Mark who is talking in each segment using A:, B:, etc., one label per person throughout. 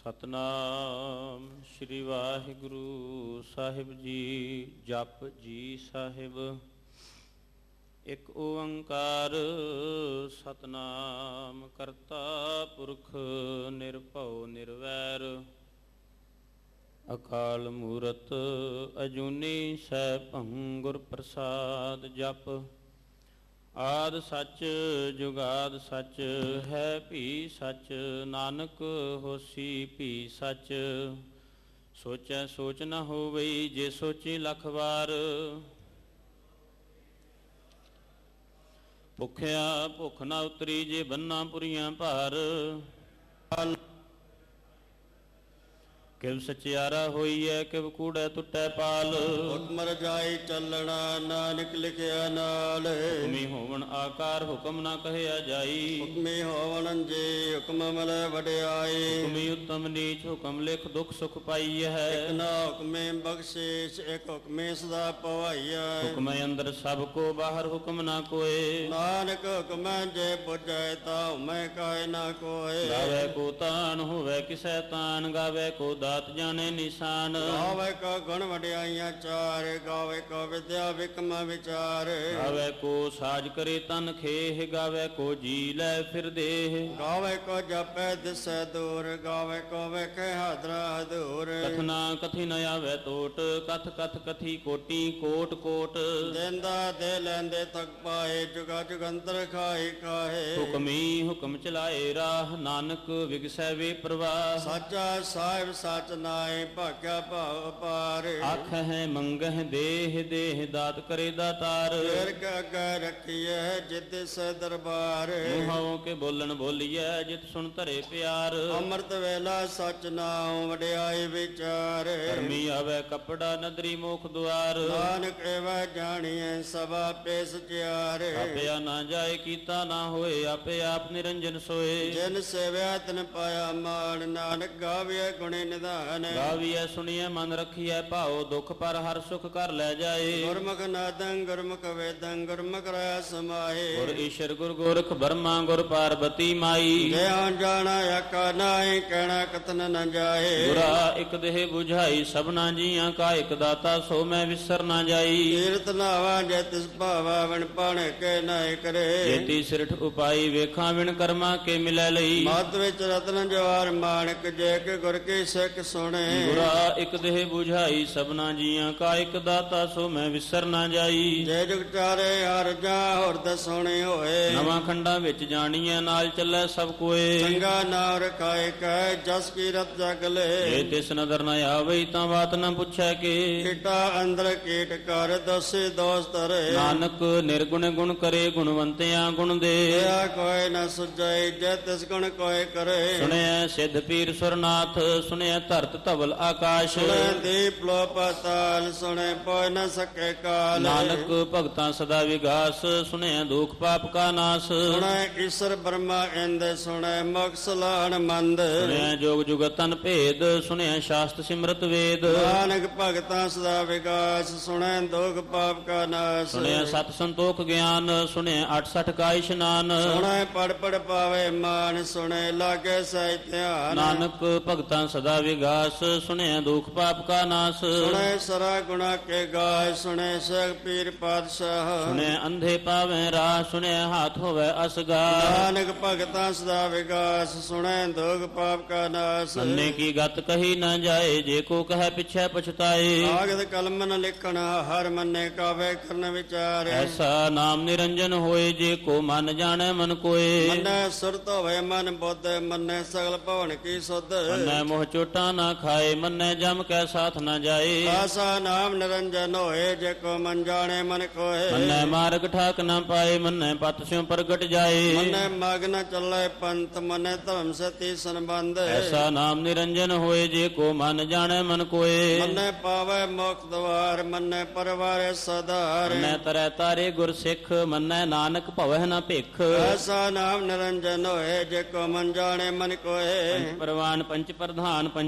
A: ਸਤਨਾਮ ਸ੍ਰੀ ਵਾਹਿਗੁਰੂ ਸਾਹਿਬ ਜੀ। ਜਪੁ ਜੀ ਸਾਹਿਬ। ਇਕ ਓੰਕਾਰ ਸਤਨਾਮ ਕਰਤਾ ਪੁਰਖ ਨਿਰਭਉ ਨਿਰਵੈਰ ਅਕਾਲ ਮੂਰਤ ਅਜੂਨੀ ਸੈਭੰ ਗੁਰ ਪ੍ਰਸਾਦ। ਜਪੁ ਆਦਿ ਸੱਚ ਜੁਗਾਦਿ ਸੱਚ ਹੈ ਭੀ ਸੱਚ ਨਾਨਕ ਹੋਸੀ ਭੀ ਸੱਚ। ਸੋਚੈ ਸੋਚ ਨ ਹੋਵਈ ਜੇ ਸੋਚੀ ਲੱਖ ਵਾਰ। ਭੁੱਖਿਆ ਭੁੱਖ ਨਾ ਉਤਰੀ ਜੇ ਬੰਨਾ ਪੁਰੀਆਂ ਭਾਰ। ਕਿਵ ਸਚਿਆਰਾ ਹੋਈਐ ਕਿਵ ਕੂੜੈ ਟੁੱਟੈ ਪਾਲ।
B: ਹੁਕਮ ਰਜਾਈ ਚੱਲਣਾ ਨਾਨਕ ਲਿਖਿਆ ਨਾਲ।
A: ਹੁਕਮੀ ਹੋਵਣ ਆਕਾਰ ਹੁਕਮ ਨਾ ਕਹਿਆ ਜਾਈ।
B: ਹੁਕਮੀ ਹੋਵਣ ਜੇ ਹੁਕਮ ਮਿਲੈ ਵਡਿਆਈ।
A: ਹੁਕਮੀ ਉੱਤਮ ਨੀਚ ਹੁਕਮ ਲਿਖ ਦੁਖ ਸੁਖ ਪਾਈਐ।
B: ਇਕ ਨਾ ਹੁਕਮੇ ਬਖਸ਼ੀਸ਼ ਇਕ ਹੁਕਮੇ ਸਦਾ ਪਵਾਈਐ।
A: ਹੁਕਮੈ ਅੰਦਰ ਸਭ ਕੋ ਬਾਹਰ ਹੁਕਮ ਨਾ ਕੋਏ।
B: ਨਾਨਕ ਹੁਕਮੈ ਜੇ ਬੁਝੈ ਤਾ ਹੁਮੈ ਕਾਇ ਨਾ ਕੋਏ।
A: ਗਾਵੇ ਕੋ ਤਾਣ ਹੋਵੇ ਕਿਸੈ ਤਾਣ ਗਾਵੇ ਕੋ ਦਾਤ ਜਾਣੇ ਨਿਸ਼ਾਨ।
B: ਗਾਵੇ ਕੋ ਗੁਣ ਵਡਿਆਈਆਂ ਚਾਰ ਗਾਵੇ ਕੋ ਵਿਦਿਆ ਵਿਕਮ ਵਿਚਾਰ।
A: ਗਾਵੇ ਕੋ ਸਾਜ ਕਰੇ ਤਨ ਖੇਹ ਗਾਵੇ ਕੋ ਜੀ ਲੈ ਫਿਰ ਦੇਹ।
B: ਗਾਵੇ ਕੋ ਜਪੈ ਦਿਸੈ ਦੂਰ ਗਾਵੇ ਕੋ ਵੇਖੈ ਹਾਦਰਾ ਹਦੂਰ।
A: ਕਥਨਾ ਕਥੀ ਨ ਆਵੇ ਟੋਟ ਕਥ ਕਥ ਕਥੀ ਕੋਟੀ ਕੋਟ ਕੋਟ।
B: ਦੇਂਦਾ ਦੇ ਲੈਂਦੇ ਤੱਕ ਪਾਏ ਜੁਗਾ ਜੁਗੰਤਰ ਖਾਏ ਕਾਹੇ।
A: ਹੁਕਮੀ ਹੁਕਮ ਚਲਾਏ ਰਾਹ ਨਾਨਕ ਵਿਗਸੈ ਵੇ ਪ੍ਰਵਾਹ।
B: ਸਾਚਾ ਸਾਹਿਬ ਸੱਚ ਨਾਏ ਭਾਗਿਆ ਭਾਵ ਅਪਾਰ।
A: ਆਖ ਹੈ ਮੰਗਹਿ ਦੇਹ ਦੇਹ ਦਾਤ ਕਰੇ ਦਾਤਾਰ।
B: ਫੇਰ ਕੇ ਅੱਗੇ ਰੱਖੀਐ ਜਿਤ ਸੇ ਦਰਬਾਰ।
A: ਮੂੰਹੋਂ ਕੇ ਬੋਲਣ ਬੋਲੀਐ ਜਿਤ ਸੁਣ ਧਰੇ ਪਿਆਰ।
B: ਅੰਮ੍ਰਿਤ ਵੇਲਾ ਸੱਚ ਨਾਉ ਵਡਿਆਈ ਵਿਚਾਰ।
A: ਧਰਮੀ ਆਵੇ ਕਪੜਾ ਨਦਰੀ ਮੋਖ ਦੁਆਰ।
B: ਨਾਨਕ ਐਵੈ ਜਾਣੀਐ ਸਭਾ ਪੇ ਸਚਿਆਰ।
A: ਆਪਿਆ ਨਾ ਜਾਏ ਕੀਤਾ ਨਾ ਹੋਏ ਆਪੇ ਆਪ ਨਿਰੰਜਨ ਸੋਏ।
B: ਜਿਨ ਸੇਵਿਆ ਤਿਨ ਪਾਇਆ ਮਾਨ ਨਾਨਕ ਗਾਵੀਐ ਗੁਣੇ ਨਿਧਾਨ।
A: ਗਾਵੀਐ ਸੁਣੀਐ ਮਨ ਰੱਖੀਐ ਭਾਉ ਦੁਖ ਪਰ ਹਰ ਸੁਖ ਕਰ ਲੈ ਜਾਏ।
B: ਗੁਰਮੁਖ ਨਾਦੰ ਗੁਰਮੁਖ ਵੇਦੰ ਗੁਰਮੁਖ ਰਹਾ ਸਮਾਏ।
A: ਗੁਰ ਈਸ਼ਰ ਗੁਰ ਗੋਰਖ ਬਰਮਾ ਗੁਰ ਪਾਰਬਤੀ ਮਾਈ।
B: ਜੇ ਜਾਣਾ ਆਕਾ ਨਾਹੀ ਕਹਿਣਾ ਕਥਨ ਨ ਜਾਏ।
A: ਗੁਰਾ ਇਕ ਦੇਹ 부ਝਾਈ ਸਭਨਾ ਜੀਆਂ ਕਾ ਇਕ ਦਾਤਾ ਸੋ ਮੈਂ ਵਿਸਰ ਨਾ ਜਾਈ।
B: ਤੀਰਤ ਨਾਵਾ ਜੇ ਤਿਸ ਭਾਵਾ ਵਣ ਪਾਣ ਕੇ ਨਾਇ ਕਰੇ।
A: ਜੇਤੀ ਸਿਰਠ ਉਪਾਈ ਵੇਖਾਂ ਵਿਣ ਕਰਮਾ ਕੇ ਮਿਲੈ ਲਈ।
B: ਮਤ ਵਿੱਚ ਰਤਨ ਜਵਾਰ ਮਾਣਕ ਜੇ ਕਿ ਗੁਰ ਕੀ ਸਿੱਖ ਸੁਣੇ।
A: ਗੁਰਾ ਇਕ ਦੇਹ 부ਝਾਈ ਸਭਨਾ ਜੀਆਂ ਕਾ ਇਕ ਦਾਤਾ ਸੋ ਮੈਂ ਵਿਸਰ ਨਾ ਜਾਈ।
B: ਜੇ ਜੁਗ ਚਾਰੇ ਹਰ ਜਾ ਹੁਰਦ ਸੋਹਣੇ ਹੋਏ।
A: ਨਵਾਂ ਖੰਡਾਂ ਵਿੱਚ ਜਾਣੀਐ ਨਾਲ ਚੱਲੈ ਸਭ ਕੋਏ।
B: ਚੰਗਾ ਨਾਮ ਰਖਾਏ ਕਹਿ ਜਸ ਕੀ ਰਤ ਜਗ ਲੈ।
A: ਜੇ ਤਿਸ ਨਦਰ ਨ ਆਵਈ ਤਾਂ ਬਾਤ ਨ ਪੁੱਛੈ ਕੇ।
B: ਕੀਟਾ ਅੰਦਰ ਕੀਟ ਕਰ ਦੋਸੇ ਦੋਸ ਧਰੇ।
A: ਨਾਨਕ ਨਿਰਗੁਣ ਗੁਣ ਕਰੇ ਗੁਣਵੰਤਿਆਂ ਗੁਣ ਦੇ।
B: ਦਇਆ ਕੋਇ ਨ ਸੁਝੈ ਜੇ ਤਿਸ ਗੁਣ ਕੋਇ ਕਰੇ।
A: ਸੁਣਿਐ ਸਿੱਧ ਪੀਰ ਸੁਰਨਾਥ ਸੁਣਿਐ ਧਰਤ ਧਵਲ ਆਕਾਸ਼।
B: ਸੁਣੈ ਦੀਪ ਲੋ ਪਾਤਾਲ ਸੁਣੈ ਪੋਇ ਨ ਸਕੇ ਕਾਲ।
A: ਨਾਨਕ ਭਗਤਾਂ ਸਦਾ ਵਿਗਾਸ ਸੁਣਿਐ ਦੁਖ ਪਾਪ ਕਾ ਨਾਸ।
B: ਸੁਣੈ ਈਸ਼ਰ ਬ੍ਰਹਮਾ ਇੰਦ ਸੁਣੈ ਮੁਖ ਸਲਾਹਣ ਮੰਦ।
A: ਸੁਣਿਐ ਜੋਗ ਜੁਗਤ ਤਨ ਭੇਦ ਸੁਣਿਐ ਸ਼ਾਸਤ ਸਿਮਰਤ ਵੇਦ।
B: ਨਾਨਕ ਭਗਤਾਂ ਸਦਾ ਵਿਗਾਸ ਸੁਣੈ ਦੁਖ ਪਾਪ ਕਾ ਨਾਸ।
A: ਸੁਣਿਐ ਸਤ ਸੰਤੋਖ ਗਿਆਨ ਸੁਣਿਐ 68 ਕਾ ਇਸ਼ਨਾਨ।
B: ਸੁਣੈ ਪੜ ਪੜ ਪਾਵੇ ਮਾਨ ਸੁਣੈ ਲਾਗੇ ਸਹਿ ਧਿਆਨ।
A: ਨਾਨਕ ਭਗਤਾਂ ਸਦਾ ਵਿਗਾਸ ਸੁਣਿਐ ਦੁਖ ਪਾਪ ਕਾ ਨਾਸ।
B: ਸੁਣੈ ਸਰਾ ਗੁਣਾ ਕੇ ਗਾਇ ਸੁਣੈ ਸਖ ਪੀਰ ਪਾਤਸ਼ਾਹ।
A: ਸੁਣਿਐ ਅੰਧੇ ਪਾਵੈ ਰਾਹ ਸੁਣਿਐ ਹਾਥ ਹੋਵੈ ਅਸਗਾ।
B: ਨਾਨਕ ਭਗਤਾਂ ਸਦਾ ਵਿਗਾਸ ਸੁਣੈ ਦੁਖ ਪਾਪ ਕਾ ਨਾਸ।
A: ਅੰਨੇ ਕੀ ਗਤ ਕਹੀ ਨਾ ਜਾਏ ਜੇ ਕੋ ਕਹੈ ਪਿਛੈ ਪਛਤਾਏ।
B: ਕਾਗਦ ਕਲਮ ਨ ਲਿਖਣਾ ਹਰ ਮੰਨੇ ਕਾਵੇ ਕਰਨ ਵਿਚਾਰ।
A: ਐਸਾ ਨਾਮ ਨਿਰੰਜਨ ਹੋਏ ਜੇ ਕੋ ਮਨ ਜਾਣੈ ਮਨ ਕੋਏ।
B: ਮੰਨੈ ਸੁਰਤ ਹੋਵੇ ਮਨ ਬੁੱਧ ਮੰਨੈ ਸਗਲ ਭਵਨ ਕੀ ਸੁਧ।
A: ਮੰਨੈ ਮੋਹ ਚੋਟਾ ਨਾ ਖਾਏ ਮੰਨੈ ਜਮ ਕੈ ਸਾਥ ਨਾ ਜਾਏ।
B: ਆਸਾ ਨਾਮ ਨਿਰੰਜਨ ਹੋਏ ਜੇ ਕੋ ਮਨ ਜਾਣੇ ਮਨ ਕੋਏ।
A: ਮੰਨੈ ਮਾਰਗ ਠਾਕ ਨਾ ਪਾਏ ਮੰਨੈ ਪਤ ਸਿਉ ਪ੍ਰਗਟ ਜਾਏ।
B: ਮੰਨੈ ਮਗ ਨ ਚੱਲੇ ਪੰਥ ਮੰਨੈ ਧਰਮ ਸਤੀ ਸੰਬੰਧ।
A: ਐਸਾ ਨਾਮ ਨਿਰੰਜਨ ਹੋਏ ਜੇ ਕੋ ਮਨ ਜਾਣੈ ਮਨ ਕੋਏ।
B: ਮੰਨੈ ਪਾਵੈ ਮੁਖ ਦਵਾਰ ਮੰਨੈ ਪਰਵਾਰੈ ਸਦਾਰ।
A: ਮੰਨੈ ਤਰੈ ਤਾਰੇ ਗੁਰ ਸਿੱਖ ਮੰਨੈ ਨਾਨਕ ਭਵਹਿ ਨਾ ਭਿਖ।
B: ਐਸਾ ਨਾਮ ਨਿਰੰਜਨ ਹੋਏ ਜੇ ਕੋ ਮਨ ਜਾਣੇ ਮਨ ਕੋਏ।
A: ਪੰਚ ਪ੍ਰਵਾਨ ਪੰਚ ਪ੍ਰਧਾਨ ਪੰਚ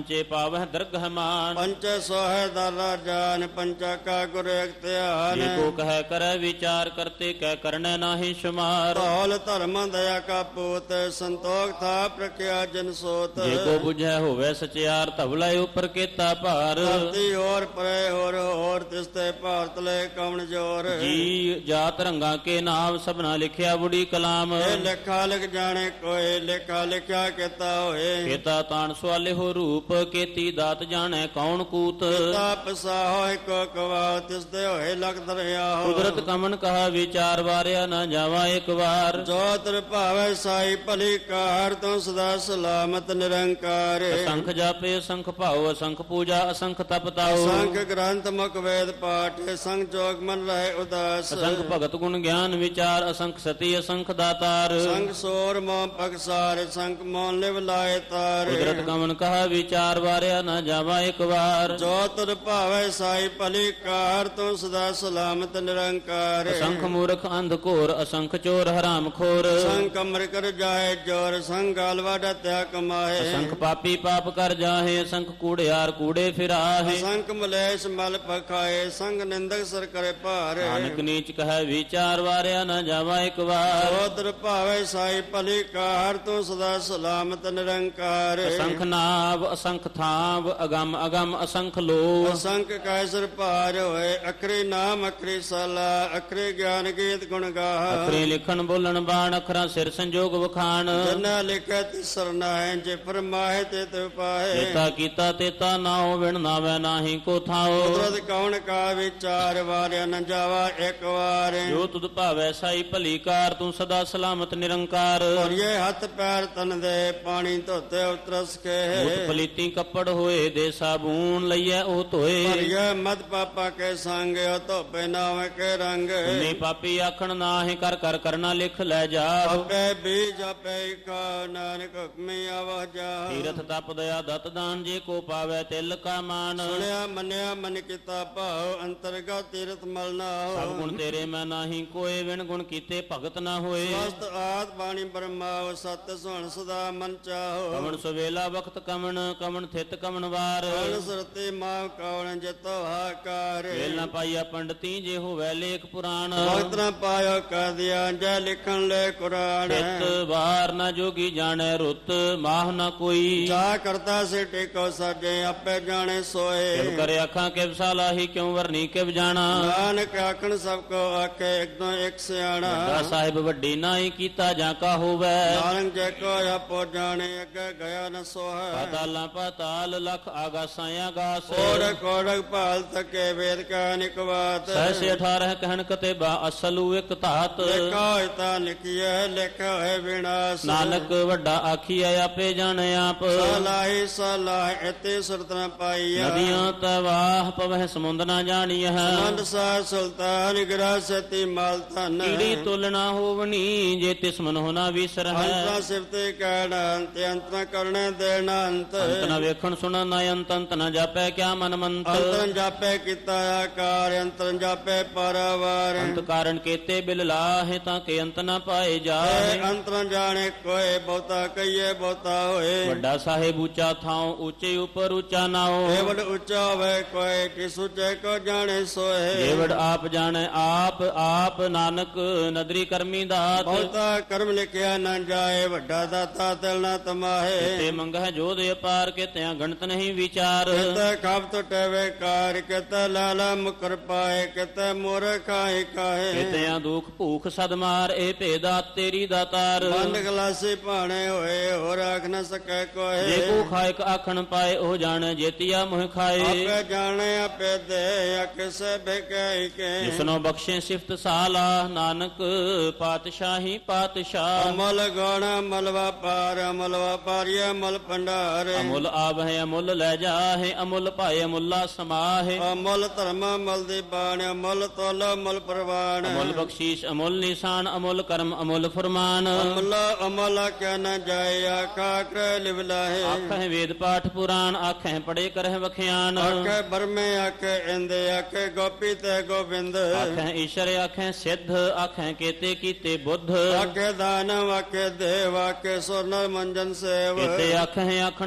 A: ਪੰਚੇ ਪਾਵਹਿ ਦਰਗਹਿ ਮਾਨ।
B: ਪੰਚੇ ਸੋਹੈ ਦਾਲਾ ਜਾਨ, ਪੰਚਾ ਕਾ ਗੁਰ ਇਕ ਧਿਆਨ।
A: ਜੇ ਕੋ ਕਹਿ ਕਰੈ ਵਿਚਾਰ, ਕਰਤੇ ਕਹਿ ਕਰਨੈ ਨਾਹੀ ਸ਼ੁਮਾਰ।
B: ਧੌਲ ਧਰਮ ਦਇਆ ਕਾ ਪੂਤ, ਸੰਤੋਖ ਥਾ ਪ੍ਰਖਿਆ ਜਨ ਸੋਤ।
A: ਜੇ ਕੋ ਬੁਝੈ ਹੋਵੇ ਸਚਿਆਰ, ਧਵਲੇ ਉਪਰ ਕੀਤਾ ਭਾਰ।
B: ਧਰਤੀ ਹੋਰ ਪਰੇ ਹੋਰ, ਤਿਸ ਤੇ ਭਾਰਤ ਲੈ ਕਵਣ ਜੋਰ।
A: ਜੀ ਜਾਤ ਰੰਗਾ ਕੇ ਨਾਮ, ਸਭਨਾ ਲਿਖਿਆ ਬੁੜੀ ਕਲਾਮ।
B: ਇਹ ਲੇਖਾ ਲਿਖ ਜਾਣੇ ਕੋਏ, ਲੇਖਾ ਲਿਖਿਆ ਕੀਤਾ ਹੋਏ।
A: ਕੀਤਾ ਤਾਣ ਸਵਾਲੇ ਹੋ ਰੂਪ, ਕੀਤੀ ਦਾਤ ਜਾਣੈ ਕੌਣ ਕੂਤ।
B: ਤਾਪ ਸਾਹੋ ਇੱਕੋ ਕਵਾ, ਤਿਸ ਦੇ ਹੋਏ ਲਖ ਦਰਿਆ ਹੋ।
A: ਕੁਦਰਤ ਕਮਨ ਕਹਾ ਵਿਚਾਰ, ਵਾਰਿਆ ਨਾ ਜਾਵਾ ਇੱਕ ਵਾਰ।
B: ਜੋ ਤਰ ਭਾਵੈ ਸਾਈ ਭਲੀ ਕਾਰ, ਤੂੰ ਸਦਾ ਸਲਾਮਤ ਨਿਰੰਕਾਰ।
A: ਅਸੰਖ ਜਾਪੇ ਅਸੰਖ ਭਾਉ, ਅਸੰਖ ਪੂਜਾ ਅਸੰਖ ਤਪ ਤਾਉ।
B: ਅਸੰਖ ਗ੍ਰੰਥ ਮੁਖ ਵੇਦ ਪਾਠ, ਸੰਗ ਜੋਗ ਮਨ ਰਹੇ ਉਦਾਸ।
A: ਅਸੰਖ ਭਗਤ ਗੁਣ ਗਿਆਨ ਵਿਚਾਰ, ਅਸੰਖ ਸਤੀ ਅਸੰਖ ਦਾਤਾਰ।
B: ਸੰਗ ਸੋਰ ਮੋਹ ਪਗਸਾਰ, ਸੰਗ ਮੋਨ ਲਿਵ ਲਾਏ ਤਾਰ।
A: ਕੁਦਰਤ ਕਮਨ ਕਹਾ ਵਿਚਾਰ, ਵਾਰਿਆ ਨਾ ਜਾਵਾ ਇੱਕ ਵਾਰ।
B: ਜੋ ਤਰ ਭਾਵੈ ਸਾਈ ਭਲੀ ਕਾਰ, ਤੂੰ ਸਦਾ ਸਲਾਮਤ ਨਿਰੰਕਾਰ।
A: ਅਸੰਖ ਮੂਰਖ ਅੰਧ ਘੋਰ, ਅਸੰਖ ਚੋਰ ਹਰਾਮ ਖੋਰ।
B: ਸੰਗ ਕਮਰ ਕਰ ਜਾਏ ਜੋਰ, ਸੰਗ ਗਾਲਵਾ ਡਤਿਆ ਕਮਾਏ।
A: ਅਸੰਖ ਪਾਪੀ ਪਾਪ ਕਰ ਜਾਹੇ, ਅਸੰਖ ਕੂੜਿਆਰ ਕੂੜੇ ਫਿਰਾਹੇ।
B: ਸੰਗ ਮਲੇਸ਼ ਮਲ ਪਖਾਏ, ਸੰਗ ਨਿੰਦਕ ਸਰ ਕਰੇ ਭਾਰ।
A: ਨਾਨਕ ਨੀਚ ਕਹੈ ਵਿਚਾਰ, ਵਾਰਿਆ ਨਾ ਜਾਵਾ ਇੱਕ ਵਾਰ।
B: ਜੋ ਤਰ ਭਾਵੈ ਸਾਈ ਭਲੀ ਕਾਰ, ਤੂੰ ਸਦਾ ਸਲਾਮਤ ਨਿਰੰਕਾਰ।
A: ਅਸੰਖ ਨਾਵ ਅਸੰਖ ਥਾਵ, ਅਗੰਮ ਅਗੰਮ ਅਸੰਖ ਲੋ।
B: ਅਸੰਖ ਕੈਸਰ ਭਾਰ ਹੋਏ, ਅਖਰੀ ਨਾਮ ਅਖਰੀ ਸਾਲਾ, ਅਖਰੀ ਗਿਆਨ ਗੀਤ ਗੁਣ ਗਾਹ।
A: ਅਖਰੇ ਲਿਖਣ ਬੋਲਣ ਬਾਣ, ਅਖਰਾਂ ਸਿਰ ਸੰਜੋਗ ਵਖਾਣ।
B: ਜਨਾ ਲਿਖੈ ਤਿਸ ਸਰਨਾਹਿ, ਜੇ ਫਰਮਾਏ ਤੇ ਤੂ ਪਾਹੇ।
A: ਜੇਤਾ ਕੀਤਾ ਤੇਤਾ ਨਾਉ, ਵਿਣ ਨਾਵੈ ਨਾਹੀ ਕੋ ਥਾਉ।
B: ਕੁਦਰਤ ਕੌਣ ਕਾ ਵਿਚਾਰ, ਵਾਰਿਆ ਨ ਜਾਵਾ ਇੱਕ ਵਾਰ।
A: ਜੋ ਤੁਧ ਭਾਵੈ ਸਾਈ ਭਲੀ ਕਾਰ, ਤੂੰ ਸਦਾ ਸਲਾਮਤ ਨਿਰੰਕਾਰ।
B: ਭਰੀਏ ਹੱਥ ਪੈਰ ਤਨ ਦੇ, ਪਾਣੀ ਧੋਤੇ ਉਤਰਸ ਕੇ।
A: ਉਤ ਪਲੀਤੀ ਕੱਪੜ ਹੋਏ, ਦੇ ਸਾਬੂਨ ਲਈਐ ਉਹ ਧੋਏ।
B: ਭਰੀਏ ਮਦ ਪਾਪਾ ਕੇ ਸੰਗ, ਉਹ ਧੋਪੇ ਨਾਵੇਂ ਕੇ ਰੰਗ।
A: ਨੀ ਪਾਪੀ ਆਖਣ ਨਾਹੀਂ, ਕਰ ਕਰ ਕਰਨਾ ਲਿਖ ਲੈ ਜਾ।
B: ਆਪੇ ਬੀਜ ਆਪੇ ਕਾ, ਨਾਨਕ ਹੁਕਮੀ ਆਵਹ ਜਾ।
A: ਤੀਰਥ ਤਪ ਦਇਆ ਦਤ ਦਾਨ, ਜੇ ਕੋ ਪਾਵੈ ਤਿਲ ਕਾ ਮਾਨ।
B: ਸੁਣਿਆ ਮੰਨਿਆ ਮਨ ਕੀਤਾ ਭਾਉ, ਅੰਤਰਗਤ ਤੀਰਥ ਮਲ ਨਾ ਹੋ।
A: ਸਭ ਗੁਣ ਤੇਰੇ ਮੈਂ ਨਾਹੀਂ ਕੋਏ, ਵਿਣ ਗੁਣ ਕੀਤੇ ਭਗਤ ਨਾ ਹੋਏ।
B: ਸਵਸਤ ਆਦ ਬਾਣੀ ਬਰਮਾਉ, ਸਤ ਸੁਣ ਸਦਾ ਮਨ ਚਾਹੋ।
A: ਕਵਣ ਸੁਵੇਲਾ ਵਖਤ ਕਵਣ, ਕਵਣ ਥਿਤ ਕਵਣ ਵਾਰ।
B: ਕਵਣ ਸੁਰਤੀ ਮਾਂ ਕਵਣ ਜਿਤੋ ਹਾਕਾਰ।
A: ਵੇਲ ਨਾ ਪਾਈਆ ਪੰਡਤੀ, ਜੇ ਹੋਵੈ ਲੇਖ ਪੁਰਾਣ।
B: ਵਕਤ ਨਾ ਪਾਇਓ ਕਾ ਦਿਆ, ਜੈ ਲਿਖਣ ਲੈ ਕੁਰਾਨ।
A: ਥਿਤ ਵਾਰ ਨਾ ਜੋਗੀ ਜਾਣੈ ਰੁੱਤ, ਮਾਹ ਨਾ ਕੋਈ।
B: ਜਾ ਕਰਤਾ ਸੇ ਟੇਕੋ ਸਾਜੇ, ਆਪੇ ਜਾਣੇ ਸੋਏ।
A: ਕਿਵ ਕਰੇ ਆਖਾਂ ਕਿਵ ਸਾਲਾਹੀ, ਕਿਉ ਵਰਨੀ ਕਿਵ ਜਾਣਾ।
B: ਨਾਨਕ ਆਖਣ ਸਭ ਕੋ ਆਖੇ, ਇੱਕ ਤੋਂ ਇੱਕ ਸਿਆਣਾ।
A: ਵੱਡਾ ਸਾਹਿਬ ਵੱਡੀ ਨਾਹੀ ਕੀਤਾ, ਜਾਂ ਕਾ ਹੋਵੈ।
B: ਨਾਨਕ ਜੇ ਕੋ ਆਪੋ ਜਾਣੇ, ਅੱਗੇ ਗਿਆ ਨ ਸੋਹੈ।
A: ਪਾਤਾਲਾਂ ਪਾਤਾਲ, ਲਖ ਆਗਾਸਾਂ ਆਗਾਸ।
B: ਕੋੜਕ ਕੋੜਕ ਭਾਲ ਤਕੇ, ਵੇਦ ਕਾ ਨਿਕਵਾਤ।
A: ਸਹਿਸੇ 18 ਕਹਿਣ ਕਤੇਬਾ, ਅਸਲੂ ਇੱਕ ਧਾਤ।
B: ਲਿਖਾ ਹੋਇ ਤਾਂ ਲਿਖੀਐ, ਲਿਖਾ ਹੋਇ ਵਿਨਾਸ਼।
A: ਨਾਨਕ ਵੱਡਾ ਆਖੀਐ, ਆਪੇ ਜਾਣੇ ਆਪ।
B: ਸਲਾਹੀ ਸਲਾਹ ਇਤੇ ਸੁਰਤ ਨ ਪਾਈਐ।
A: ਨਦੀਆਂ ਤਵਾਹ ਪਵਹਿ, ਸਮੁੰਦ ਨਾ ਜਾਣੀਐ।
B: ਮੰਦ ਸਾ ਸੁਲਤਾਨ, ਗਿਰਾ ਸਤੀ ਮਾਲ ਧਨ।
A: ਕੀੜੀ ਤੁਲਨਾ ਹੋਵਣੀ, ਜੇ ਤਿਸ ਮਨ ਹੋਣਾ ਵਿਸਰਹਿ।
B: ਅੰਤਰਾ ਸਿਫਤੇ ਕਹਿਣਾ ਅੰਤ, ਅੰਤ ਨ ਕਰਨੇ ਦੇਣਾ ਅੰਤ।
A: ਅੰਤ ਨ ਵੇਖਣ ਸੁਣਨ ਨਾ ਅੰਤ, ਅੰਤ ਨ ਜਾਪੈ ਕਿਆ ਮਨ ਮੰਤ।
B: ਅੰਤਰਨ ਜਾਪੇ ਕੀਤਾ ਆਕਾਰ, ਅੰਤਰਨ ਜਾਪੇ ਪਰਵਾਰ।
A: ਅੰਤ ਕਾਰਨ ਕੀਤੇ ਬਿਲ ਲਾਹੇ, ਤਾਂ ਕਿ ਅੰਤ ਨ ਪਾਏ ਜਾਹੇ।
B: ਅੰਤਰਨ ਜਾਣੇ ਕੋਏ, ਬਹੁਤਾ ਕਹੀਏ ਬਹੁਤਾ ਹੋਏ।
A: ਵੱਡਾ ਸਾਹਿਬ ਉੱਚਾ ਥਾਉ, ਉੱਚੇ ਉਪਰ ਉੱਚਾ ਨਾਉ।
B: ਏਵੜ ਉੱਚਾ ਹੋਵੇ ਕੋਏ, ਕਿਸ ਉੱਚੇ ਕੋ ਜਾਣੇ ਸੋਏ।
A: ਜੇਵੜ ਆਪ ਜਾਣੈ ਆਪ, ਆਪ ਨਾਨਕ ਨਦਰੀ ਕਰਮੀ ਦਾਤ।
B: ਬਹੁਤਾ ਕਰਮ ਲਿਖਿਆ ਨਾ ਜਾਏ, ਵੱਡਾ ਦਾਤਾ ਤਿਲ ਨਾ ਤਮਾਹੇ।
A: ਕਿਤੇ ਮੰਗਹਿ ਜੋਧ ਅਪਾਰ, ਕਿਤਿਆਂ ਗਣਤ ਨਹੀਂ ਵਿਚਾਰ।
B: ਕਿਤੇ ਖਬ ਟੁਟੇ ਕਾਰ, ਕਿਤੇ ਲਾਲਾ ਮੁਕਰ ਪਾਏ, ਕਿਤੇ ਮੋਰ ਖਾਏ ਕਾਹੇ।
A: ਕਿਤਿਆਂ ਦੁਖ ਭੂਖ ਸਦਮਾਰ, ਇਹ ਭੇਦਾਤ ਤੇਰੀ ਦਾਤਾਰ।
B: ਬੰਦ ਗਲਾਸੀ ਭਾਣੇ ਹੋਏ, ਹੋਰ ਆਖ ਨ ਸਕੈ
A: ਜੇ
B: ਕੋਏ।
A: ਕੋ ਖਾਇਕ ਆਖਣ ਪਾਏ, ਉਹ ਜਾਣੈ ਜੇਤੀਆ ਮੋਹ ਖਾਏ।
B: ਆਪੇ ਜਾਣੇ ਆਪੇ ਦੇ, ਅਕਿਸੇ ਭਿਕੈ ਕੇ।
A: ਜਿਸਨੋ ਬਖਸ਼ੇ ਸਿਫਤ ਸਾਲਾ, ਨਾਨਕ ਪਾਤਸ਼ਾਹੀ ਪਾਤਸ਼ਾਹ।
B: ਅਮਲ ਗਣ ਅਮਲ ਵਪਾਰ, ਅਮਲ ਵਪਾਰੀ ਅਮਲ ਭੰਡਾਰ।
A: ਅਮੁੱਲ ਆਵਹਿ ਅਮੁੱਲ ਲੈ ਜਾਹੇ, ਅਮੁੱਲ ਭਾਏ ਅਮੁੱਲਾ ਸਮਾਹੇ।
B: ਅਮਲ ਧਰਮ ਅਮਲ ਦੀ ਬਾਣ, ਅਮਲ ਤੋਲ ਅਮਲ ਪ੍ਰਵਾਨ।
A: ਅਮੁੱਲ ਬਖਸ਼ੀਸ਼ ਅਮੁੱਲ ਨਿਸ਼ਾਨ, ਅਮੁੱਲ ਕਰਮ ਅਮੁੱਲ ਫਰਮਾਨ।
B: ਅਮਲ ਅਮਲ ਕਿਆ ਨ ਜਾਏ, ਆਖਾ ਕਰ ਲਿਵ ਲਾਹੇ।
A: ਆਖਹਿ ਵੇਦ ਪਾਠ ਪੁਰਾਣ, ਆਖਹਿ ਪੜੇ ਕਰਹਿ ਵਖਿਆਨ।
B: ਆਖੇ ਬਰਮੇ ਆਖੇ ਇੰਦੇ, ਆਖੇ ਗੋਪੀ ਤੇ ਗੋਬਿੰਦ।
A: ਆਖਹਿ ਈਸ਼ਰ ਆਖਹਿ ਸਿੱਧ, ਆਖਹਿ ਕੇਤੇ ਕੀਤੇ ਬੁੱਧ।
B: ਆਖੇ ਦਾਨਵ ਆਖੇ ਦੇਵ, ਆਖੇ ਸੋਨਰ ਮੰਜਨ ਸੇਵ।
A: ਕੀਤੇ ਆਖਹਿ ਆਖਣ ਪਾਹੇ,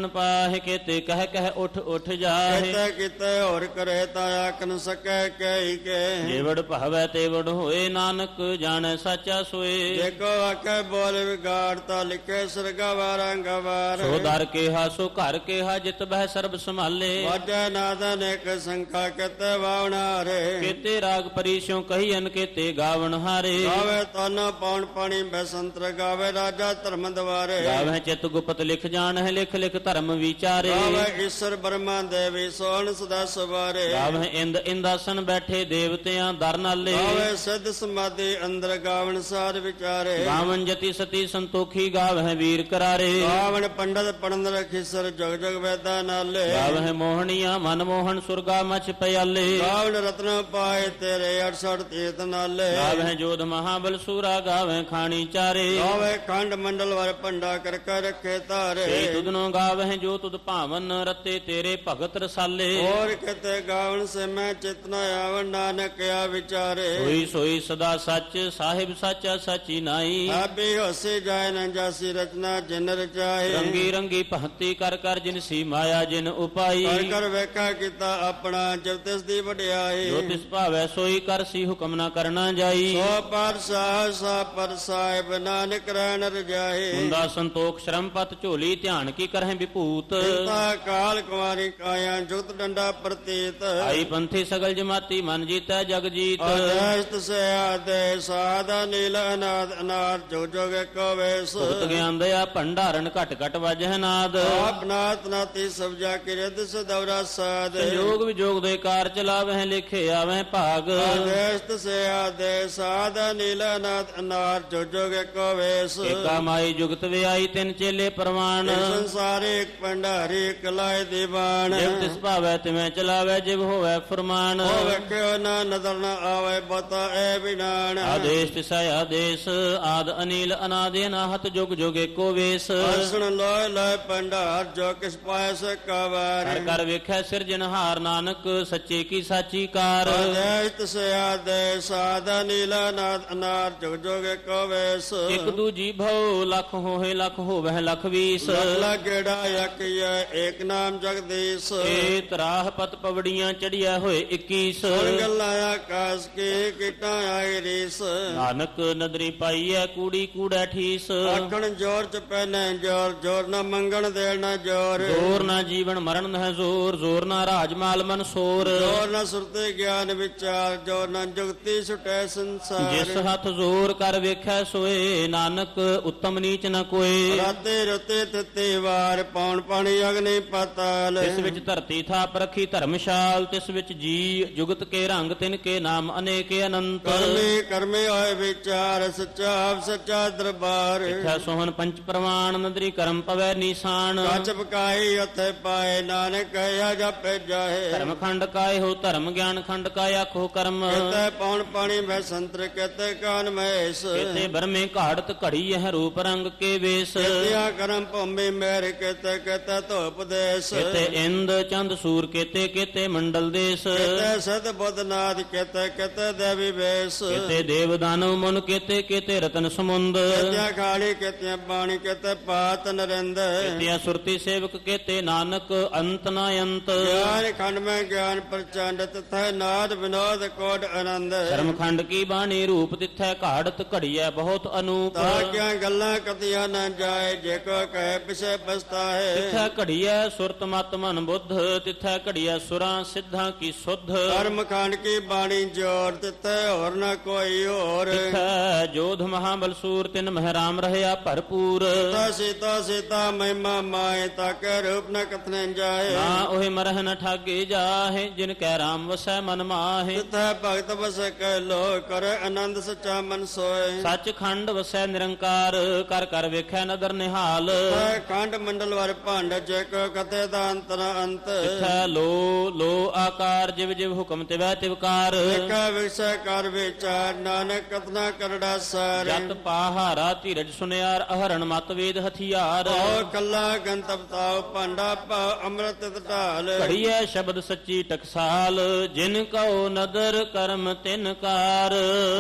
A: ਜਾਹੇ ਕੇਤੇ ਕਹਿ ਕਹਿ ਉਠ ਜਾਹੇ
B: ਕਿਤੇ ਕਿਤੇ ਹੋਰ ਕਰੇ ਤਾਂ ਆਖ ਨ ਸਕੈ ਕਹੀ ਕੇ
A: ਜੇਵੜ ਭਾਵੈ ਤੇਵੜ ਹੋਏ ਨਾਨਕ ਜਾਣੈ ਸਾਚਾ ਸੋਏ
B: ਦੇਖੋ ਆਖੇ ਬੋਲ ਵਿਗਾੜ ਤਾਂ ਲਿਖੇ ਸਰਗਵਾ ਰੰਗਵਾਰ
A: ਸੋ ਦਰ ਕੇਹਾ ਸੋ ਘਰ ਕੇਹਾ ਜਿਤ ਬਹਿ ਸਰਬ ਸੰਭਾਲੇ
B: ਵਾਜੈ ਨਾਦਨ ਇੱਕ ਸੰਖਾ ਕਿਤੇ ਵਾਵਣਾਰੇ
A: ਕੇਤੇ ਰਾਗ ਪਰੀਸ਼ੋਂ ਕਹੀ ਅਨ ਕੇਤੇ ਗਾਵਣ ਹਾਰੇ
B: ਗਾਵੇ ਤਨ ਪੌਣ ਪਾਣੀ ਬਸੰਤਰ ਗਾਵੇ ਰਾਜਾ ਧਰਮ ਦਵਾਰੇ
A: ਗਾਵਹਿ ਚਿਤ ਗੁਪਤ ਲਿਖ ਜਾਣਹਿ ਲਿਖ ਲਿਖ ਧਰਮ ਵਿਚਾਰੇ
B: ਗਾਵੇ ਈਸ਼ਰ ਬ੍ਰਹਮਾ ਦੇਵੀ ਸੋਹਣ ਸਦਾ ਸਵਾਰੇ
A: ਗਾਵਹਿ ਇੰਦ ਇੰਦਾਸਨ ਬੈਠੇ ਦੇਵਤਿਆਂ ਦਰ ਨਾਲੇ
B: ਗਾਵੇ ਸਿੱਧ ਸਮਾਧੀ ਅੰਦਰ ਗਾਵਣ ਸਾਰ ਵਿਚਾਰੇ
A: ਗਾਵਨ ਜਤੀ ਸਤੀ ਸੰਤੋਖੀ ਗਾਵਹਿ ਵੀਰ ਕਰਾਰੇ
B: ਗਾਵਣ ਪੰਡਤ ਪੜਨ ਰਖੀਸਰ ਜਗ ਜਗ ਵੈਦਾ ਨਾਲੇ
A: ਗਾਵਹਿ ਮੋਹਣੀਆਂ ਮਨ ਮੋਹਨ ਸੁਰਗਾ ਮਚ ਪਿਆਲੇ
B: ਗਾਵਣ ਰਤਨ ਪਾਏ ਤੇਰੇ 68 ਤੀਰਥ ਨਾਲੇ
A: ਗਾਵਹਿ ਜੋਧ ਮਹਾਬਲ ਸੂਰਾ ਗਾਵਹਿ ਖਾਣੀ ਚਾਰੇ
B: ਗਾਵੇ ਖੰਡ ਮੰਡਲ ਵਰ ਭੰਡਾ ਕਰ ਕਰ ਰੱਖੇ ਧਾਰੇ
A: ਸੇ ਤੁਧਨੋ ਗਾਵਹਿ ਜੋ ਤੁਧ ਭਾਵਨ ਰਤੇ ਤੇਰੇ ਭਗਤ ਰਸਾਲੇ
B: ਹੋਰ ਕਿਤੇ ਗਾਵਣ ਸੇ ਮੈਂ ਚਿਤਨਾ ਆਵਣ ਨਾਨਕ ਆ ਵਿਚਾਰੇ
A: ਸੋਈ ਸੋਈ ਸਦਾ ਸੱਚ ਸਾਹਿਬ ਸਾਚਾ ਸਾਚੀ ਨਾਈ
B: ਆਪੇ ਹੋਸੇ ਜਾਏ ਨ ਜਾਸੀ ਰਚਨਾ ਜਿਨ ਰਚਾਏ
A: ਰੰਗੀ ਰੰਗੀ ਭਗਤੀ ਕਰ ਕਰ ਜਿਨ ਸੀ ਮਾਇਆ ਜਿਨ ਉਪਾਈ
B: ਕਰ ਕਰ ਵੇਖਾ ਕੀਤਾ ਆਪਣਾ ਜਬ ਤਿਸ ਦੀ ਵਡਿਆਈ
A: ਜੋ ਤਿਸ ਭਾਵੈ ਸੋਈ ਕਰ ਸੀ ਹੁਕਮ ਨਾ ਕਰਨਾ ਜਾਈ
B: ਸੋ ਪਰ ਸਾ ਪਰ ਸਾਹਿਬ ਨਾਨਕ ਰਹਿਣ ਰਜਾਏ
A: ਹੁੰਦਾ ਸੰਤੋਖ ਸ਼ਰਮ ਪਤ ਝੋਲੀ ਧਿਆਨ ਕੀ ਕਰਹਿ ਵਿਭੂਤ
B: ਤਾ ਕਾਲ ਕੁਮਾਰੀ ਕਾਇਆ ਜੁਗਤ ਡੰਡਾ ਪ੍ਰਤੀਤ
A: ਆਈ ਪੰਥੀ ਸਗਲ ਜਮਾਤੀ ਮਨ ਜੀਤੈ ਜਗ ਜੀਤ
B: ਅਦੈਸਤ ਸੇ ਆਦੇ ਸਾਦਾ ਨੀਲ ਅਨਾਦ ਅਨਾਰ ਜੋ ਜੋਗ ਕੋ ਵੇਸ
A: ਭੁਗਤ ਗਿਆਨ ਦਇਆ ਭੰਡਾਰਨ ਘਟ ਘਟ ਵਜਹਿ ਨਾਦ
B: ਆਪਨਾਤ ਨਾਤੀ ਸਬਜਾ ਕਿਰਦ ਸਦਵਰਾ ਸਾਧ
A: ਸੰਜੋਗ ਵਿਜੋਗ ਦੇ ਕਾਰ ਚਲਾਵਹਿ ਲਿਖੇ ਆਵਹਿ ਭਾਗ
B: ਅਦੈਸਤ ਸੇ ਆਦੇ ਸਾਦਾ ਨੀਲ ਅਨਾਦ ਅਨਾਰ ਜੋ ਜੋਗ ਕੋ ਵੇਸ
A: ਏਕਾ ਮਾਈ ਜੁਗਤ ਵਿਆਈ ਤਿੰਨ ਚੇਲੇ ਪ੍ਰਵਾਨ
B: ਸੰਸਾਰੇ ਇੱਕ ਭੰਡਾਰੀ ਇੱਕ ਲਾਇ ਦੀਵਾਨ
A: ਜਿਵ ਤਿਸ ਭਾਵੈ ਤਿਵੇਂ ਚਲਾਵੈ ਜਿਵ ਹੋਵੈ ਫਰਮਾਨ
B: ਉਹ ਵੇਖਿਓ ਨਾ ਨਦਰ ਨਾ ਆਵੇ ਬਤਾ ਐ ਵਿਨਾਨ
A: ਆਦੇਸ਼ ਤਿਸੈ ਆਦੇਸ਼ ਆਦ ਅਨੀਲ ਅਨਾਦਿ ਅਨਾਹਤ ਜੁਗ ਜੁਗ ਏਕੋ ਵੇਸ
B: ਅਸਣ ਲੋਇ ਲੋਇ ਭੰਡਾਰ ਜੋ ਕਿਸ ਪਾਇ ਸਕਾ ਵਾਰ
A: ਕਰ ਕਰ ਵੇਖੈ ਸਿਰਜਣਹਾਰ ਨਾਨਕ ਸੱਚੇ ਕੀ ਸਾਚੀ ਕਾਰ
B: ਅਦੈਸਤ ਸੇ ਆਦੇ ਸਾਦਾ ਨੀਲਾ ਨਾਦ ਅਨਾਰ ਜੁਗ ਜੁਗ ਕੋ ਵੇਸ
A: ਇਕ ਦੂਜੀ ਭਉ ਲੱਖ ਹੋਏ ਲੱਖ ਹੋਵਹਿ ਲੱਖ ਵੀਸ
B: ਲਖਲਾ ਗੇੜਾ ਯਕੀਐ ਏਕ ਨਾਮ ਜਗਦੀਸ਼
A: ਏ ਤਰਾਹ ਪਤ ਪਵੜੀਆਂ ਚੜਿਆ ਹੋਏ 21
B: ਸੁਣ ਗੱਲਾਂ ਆਕਾਸ ਕੀ ਕੀਟਾਂ ਆਈ ਰੀਸ
A: ਨਾਨਕ ਨਦਰੀ ਪਾਈਐ ਕੂੜੀ ਕੂੜੈ ਠੀਸ
B: ਆਖਣ ਜੋਰ ਚ ਪੈਨੈ ਜੋਰ ਜੋਰ ਨਾ ਮੰਗਣ ਦੇਣ ਨਾ ਜੋਰ
A: ਜ਼ੋਰ ਨਾ ਜੀਵਨ ਮਰਨ ਹੈ ਜ਼ੋਰ ਜ਼ੋਰ ਨਾ ਰਾਜ ਮਾਲ ਮਨ ਸੋਰ
B: ਜੋਰ ਨਾ ਸੁਰਤੇ ਗਿਆਨ ਵਿਚਾਰ ਜੋਰ ਨਾ ਜੁਗਤੀ ਛੁਟੈ ਸੰਸਾਰ
A: ਜਿਸ ਹੱਥ ਜ਼ੋਰ ਕਰ ਵੇਖੈ ਸੋਏ ਨਾਨਕ ਉੱਤਮ ਨੀਚ ਨ ਕੋਏ
B: ਰਾਤੇ ਰਤੇ ਤਤੇ ਵਾਰ ਪੌਣ ਪਾਣੀ ਅਗਨੀ ਪਾਤਾਲ
A: ਤਿਸ ਵਿੱਚ ਧਰਤੀ ਥਾਪ ਰਖੀ ਧਰਮਸ਼ਾਲ ਤਿਸ ਵਿੱਚ ਜੀ ਜੁਗਤ ਕੇ ਰੰਗ ਤਿਨ ਕੇ ਨਾਮ ਅਨੇਕ ਅਨੰਤ
B: ਕਰਮੇ ਹੋਏ ਵਿਚਾਰ ਸੱਚਾ ਆਪ ਸੱਚਾ ਦਰਬਾਰ
A: ਇਥਾ ਸੋਹਣ ਪੰਚ ਪ੍ਰਮਾਣ ਨਦਰੀ ਕਰਮ ਪਵੈ ਨੀਸਾਨ
B: ਕੱਚ ਪਕਾਈ ਉੱਥੇ ਪਾਏ ਨਾਨਕ ਕਹਿਆ ਜਪੇ ਜਾਹੇ
A: ਧਰਮ ਖੰਡ ਕਾਇ ਹੋ ਧਰਮ ਗਿਆਨ ਖੰਡ ਕਾਇ ਆਖੋ ਕਰਮ
B: ਕਿਤੇ ਪੌਣ ਪਾਣੀ ਮੈਂ ਸੰਤਰ ਕਿਤੇ ਕਾਨ ਮਹੇਸ਼
A: ਕਿਤੇ ਬਰਮੇ ਘਾੜਤ ਘੜੀ ਇਹ ਰੂਪ ਰੰਗ ਕੇ ਵੇਸ
B: ਕਿਤਿਆ ਕਰਮ ਭੂਮੀ ਮੇਰ ਕਿਤੇ ਕਿਤੇ ਧੋਪ ਦੇਸ
A: ਕਿਤੇ ਇੰਦ ਚੰਦ ਸੂਰ ਕਿਤੇ ਕਿਤੇ ਮੰਡਲ ਦੇਸ
B: ਕਿਤੇ ਸਦ ਬੁੱਧ ਨਾਦ ਕਿਤੇ ਕਿਤੇ ਦੇਵੀ ਵੇਸ
A: ਕਿਤੇ ਦੇਵ ਦਾਨਵ ਮਨ ਕਿਤੇ ਕਿਤੇ ਰਤਨ ਸਮੁੰਦ
B: ਕਿਤੇ ਖਾਲੀ ਕਿਤੇ ਬਾਣੀ ਕਿਤੇ ਪਾਤ ਨਰਿੰਦ
A: ਕਿਤੇ ਸੁਰਤੀ ਸੇਵਕ ਕਿਤੇ ਨਾਨਕ ਅੰਤ ਨਾ ਅੰਤ
B: ਗਿਆਨ ਖੰਡ ਮੈਂ ਗਿਆਨ ਪ੍ਰਚੰਡ ਤਥੈ ਨਾਦ ਵਿਨੋਦ ਕੋਟ ਆਨੰਦ
A: ਧਰਮ ਖੰਡ ਕੀ ਬਾਣੀ ਰੂਪ ਤਿਥੈ ਘਾੜਤ ਘੜੀਐ ਬਹੁਤ ਅਨੂਪ
B: ਤਾਂ ਕਿਆ ਗੱਲਾਂ ਕਤੀਆਂ ਨਾ ਜਾਏ ਜੇ ਕੋ ਕਹੇ ਪਿਛੇ ਪਛਤਾਏ
A: ਤਿਥੈ ਘੜੀਐ ਸੁਰਤ ਮਤ ਮਨ ਬੁੱਧ ਤਿਥੈ ਘੜੀਐ ਸੁਰਾਂ ਸਿੱਧਾਂ ਕੀ ਸੁਧ
B: ਧਰਮ ਖੰਡ ਕੀ ਬਾਣੀ ਜੋਰ ਤਿੱਥੇ ਹੋਰ ਨਾ ਕੋਈ ਹੋਰ
A: ਤਿਥੈ ਜੋਧ ਮਹਾਬਲ ਸੂਰ ਤਿਨ ਮਹਿਰਾਮ ਰਹਿਆ ਭਰਪੂਰ
B: ਸੀਤਾ ਸੀਤਾ ਮਹਿਮਾ ਮਾਏ ਤਾਕੇ ਰੂਪ ਨ ਕਥਨੇ ਜਾਏ
A: ਨਾ ਉਹੇ ਮਰਹ ਨ ਠਾਗੇ ਜਾਹੇ ਜਿਨ ਕੈ ਰਾਮ ਵਸੈ ਮਨ ਮਾਹੇ
B: ਤਿੱਥੈ ਭਗਤ ਵਸੈ ਕਹਿ ਲੋ ਕਰ ਆਨੰਦ ਸੱਚਾ ਮਨ ਸੋਏ
A: ਸੱਚ ਖੰਡ ਵਸੈ ਨਿਰੰਕਾਰ ਕਰ ਕਰ ਵੇਖੈ ਨਦਰ ਨਿਹਾਲ
B: ਤਿੱਥੈ ਖੰਡ ਮੰਡਲ ਵਰ ਭੰਡ ਜੇ ਕੋ ਕਥੇ ਦਾ ਅੰਤ ਨ ਅੰਤ
A: ਤਿਥੈ ਲੋ ਲੋ ਆਕਾਰ ਜਿਵ ਜਿਵ ਹੁਕਮ ਤਿਵੈ ਤਿਵਕਾਰ
B: ਏਕਾ ਵਿਸੈ ਕਰ ਵਿਚਾਰ ਨਾਨਕ ਕਤਨਾ ਕਰੜਾ ਸਾਰ
A: ਜਤ ਪਾਹਾਰਾ ਧੀਰਜ ਸੁਨਿਆਰ ਅਹਰਣ ਮਤ ਵੇਦ ਹਥਿਆਰ
B: ਓ ਕੱਲਾ ਗੰਤਵ ਤਾਉ ਭਾਂਡਾ ਪਾ ਅੰਮ੍ਰਿਤ ਢਾਲ
A: ਘੜੀਐ ਸ਼ਬਦ ਸੱਚੀ ਟਕਸਾਲ ਜਿਨ ਕਉ ਨਦਰ ਕਰਮ ਤਿਨ ਕਾਰ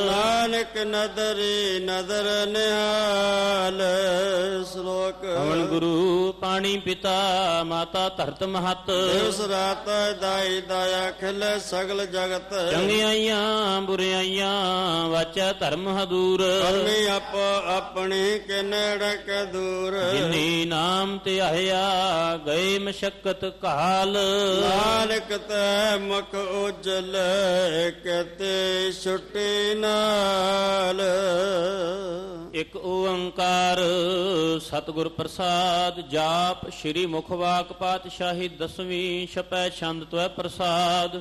B: ਨਾਨਕ ਨਦਰੀ ਨਦਰ ਨਿਹਾਲ ਸ਼ਲੋਕ
A: ਪਵਨ ਗੁਰੂ ਪਾਣੀ ਪਿਤਾ ਪਿਤਾ ਮਾਤਾ ਧਰਤ ਮਹਤ।
B: ਦਿਵਸ ਰਾਤ ਦਾਈ ਦਾਇਆ ਖਿਲੇ ਸਗਲ ਜਗਤ।
A: ਚੰਗਿਆਈਆਂ ਬੁਰਿਆਈਆਂ ਵਾਚੈ ਧਰਮ ਹਦੂਰ।
B: ਕਰਮੀ ਆਪੋ ਆਪਣੀ ਕੇ ਨੇੜੇ ਕੇ ਦੂਰ।
A: ਜਿਨੀ ਨਾਮ ਧਿਆਇਆ ਗਏ ਮਸ਼ਕਤ ਕਾਲ।
B: ਨਾਨਕ ਤੈ ਮੁਖ ਉਜਲ ਕਤੇ ਛੁਟੀ ਨਾਲ।
A: ਇਕ ਓੰਕਾਰ ਸਤਿਗੁਰ ਪ੍ਰਸਾਦ। ਜਾਪ ਸ੍ਰੀ ਮੁਖਵਾਕ ਪਾਤਸ਼ਾਹੀ ਦਸਵੀਂ ਛਪੈ ਛੰਦ ਤਵੈ ਪ੍ਰਸਾਦ।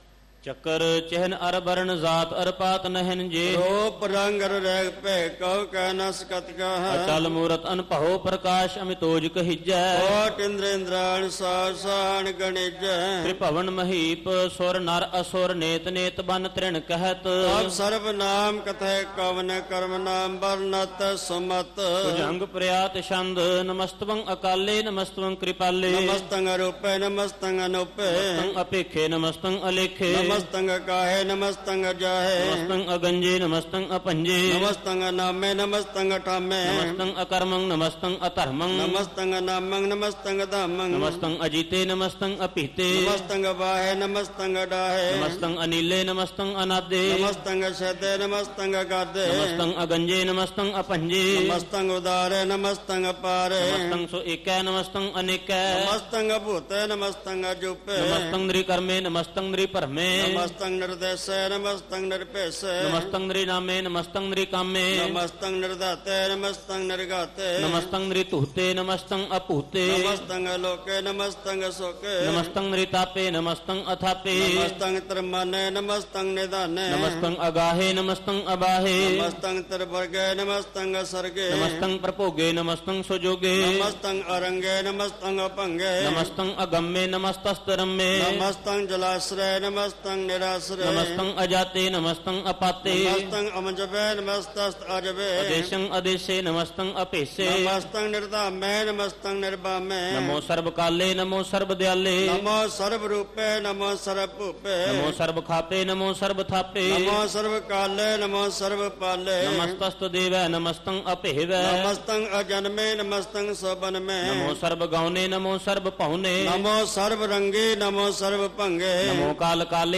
A: ਚੱਕਰ ਚਿਹਨ ਅਰ ਬਰਨ ਜ਼ਾਤ ਅਰ ਪਾਤ ਨਹਿਨ ਜੇ।
B: ਰੂਪ ਰੰਗ ਰੈਗ ਭੈ ਕਉ ਕੈ ਨ ਸਕਤ ਕਹਾ।
A: ਅਚਲ ਮੂਰਤ ਅਨਭਉ ਪ੍ਰਕਾਸ਼ ਅਮਿਤੋਜ ਕਹੀਜੈ।
B: ਕੋਟ ਇੰਦਰ ਇੰਦਰਾਣ ਸਾਸਾਨ ਗਣਿਜੈ।
A: ਤ੍ਰਿਭਵਨ ਮਹੀਪ ਸੁਰ ਨਰ ਅਸੁਰ ਨੇਤ ਨੇਤ ਬਨ ਤ੍ਰਿਣ ਕਹਿਤ।
B: ਆਪ ਸਰਬ ਨਾਮ ਕਥੈ ਕਵਨ ਕਰਮ ਨਾਮ ਬਰਨਤ ਸੁਮਤ।
A: ਭੁਜੰਗ ਪ੍ਰਿਆਤ ਛੰਦ ਨਮਸਤਵੰ ਅਕਾਲੇ ਨਮਸਤਵੰ ਕਿਰਪਾਲੇ।
B: ਨਮਸਤੰ ਰੂਪੇ ਨਮਸਤੰ ਅਨੂਪੇ।
A: ਨਮਸਤੰ ਅਪੇਖੇ ਨਮਸਤੰ ਅਲੇਖੇ।
B: ਨਮਸਤੰ ਕਾਹੇ ਨਮਸਤੰ ਜਾਹੇ।
A: ਨਮਸਤੰ ਅਗੰਜੇ ਨਮਸਤੰ ਅਪੰਜੇ।
B: ਨਮਸਤੰ ਨਾਮੇ ਨਮਸਤੰ ਠਾਮੇ।
A: ਨਮਸਤੰ ਅਕਰਮੰ ਨਮਸਤੰ ਅਧਰਮੰ।
B: ਨਮਸਤੰ ਨਾਮੰ ਨਮਸਤੰ ਧਾਮੰ।
A: ਨਮਸਤੰ ਅਜੀਤੇ ਨਮਸਤੰ ਅਪੀਤੇ।
B: ਨਮਸਤੰ ਬਾਹੇ ਨਮਸਤੰ ਡਾਹੇ।
A: ਨਮਸਤੰ ਅਨੀਲੇ ਨਮਸਤੰ ਅਨਾਦੇ।
B: ਨਮਸਤੰ ਸ਼ਦੇ ਨਮਸਤੰ ਗਾਦੇ।
A: ਨਮਸਤੰ ਅਗੰਜੇ ਨਮਸਤੰ ਅਪੰਜੇ।
B: ਨਮਸਤੰ ਉਦਾਰੇ ਨਮਸਤੰ ਪਾਰੇ।
A: ਨਮਸਤੰ ਸੋ ਏਕੈ ਨਮਸਤੰ ਅਨੇਕੈ।
B: ਨਮਸਤੰ ਭੂਤੇ ਨਮਸਤੰ ਜੂਪੇ।
A: ਨਮਸਤੰ ਨ੍ਰਿਕਰਮੇ ਨਮਸਤੰ ਨ੍ਰਿਪਰਮੇ।
B: ਨਮਸਤੰ ਨਿਰਦੇਸੇ ਨਮਸਤੰ ਨਿਰਭੇਸੇ।
A: ਨਮਸਤੰ ਨ੍ਰਿਨਾਮੇ ਨਮਸਤੰ ਨ੍ਰਿਕਾਮੇ।
B: ਨਮਸਤੰ ਨਿਰਦਾਤੇ ਨਮਸਤੰ ਨਿਰਗਾਤੇ।
A: ਨਮਸਤੰ ਨ੍ਰਿਤੂਤੇ ਨਮਸਤੰ ਅਪੂਤੇ।
B: ਨਮਸਤੰ ਲੋਕੇ ਨਮਸਤੰ ਸੋਕੇ।
A: ਨਮਸਤੰ ਨ੍ਰਿਤਾਪੇ ਨਮਸਤੰ ਅਥਾਪੇ।
B: ਨਮਸਤੰ ਤਰਮਾਨੇ ਨਮਸਤੰ ਨਿਦਾਨੇ।
A: ਨਮਸਤੰ ਅਗਾਹੇ ਨਮਸਤੰ ਅਬਾਹੇ।
B: ਨਮਸਤੰ ਤਰਵਰਗੇ ਨਮਸਤੰ ਸਰਗੇ।
A: ਨਮਸਤੰ ਪ੍ਰਭੋਗੇ ਨਮਸਤੰ ਸੁਜੋਗੇ।
B: ਨਮਸਤੰ ਅਰੰਗੇ ਨਮਸਤੰ ਅਪੰਗੇ।
A: ਨਮਸਤੰ ਅਗੰਮੇ ਨਮਸਤਸਤਰਮੇ।
B: ਨਮਸਤੰ ਜਲਾਸਰੇ ਨਮਸਤੰ ਨਿਰਾਸਰੇ।
A: ਨਮਸਤੰ ਅਜਾਤੇ ਨਮਸਤੰ ਅਪਾਤੇ।
B: ਨਮਸਤੰ ਅਮਜਬੇ ਨਮਸਤਸਤ ਅਜਬੇ।
A: ਅਦੇਸ਼ੰ ਅਦੇਸ਼ੇ ਨਮਸਤੰ ਅਪੇਸੇ।
B: ਨਮਸਤੰ ਨਿਰਧਾਮੇ ਨਮਸਤੰ ਨਿਰਭਾਮੇ।
A: ਨਮੋ ਸਰਬ ਕਾਲੇ ਨਮੋ ਸਰਬ ਦਿਆਲੇ।
B: ਨਮੋ ਸਰਬ ਰੂਪੇ ਨਮੋ ਸਰਬ ਭੂਪੇ।
A: ਨਮੋ ਸਰਬ ਖਾਪੇ ਨਮੋ ਸਰਬ ਥਾਪੇ।
B: ਨਮੋ ਸਰਬ ਕਾਲੇ ਨਮੋ ਸਰਬ ਪਾਲੇ।
A: ਨਮਸਤਸਤ ਦੇਵੈ ਨਮਸਤੰ ਅਭੇਵੈ।
B: ਨਮਸਤੰ ਅਜਨਮੇ ਨਮਸਤੰ ਸੋਬਨਮੇ।
A: ਨਮੋ ਸਰਬ ਗਾਉਨੇ ਨਮੋ ਸਰਬ ਭਉਨੇ।
B: ਨਮੋ ਸਰਬ ਰੰਗੇ ਨਮੋ ਸਰਬ ਭੰਗੇ।
A: ਨਮੋ ਕਾਲ ਕਾਲੇ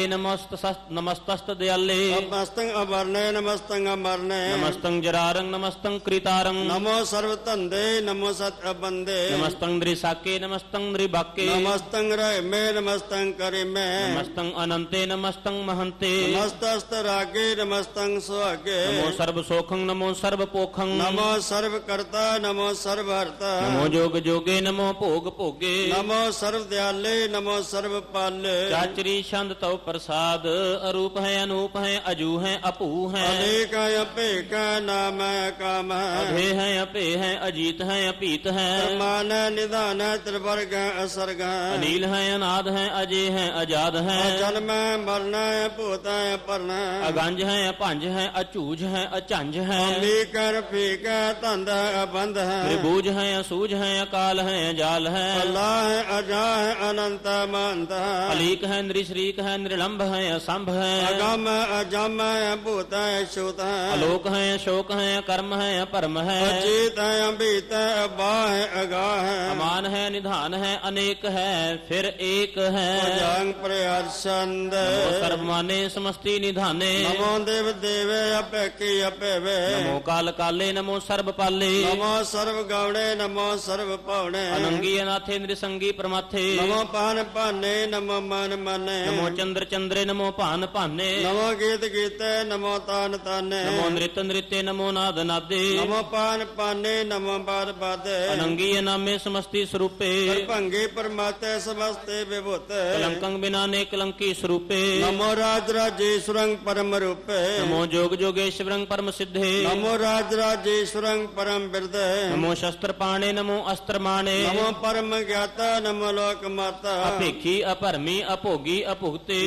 A: ਨਮਸਤਸਤ ਦਿਆਲੇ।
B: ਨਮਸਤੰ ਅਵਰਨੇ ਨਮਸਤੰ ਅਮਰਨੇ।
A: ਨਮਸਤੰ ਜਰਾਰੰ ਨਮਸਤੰ ਕ੍ਰਿਤਾਰੰ।
B: ਨਮੋ ਸਰਬ ਧੰਦੇ ਨਮੋ ਸਤ ਅਬੰਦੇ।
A: ਨਮਸਤੰ ਨ੍ਰਿਸਾਕੇ ਨਮਸਤੰ ਨ੍ਰਿਬਾਕੇ।
B: ਨਮਸਤੰ ਰਹਿਮੇ ਨਮਸਤੰ ਕਰਿਮੇ।
A: ਨਮਸਤੰ ਅਨੰਤੇ ਨਮਸਤੰ ਮਹੰਤੇ।
B: ਨਮਸਤਸਤ ਰਾਗੇ ਨਮਸਤੰ ਸੁਹਾਗੇ।
A: ਨਮੋ ਸਰਬ ਸੋਖੰ ਨਮੋ ਸਰਬ ਪੋਖੰ।
B: ਨਮੋ ਸਰਬ ਕਰਤਾ ਨਮੋ ਸਰਬ ਹਰਤਾ।
A: ਨਮੋ ਜੋਗ ਜੋਗੇ ਨਮੋ ਭੋਗ ਭੋਗੇ।
B: ਨਮੋ ਸਰਬ ਦਿਆਲੇ ਨਮੋ ਸਰਬ ਪਾਲੇ।
A: ਚਾਚਰੀ ਛੰਦ ਤਉ ਪ੍ਰਸਾਦ। ਅਰੂਪ ਹੈ ਅਨੂਪ ਹੈ ਅਜੂ ਹੈ ਅਭੂ ਹੈ।
B: ਅਨੇਕ ਅਭੇਕ ਨਾਮ ਕਾਮ।
A: ਅਭੇ ਹੈ ਅਭੇ ਹੈ ਅਜੀਤ ਹੈ ਅਪੀਤ ਹੈ।
B: ਪ੍ਰਮਾਨ ਨਿਧਾਨ ਤ੍ਰਿਵਰਗ ਅਸਰਗ।
A: ਅਨੀਲ ਹੈ ਅਨਾਦ ਹੈ ਅਜੇ ਹੈ ਅਜਾਦ ਹੈ।
B: ਜਨਮ ਮਰਨ ਭੂਤ ਪਰਨ।
A: ਅਗੰਜ ਹੈ ਅਭੰਜ ਹੈ ਅਝੂਝ ਹੈ ਅਝੰਜ ਹੈ।
B: ਅਮੀਕ ਰਫੀਕ ਧੰਦ ਅਬੰਧ ਹੈ।
A: ਤ੍ਰਿਭੂਜ ਹੈ ਅਸੂਝ ਹੈ ਅਕਾਲ ਹੈ ਅਜਾਲ ਹੈ।
B: ਅੱਲਾ ਹੈ ਅਜਾ ਹੈ ਅਨੰਤ ਮੰਤ ਹੈ।
A: ਅਲੀਕ ਹੈ ਨਿਰਸ਼ਰੀਕ ਹੈ ਨਿਰਲੰਭ ਹੈ ਅਸੰਭ ਹੈ।
B: ਅਗਮ ਅਜਮ ਹੈ ਭੂਤ ਹੈ ਛੂਤ ਹੈ।
A: ਅਲੋਕ ਹੈ ਅਸ਼ੋਕ ਹੈ ਕਰਮ ਹੈ ਅਪਰਮ ਹੈ।
B: ਅਜੀਤ ਹੈ ਅੰਬੀਤ ਹੈ ਅਬਾਹ ਹੈ ਅਗਾਹ ਹੈ।
A: ਅਮਾਨ ਹੈ ਨਿਧਾਨ ਹੈ ਅਨੇਕ ਹੈ ਫਿਰ ਏਕ ਹੈ।
B: ਜੰਗ ਪ੍ਰਯਰਸ਼ੰਦ।
A: ਨਮੋ ਸਰਬਮਾਨੇ ਸਮਸਤੀ ਨਿਧਾਨੇ।
B: ਨਮੋ ਦੇਵ ਦੇਵੇ ਅਪੇਕੀ ਅਪੇਵੇ।
A: ਨਮੋ ਕਾਲ ਕਾਲੇ ਨਮੋ ਸਰਬ ਪਾਲੇ।
B: ਨਮੋ ਸਰਬ ਗਾਵਣੇ ਨਮੋ ਸਰਬ ਪਾਵਣੇ।
A: ਅਨੰਗੀ ਅਨਾਥੇ ਨਿਰਸੰਗੀ ਪ੍ਰਮਾਥੇ।
B: ਨਮੋ ਪਾਨ ਭਾਨੇ ਨਮੋ ਮਨ ਮਾਨੇ।
A: ਨਮੋ ਚੰਦਰ ਚੰਦਰੇ ਨਮੋ ਭਾਨ ਭਾਨੇ।
B: ਨਮੋ ਗੀਤ ਗੀਤੇ ਨਮੋ ਤਾਨ ਤਾਨੇ।
A: ਨਮੋ ਨ੍ਰਿਤ ਨ੍ਰਿਤੇ ਨਮੋ ਨਾਦ ਨਾਦੇ।
B: ਨਮੋ ਪਾਨ ਪਾਨੇ ਨਮੋ ਬਾਦ ਬਾਦੇ।
A: ਅਨੰਗੀ ਅਨਾਮੇ ਸਮਸਤੀ ਸਰੂਪੇ।
B: ਭੰਗੇ ਪਰਮਾਤੇ ਸਮਸਤੇ ਵਿਭੂਤ।
A: ਕਲੰਕੰ ਬਿਨਾ ਨੇ ਕਲੰਕੀ ਸਰੂਪੇ।
B: ਨਮੋ ਰਾਜ ਰਾਜੇਸ਼ਵਰੰ ਪਰਮ ਰੂਪੇ।
A: ਨਮੋ ਜੋਗ ਜੋਗੇਸ਼ਵਰੰ ਪਰਮ ਸਿੱਧੇ।
B: ਨਮੋ ਰਾਜ ਰਾਜੇਸ਼ਵਰੰ ਪਰਮ ਬਿਰਦੇ।
A: ਨਮੋ ਸ਼ਸਤਰ ਪਾਣੇ ਨਮੋ ਅਸਤਰ ਮਾਣੇ।
B: ਨਮੋ ਪਰਮ ਗਿਆਤਾ ਨਮੋ ਲੋਕ ਮਾਤਾ।
A: ਅਭੇਖੀ ਅਭਰਮੀ ਅਭੋਗੀ ਅਭੁਗਤੇ।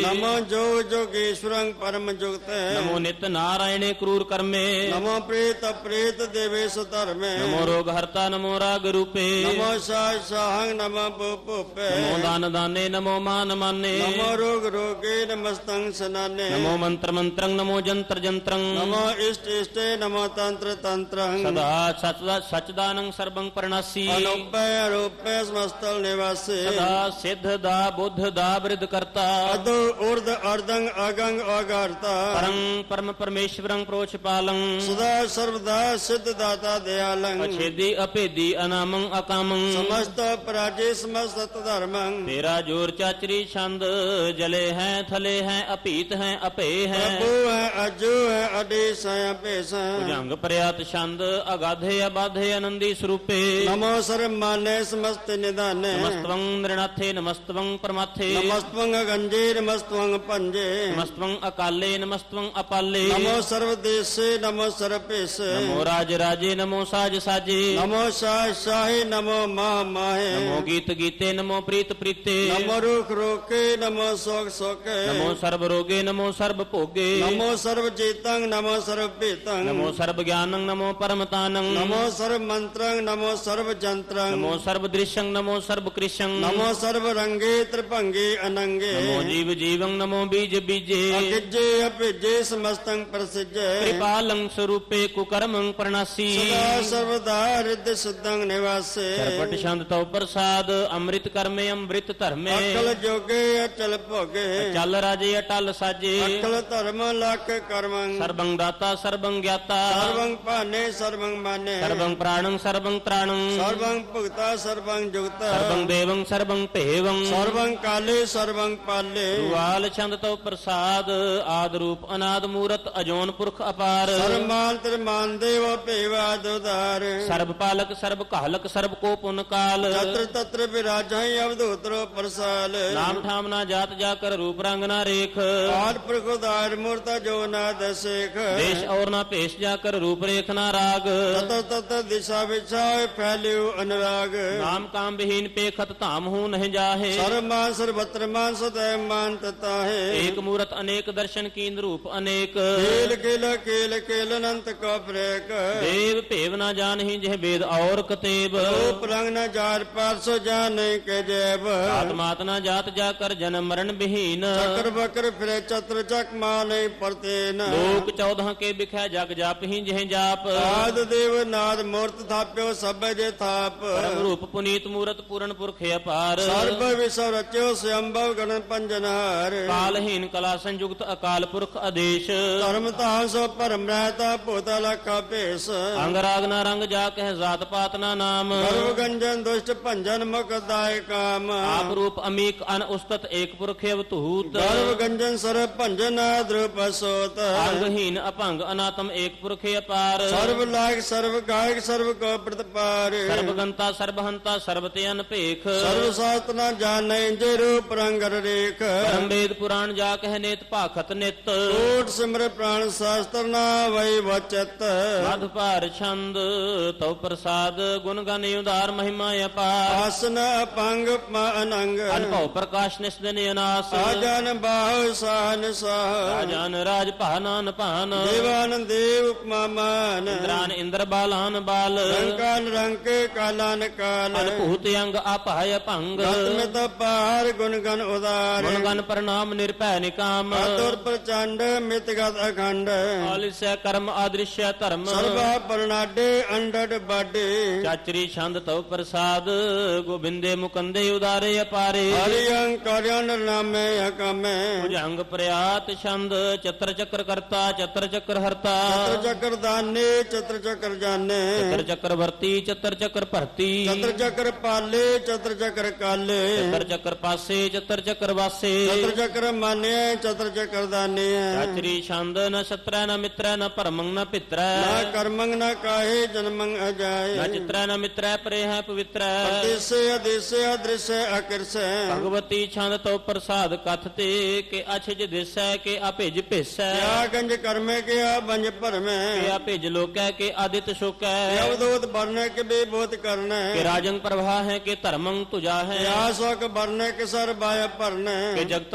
B: ਨਮੋ ਜੋਗ ਜੋਗੇਸ਼ਵਰੰ ਪਰਮ ਜੁਗਤੈ
A: ਨਮੋ ਨਿਤ ਨਾਰਾਇਣੇ ਕਰੂਰ ਕਰਮੇ
B: ਨਮੋ ਪ੍ਰੇਤ ਅਪ੍ਰੇਤ ਦੇਵੇਸ਼ ਧਰਮੇ
A: ਨਮੋ ਰੋਗ ਹਰਤਾ ਨਮੋ ਰਾਗ ਰੂਪੇ
B: ਨਮੋ ਸਾਹ ਸਾਹੰ ਨਮੋ ਭੂਪੇ
A: ਨਮੋ ਦਾਨ ਦਾਨੇ ਨਮੋ ਮਾਨ ਮਾਨੇ
B: ਨਮੋ ਰੋਗ ਰੋਗੇ ਨਮਸਤੰ ਸਨਾਨੇ
A: ਨਮੋ ਮੰਤਰ ਮੰਤਰੰ ਨਮੋ ਜੰਤਰ ਜੰਤਰੰ
B: ਨਮੋ ਇਸ਼ਟ ਇਸ਼ਟੇ ਨਮੋ ਤੰਤਰ ਤੰਤਰੰ
A: ਸਦਾ ਸਚਦਾਨੰ ਸਰਬੰ ਪਰਨਾਸੀ
B: ਅਨੂਪੈ ਅਰੂਪੈ ਸਮਸਤਲ ਨਿਵਾਸੀ
A: ਸਦਾ ਸਿੱਧ ਦਾ ਬੁੱਧ ਦਾ ਬ੍ਰਿਧ ਕਰਤਾ
B: ਅਦੋ ਉਰਦ ਅਰਦੰ ਅਗੰਗ ਅਗਰਤਾ
A: ਪਰੰ ਪਰਮ ਪਰਮੇਸ਼ਵਰੰ ਪ੍ਰੋਛ ਪਾਲੰ
B: ਸਦਾ ਸਰਵਦਾ ਸਿੱਧ ਦਾਤਾ ਦਿਆਲੰ
A: ਅਛੇਦੀ ਅਭੇਦੀ ਅਨਾਮੰ ਅਕਾਮੰ
B: ਸਮਸਤ ਪਰਾਜੇ ਸਮਸਤ ਧਰਮੰ
A: ਤੇਰਾ ਜੋਰ ਚਾਚਰੀ ਛੰਦ ਜਲੇ ਹੈ ਥਲੇ ਹੈ ਅਭੀਤ ਹੈ ਅਭੇ ਹੈ
B: ਪ੍ਰਭੂ ਹੈ ਅਜੂ ਹੈ ਅਡੇਸ ਹੈ ਅਪੇਸ
A: ਭੁਜੰਗ ਪ੍ਰਿਆਤ ਛੰਦ ਅਗਾਧੇ ਅਬਾਧੇ ਆਨੰਦੀ ਸਰੂਪੇ
B: ਨਮੋ ਸਰਬ ਮਾਨੇ ਸਮਸਤ ਨਿਦਾਨੇ
A: ਨਮਸਤਵੰ ਨਿਰਨਾਥੇ ਨਮਸਤਵੰ ਪਰਮਾਥੇ
B: ਨਮਸਤਵੰ ਗੰਜੇ ਨਮਸਤਵੰ ਪੰਜੇ
A: ਨਮਸਤਵੰ ਅਕਾਲੇ ਨਮਸਤਵੰ ਅਪਾਲੇ
B: ਨਮੋ ਸਰਵ ਦੇਸੇ ਨਮੋ ਸਰਬ ਭੇਸ
A: ਨਮੋ ਰਾਜ ਰਾਜੇ ਨਮੋ ਸਾਜ ਸਾਜੇ
B: ਨਮੋ ਸਾਹ ਸਾਹੇ ਨਮੋ ਮਾਹ ਮਾਹੇ
A: ਨਮੋ ਗੀਤ ਗੀਤੇ ਨਮੋ ਪ੍ਰੀਤ ਪ੍ਰੀਤੇ
B: ਨਮੋ ਰੁਖ ਰੋਕੇ ਨਮੋ ਸੋਖ ਸੋਕੇ
A: ਨਮੋ ਸਰਬ ਰੋਗੇ ਨਮੋ ਸਰਬ ਭੋਗੇ
B: ਨਮੋ ਸਰਬ ਚੇਤੰ ਨਮੋ ਸਰਬ ਭੇਤੰ
A: ਨਮੋ ਸਰਬ ਗਿਆਨੰ ਨਮੋ ਪਰਮਤਾਨੰ
B: ਨਮੋ ਸਰਬ ਮੰਤਰੰ ਨਮੋ ਸਰਬ ਜੰਤਰੰ
A: ਨਮੋ ਸਰਬ ਦ੍ਰਿਸ਼ੰ ਨਮੋ ਸਰਬ ਕ੍ਰਿਸ਼ੰ
B: ਨਮੋ ਸਰਬ ਰੰਗੇ ਤ੍ਰਿਭੰਗੇ ਅਨੰਗੇ
A: ਨਮੋ ਜੀਵ ਜੀਵੰ ਨਮੋ ਬੀਜ ਬੀਜੇ
B: ਅਕਿਜੇ ਅਭਿਜੇ ਸਮਸਤੰ ਪ੍ਰਸਿਜੇ
A: ਕ੍ਰਿਪਾਲੰ ਸਰੂਪੇ ਕੁਕਰਮੰ ਪ੍ਰਣਾਸੀ
B: ਸਦਾ ਸਰਵਦਾ ਰਿੱਧ ਸਿद्धੰ ਨਿਵਾਸੇ
A: ਸਰਪਟ ਛੰਦ ਤਉ ਪ੍ਰਸਾਦ ਅੰਮ੍ਰਿਤ ਕਰਮੇ ਅੰਮ੍ਰਿਤ ਧਰਮੇ
B: ਅਕਲ ਜੋਗੇ ਅਚਲ ਭੋਗੇ
A: ਚੱਲ ਰਾਜੇ ਅਟਲ ਸਾਜੇ
B: ਅਕਲ ਧਰਮ ਲਖ ਕਰਮੰ
A: ਸਰਬੰ ਦਾਤਾ ਸਰਬੰ ਗਿਆਤਾ
B: ਸਰਵੰ ਭਾਨੇ ਸਰਵੰ ਮਾਨੇ
A: ਸਰਬੰ ਪ੍ਰਾਣੰ ਸਰਬੰ ਤ੍ਰਾਣੰ
B: ਸਰਵੰ ਭੁਗਤਾ ਸਰਵੰ ਜੁਗਤਾ
A: ਸਰਬੰ ਦੇਵੰ ਸਰਬੰ ਭੇਵੰ
B: ਸਰਵੰ ਕਾਲੇ ਸਰਵੰ ਪਾਲੇ
A: ਦੁਆਲ ਛੰਦ ਤਉ ਪ੍ਰਸਾਦ ਆਦ ਰੂਪ ਅਨਾਦ ਮੂਰਤ ਅਜੋਨ ਪੁਰਖ ਅਪਾਰ
B: ਸਰਮਾਨ ਤਰਮਾਨ ਦੇਵ ਭੇਵਾ ਦੁਦਾਰ
A: ਸਰਬ ਪਾਲਕ ਸਰਬ ਕਾਲਕ ਸਰਬ ਕੋ ਪੁਨ ਕਾਲ
B: ਤਤਰ ਤਤਰ ਵਿਰਾਜੈ ਅਵਧੂਤਰੋ ਪ੍ਰਸਾਲ
A: ਨਾਮ ਠਾਮ ਨਾ ਜਾਤ ਜਾ ਕਰ ਰੂਪ ਰੰਗ ਨਾ ਰੇਖ
B: ਆਦ ਪ੍ਰਖ ਉਦਾਰ ਮੂਰਤਾ ਜੋ ਨਾ ਦਸੇਖ
A: ਦੇਸ਼ ਔਰ ਨਾ ਭੇਸ਼ ਜਾ ਕਰ ਰੂਪ ਰੇਖ ਨਾ ਰਾਗ
B: ਤਤ ਤਤ ਦਿਸ਼ਾ ਵਿਛਾਇ ਫੈਲਿਓ ਅਨਰਾਗ
A: ਨਾਮ ਕਾਮ ਵਿਹੀਨ ਪੇਖਤ ਧਾਮ ਹੂ ਨਹੀਂ ਜਾਹੇ
B: ਸਰਮਾਨ ਸਰਬਤਰ ਮਾਨ ਸਦੈ ਮਾਨ ਤਤਾਹੇ
A: ਏਕ ਮੂਰਤ ਅਨੇਕ ਦਰਸ਼ਨ ਕੀਨ ਰੂਪ ਅਨੇਕ
B: ਕੇਲ ਕੇਲ ਕੇਲ ਕੇਲ ਅਨੰਤ ਕੋ ਪ੍ਰੇਕ
A: ਦੇਵ ਭੇਵ ਨਾ ਜਾਣਹੀ ਜਿਹ ਵੇਦ ਔਰ ਕਤੇਬ
B: ਰੂਪ ਰੰਗ ਨ ਜਾਰ ਪਰਸੋ ਜਾਣੇ ਕੇ ਜੈਬ
A: ਆਤਮਾਤ ਨਾ ਜਾਤ ਜਾ ਕਰ ਜਨਮ ਮਰਨ ਵਿਹੀਨ
B: ਚੱਕਰ ਬਕਰ ਫਿਰੇ ਚਤਰ ਚੱਕ ਮਾਲੇ ਪਰਤੇਨ
A: ਲੋਕ 14 ਕੇ ਬਿਖੈ ਜਗ ਜਾਪਹੀ ਜਿਹ ਜਾਪ
B: ਆਦ ਦੇਵ ਨਾਦ ਮੂਰਤ ਥਾਪਿਓ ਸਭੈ ਜੇ ਥਾਪ
A: ਪਰਮ ਰੂਪ ਪੁਨੀਤ ਮੂਰਤ ਪੂਰਨ ਪੁਰਖ ਅਪਾਰ
B: ਸਰਬ ਵਿਸਵ ਰਚਿਓ ਸੰਭਵ ਗਣ ਪੰਜਨਹਾਰ
A: ਕਾਲਹੀਨ ਕਲਾ ਸੰਯੁਕਤ ਅਕਾਲ ਪੁਰਖ ਆਦੇਸ਼
B: ਧਰਮ ਧਾਮ ਸੋ ਭਰਮ ਰਹਿਤਾ ਭੂਤਾ ਲਖਾ ਭੇਸ
A: ਅੰਗ ਰਾਗ ਨਾ ਰੰਗ ਜਾ ਕਹਿ ਜਾਤ ਪਾਤ ਨਾ ਨਾਮ
B: ਗਰਵ ਗੰਜਨ ਦੁਸ਼ਟ ਭੰਜਨ ਮੁਖ ਦਾਇ ਕਾਮ
A: ਆਪ ਰੂਪ ਅਮੀਕ ਅਨ ਉਸਤਤ ਏਕ ਪੁਰਖ ਅਵਤੂਤ
B: ਗਰਵ ਗੰਜਨ ਸਰ ਭੰਜਨ ਦ੍ਰੁਪ ਸੋਤ
A: ਅੰਗਹੀਨ ਅਭੰਗ ਅਨਾਤਮ ਏਕ ਪੁਰਖ ਅਪਾਰ
B: ਸਰਬ ਲਾਇਕ ਸਰਬ ਗਾਇਕ ਸਰਬ ਕੋ ਪ੍ਰਤਪਾਰ
A: ਸਰਬ ਗੰਤਾ ਸਰਬ ਹੰਤਾ ਸਰਬ ਤੇ ਅਨਭੇਖ
B: ਸਰਬ ਸਾਤ ਨਾ ਜਾਣੈ ਜੇ ਰੂਪ ਰੰਗਰ ਰੇਖ
A: ਪਰਮ ਵੇਦ ਪੁਰਾਣ ਜਾ ਕਹਿ ਨੇਤ ਭਾਖਤ ਨਿਤ
B: ਓਟ ਸਿਮਰ ਪ੍ਰਾਣ ਸ਼ਾਸਤਰ ਨਾ ਵੈ ਵਚਤ
A: ਮਧ ਭਾਰ ਛੰਦ ਤਉ ਪ੍ਰਸਾਦ ਗੁਣ ਗਨ ਉਦਾਰ ਮਹਿਮਾ ਅਪਾਰ
B: ਆਸਨ ਅਪੰਗ ਅਨੰਗ
A: ਅਨਭਉ ਪ੍ਰਕਾਸ਼ ਨਿਸਦਨ ਅਨਾਸ
B: ਆਜਨ ਬਾਹੁ ਸਾਹਨ ਸਾਹ
A: ਰਾਜਨ ਰਾਜ ਭਾਨਾਨ ਭਾਨ
B: ਦੇਵਾਨ ਦੇਵ ਉਪਮਾ ਮਾਨ
A: ਇੰਦਰਾਨ ਇੰਦਰ ਬਾਲਾਨ ਬਾਲ
B: ਰੰਕਾਨ ਰੰਕ ਕਾਲਾਨ ਕਾਲ
A: ਅਨਭੂਤ ਅੰਗ ਆਪਹਾਇ ਭੰਗ
B: ਗਤਮਿਤ ਪਾਰ ਗੁਣ ਗਨ ਉਦਾਰ
A: ਗੁਣ ਗਨ ਪ੍ਰਣਾਮ ਨਿਰਭੈ ਨਿਕਾਮ
B: ਅਤੁਰ ਪ੍ਰਚੰਡ ਮਿਤਗਤ ਅਖੰਡ
A: ਆਲਿਸੈ ਕਰਮ ਆਦ੍ਰਿਸ਼ੈ ਧਰਮ
B: ਸਰਬਾ ਪਰਨਾਡੇ ਅੰਡੜ ਬਾਡੇ
A: ਚਾਚਰੀ ਛੰਦ ਤਉ ਪ੍ਰਸਾਦ ਗੋਬਿੰਦੇ ਮੁਕੰਦੇ ਉਦਾਰੇ ਅਪਾਰੇ
B: ਹਰਿ ਅੰਕਰਿਆਨ ਨਾਮੇ ਹਕਮੇ
A: ਭੁਜੰਗ ਪ੍ਰਿਆਤ ਛੰਦ ਚਤਰ ਚੱਕਰ ਕਰਤਾ ਚਤਰ ਚੱਕਰ ਹਰਤਾ
B: ਚਤਰ ਚੱਕਰ ਦਾਨੇ ਚਤਰ ਚੱਕਰ ਜਾਣੇ
A: ਚਤਰ ਚੱਕਰ ਵਰਤੀ ਚਤਰ ਚੱਕਰ ਭਰਤੀ
B: ਚਤਰ ਚੱਕਰ ਪਾਲੇ ਚਤਰ ਚੱਕਰ ਕਾਲੇ
A: ਚਤਰ ਚੱਕਰ ਪਾਸੇ ਚਤਰ ਚੱਕਰ ਵਾਸੇ
B: ਚਤਰ ਚੱਕਰ ਮਾਨਿਆ ਚਤਰ ਚੱਕਰ ਦਾਨਿਆ
A: ਚਾਚਰੀ ਛੰਦ ਨ ਛਤਰੈ ਨ ਮਿੱਤਰੈ ਨ ਭਰਮੰ ਨ ਪਿਤਰੈ
B: ਨਾ ਕਰਮੰ ਨਾ ਕਾਹੇ ਜਨਮੰ ਅਜਾਏ
A: ਨ ਚਿਤਰੈ ਨ ਮਿੱਤਰੈ ਪਰੇ ਹੈ ਪਵਿੱਤਰੈ
B: ਦੇਸੇ ਅਦੇਸੇ ਅਦ੍ਰਿਸ਼ੇ ਅਕਿਰਸੈ
A: ਭਗਵਤੀ ਛੰਦ ਤਉ ਪ੍ਰਸਾਦ ਕਥ ਤੇ ਕਿ ਅਛਿਜ ਦਿਸੈ ਕਿ ਆਪਿਜ ਭੇਸੈ
B: ਕਿਆ ਗੰਜ ਕਰਮੇ ਕਿਆ ਬੰਜ ਭਰਮੈ
A: ਕਿ ਆਪਿਜ ਲੋਕੈ ਕਿ ਆਦਿਤ ਸ਼ੋਕੈ
B: ਅਵਦੋਤ ਬਰਨੇ ਕਿ ਬੇਬੋਤ ਕਰਨੈ
A: ਕਿ ਰਾਜੰ ਪ੍ਰਭਾ ਹੈ ਕਿ ਧਰਮੰ ਤੁਜਾ ਹੈ
B: ਕਿਆ ਸੁਖ ਬਰਨੇ ਕਿ ਸਰ ਬਾਇ ਭਰਨੈ
A: ਕਿ ਜਗਤੰ